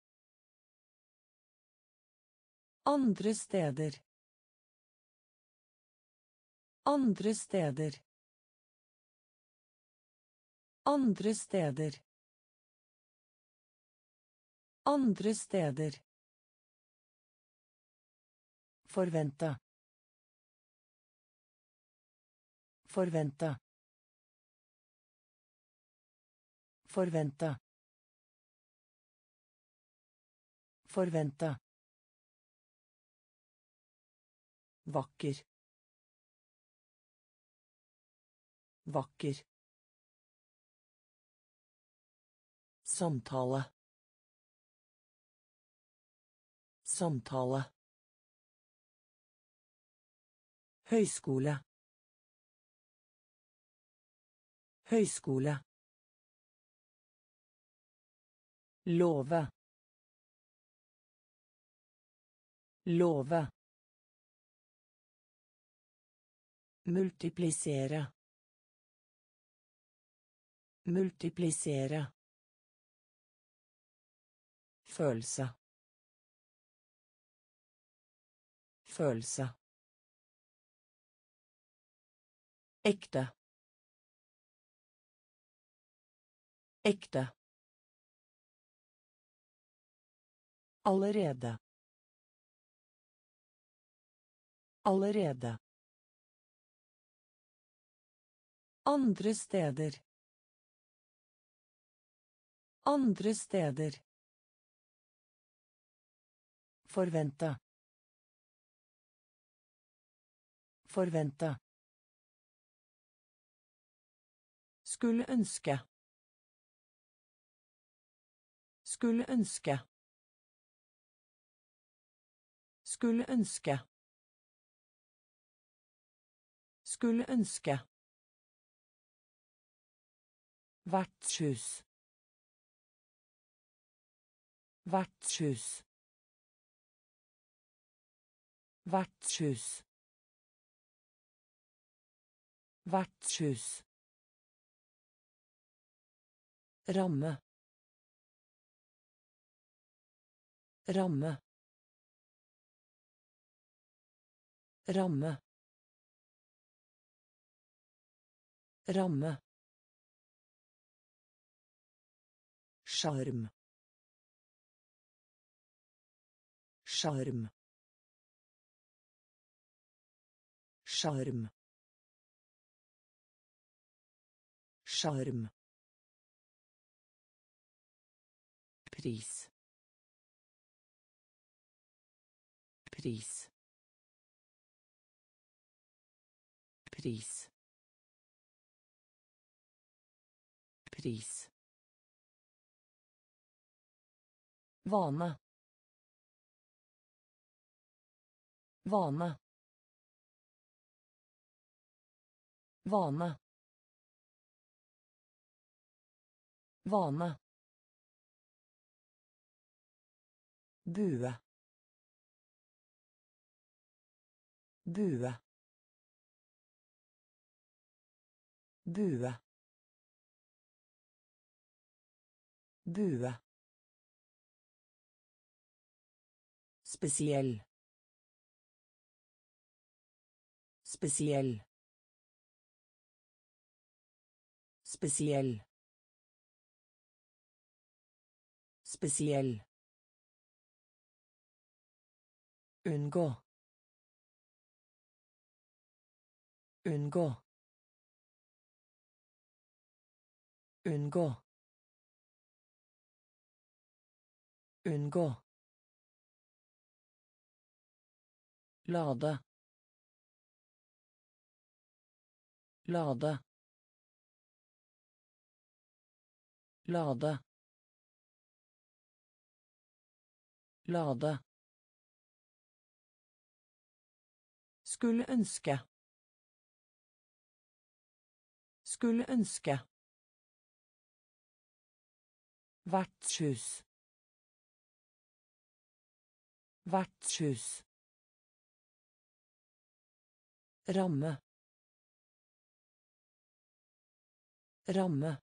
Andre steder. Andre steder. Andre steder. Andre steder. Forvente. Forvente. Forvente. Forvente. Vakker. Vakker. Samtale. Samtale. Høyskole. Høyskole. Love. Love. Multiplisere. Multiplisere. Følelse. Følelse. Ekte. Ekte. Allerede. Allerede. Andre steder. Andre steder. Forvente. Forvente. Skulle ønske. Skulle ønske. Skulle ønske. Skulle ønske. Vertshus. Vertshus. Vertshus. Vertshus. Ramme. Ramme. Ramme. Ramme. Sjarm. Sjarm. Sjarm. Sjarm. Pris. Pris. Pris. Pris. Vane. Vane. Vane. Vane. Bue. Bue. Bue. Bue. Spesiell. Spesiell. Spesiell. Spesiell. Unngå. Unngå. Unngå. Unngå. Lade. Lade. Lade. Lade. Skulle ønske. Skulle ønske. Vertshus. Vertshus. Ramme. Ramme.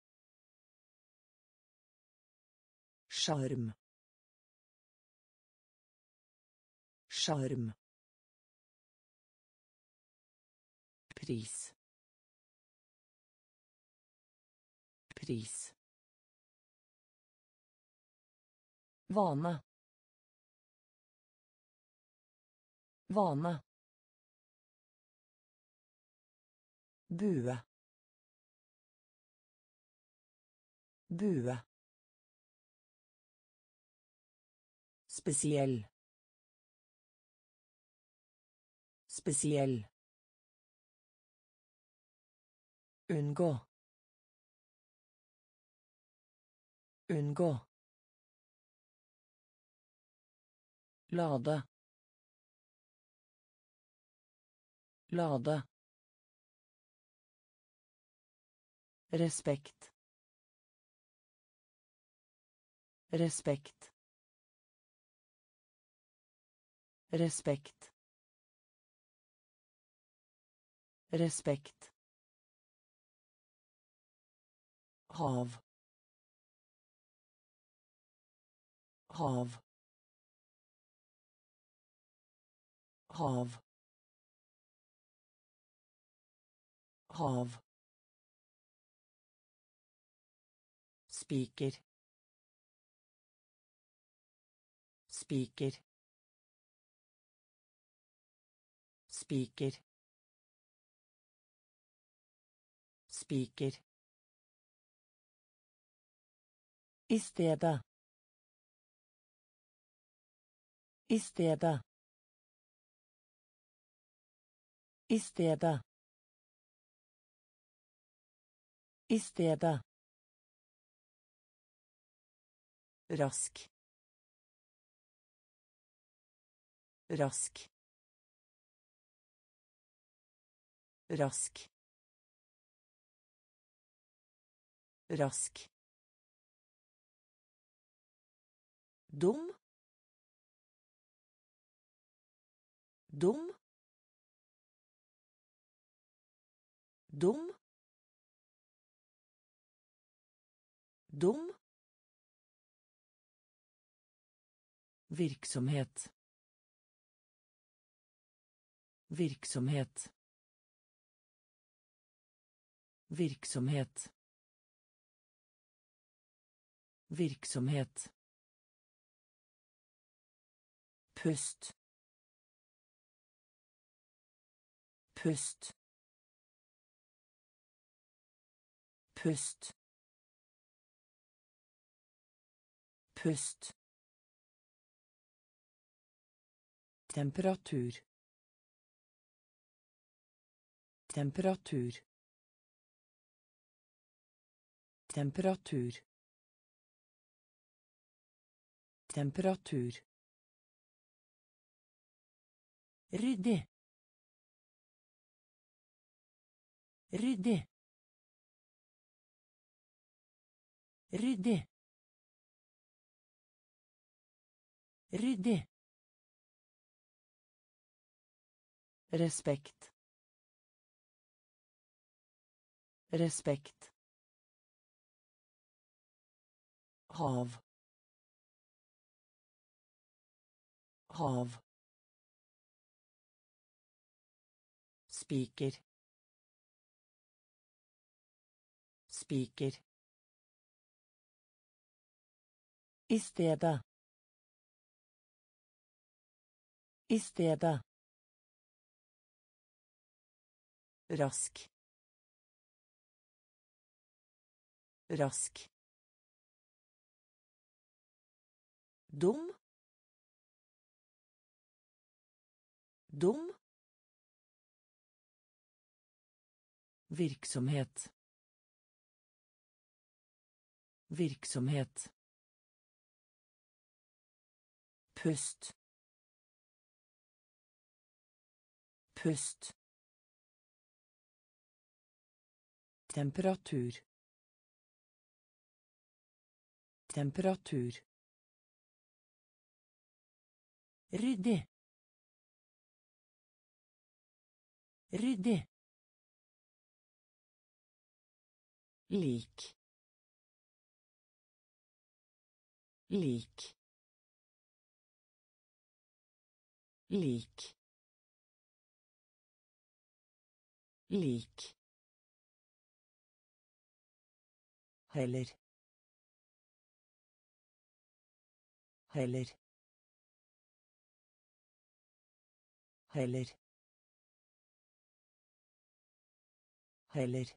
Sjarm. Sjarm. Pris. Pris. Vane. Vane. Bue. Bue. Spesiell. Spesiell. Unngå. Unngå. Lade. Lade. Respekt. Respekt. Respekt. Respekt. Hav. Hav. Hav. Hav. Spiker. Spiker. Spiker. Spiker. I stedet. I stedet. I stedet. I stedet. rask rask rask rask dum dum dum dum virksomhet virksomhet virksomhet virksomhet pust pust pust pust temperatur temperatur temperatur temperatur ryddig ryddig ryddig ryddig respekt respekt hav hav spiker spiker i stedet i stedet rask rask dum dum virksomhet virksomhet pust pust temperatur temperatur ryddig ryddig lik lik lik lik heller heller heller heller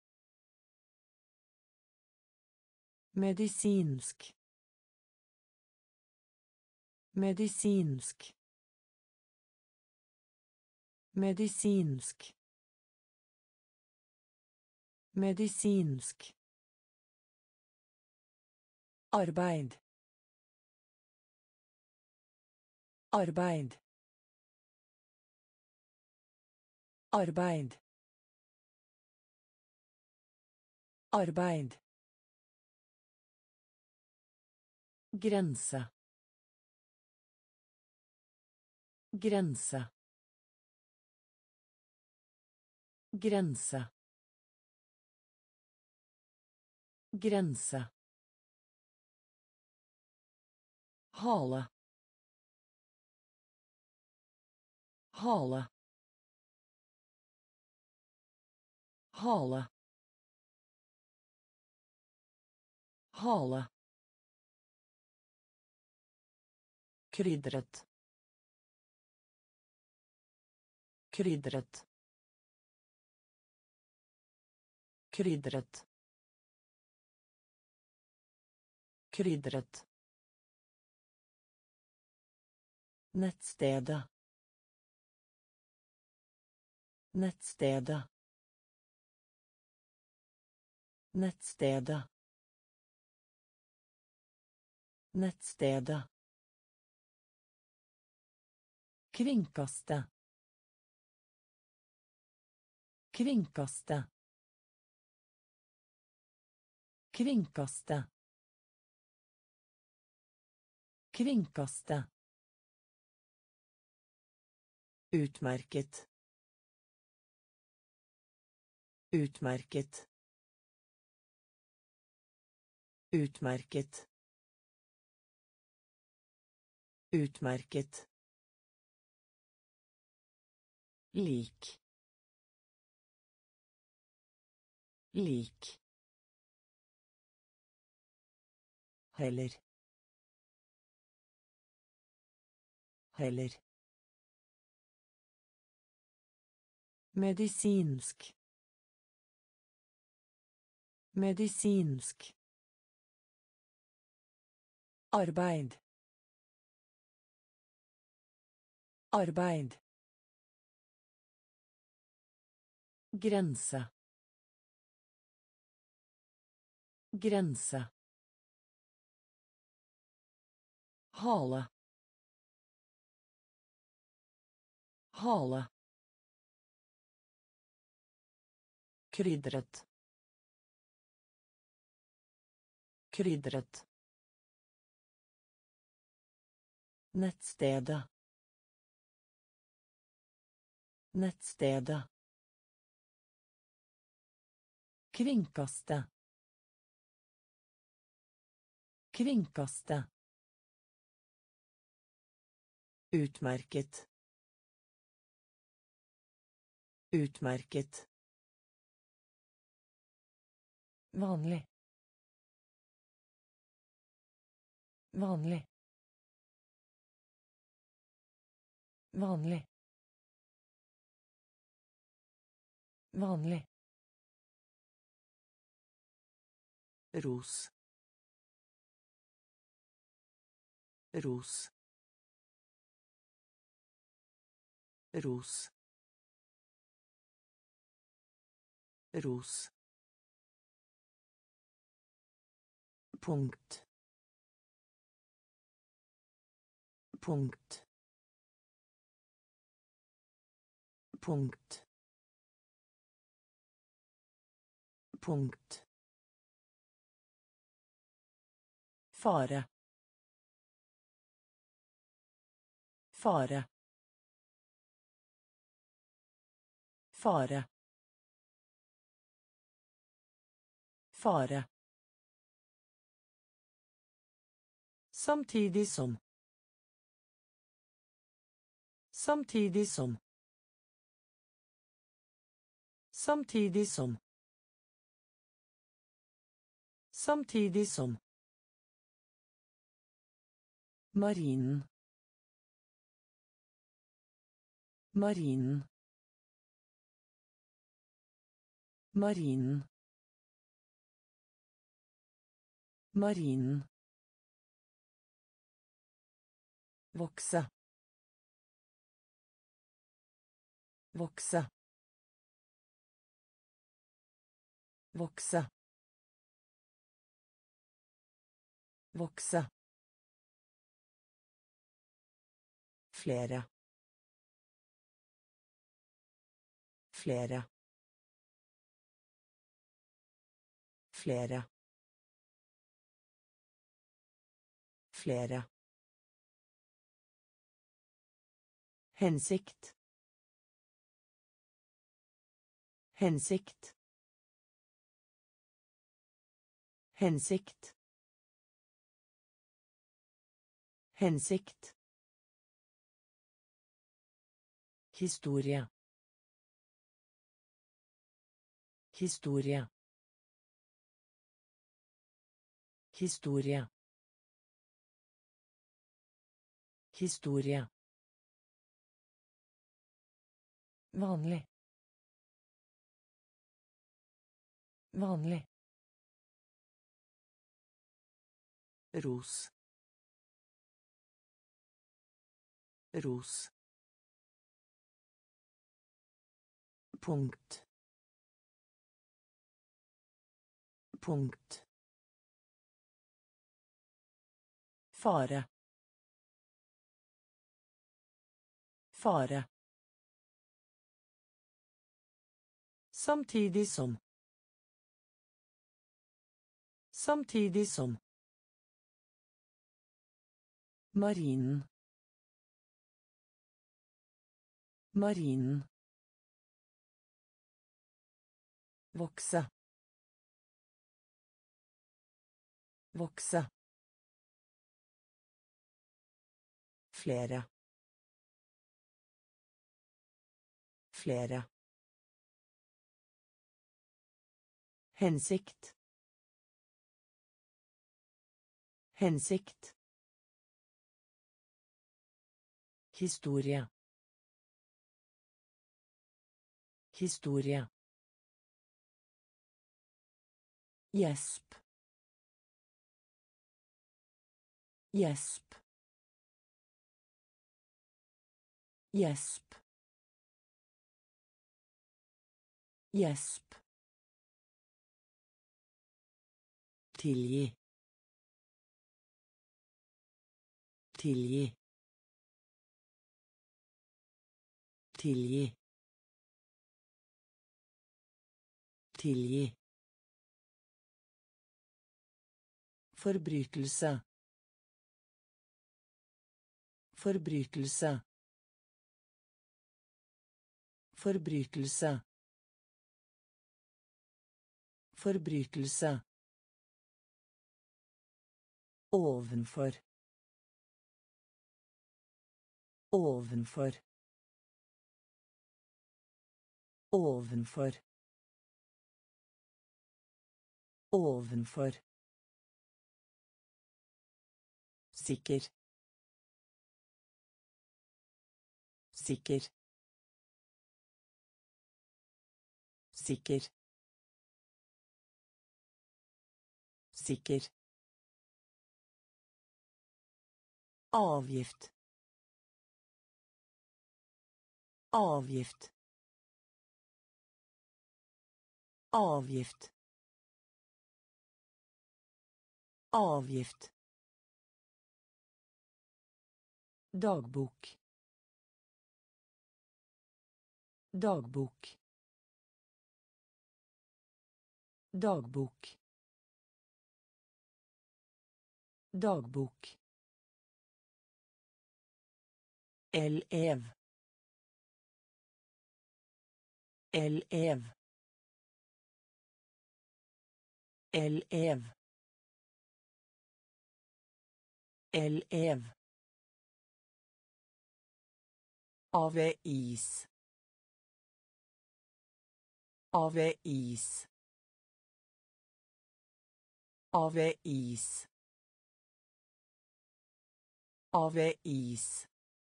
medisinsk medisinsk medisinsk medisinsk arbeid arbeid arbeid arbeid grense grense grense grense hale hale hale hale krydret krydret krydret krydret nettstedet nettstedet nettstedet Nettstedet. Kringkaste. Kringkaste. Kringkaste. Kringkaste. Utmerket. Utmerket. Utmerket. Utmerket. Lik. Lik. Heller. Heller. Medisinsk. Medisinsk. Arbeid. Arbeid. Grense. Grense. Hale. Hale. Krydret. Krydret. Nettstedet. Nettstedet. Kringkaste. Kringkaste. Utmerket. Utmerket. Vanlig. Vanlig. Vanlig. Vanlig. Ros. Ros. Ros. Ros. Punkt. Punkt. Punkt. Punkt. Fare. Fare. Fare. Fare. Samtidig som. Samtidig som. Samtidig som. Samtidig som. Marinen. Marinen. Marinen. Marinen. Vokse. Vokse. Vokse. Vokse. Flere. Flere. Flere. Flere. Hensikt. Hensikt. Hensikt. Hensikt. Historie. Historie. Historie. Historie. Vanlig. Vanlig. Ros. Ros. Punkt. Punkt. Fare. Fare. Samtidig som. Samtidig som. Marinen. Marinen. Vokse. Vokse. Flere. Flere. Hensikt. Hensikt. Historie. Historie. Gjesp. Gjesp. Gjesp. Gjesp. Tilgi. Tilgi. Tilgi. Tilgi. Forbrytelse. Forbrytelse. Forbrytelse. Forbrytelse. Ovenfor. Ovenfor. Ovenfor. Ovenfor. Sikker. Sikker. Sikker. Sikker. Avgift. Avgift. Avgift. Avgift. Dagbok. Dagbok. Dagbok. Dagbok. Elev. Elev. Elev. Elev. Avis. Avis. Avis. Avis.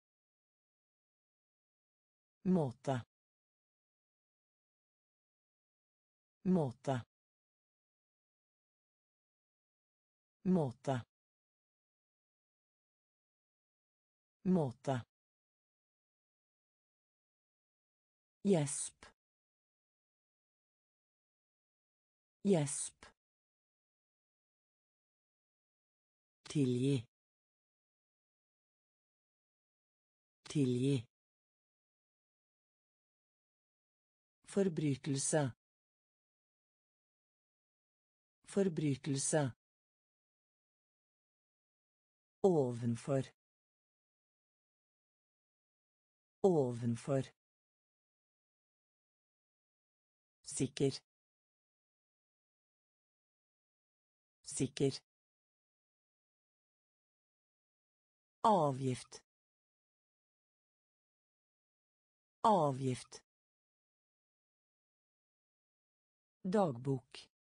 Måte. Måte. Måte. Måte. Gjesp. Gjesp. Tilgi. Tilgi. Forbrytelse. Forbrytelse. Ovenfor. Ovenfor. Sikker. Sikker. Avgift. Avgift. Dagbok.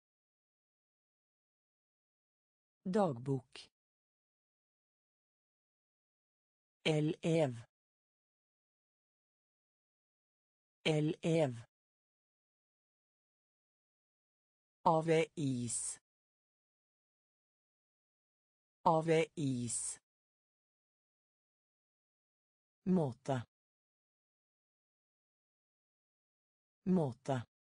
Dagbok. Elev. Elev. Avis. Avis. Måte. Måte.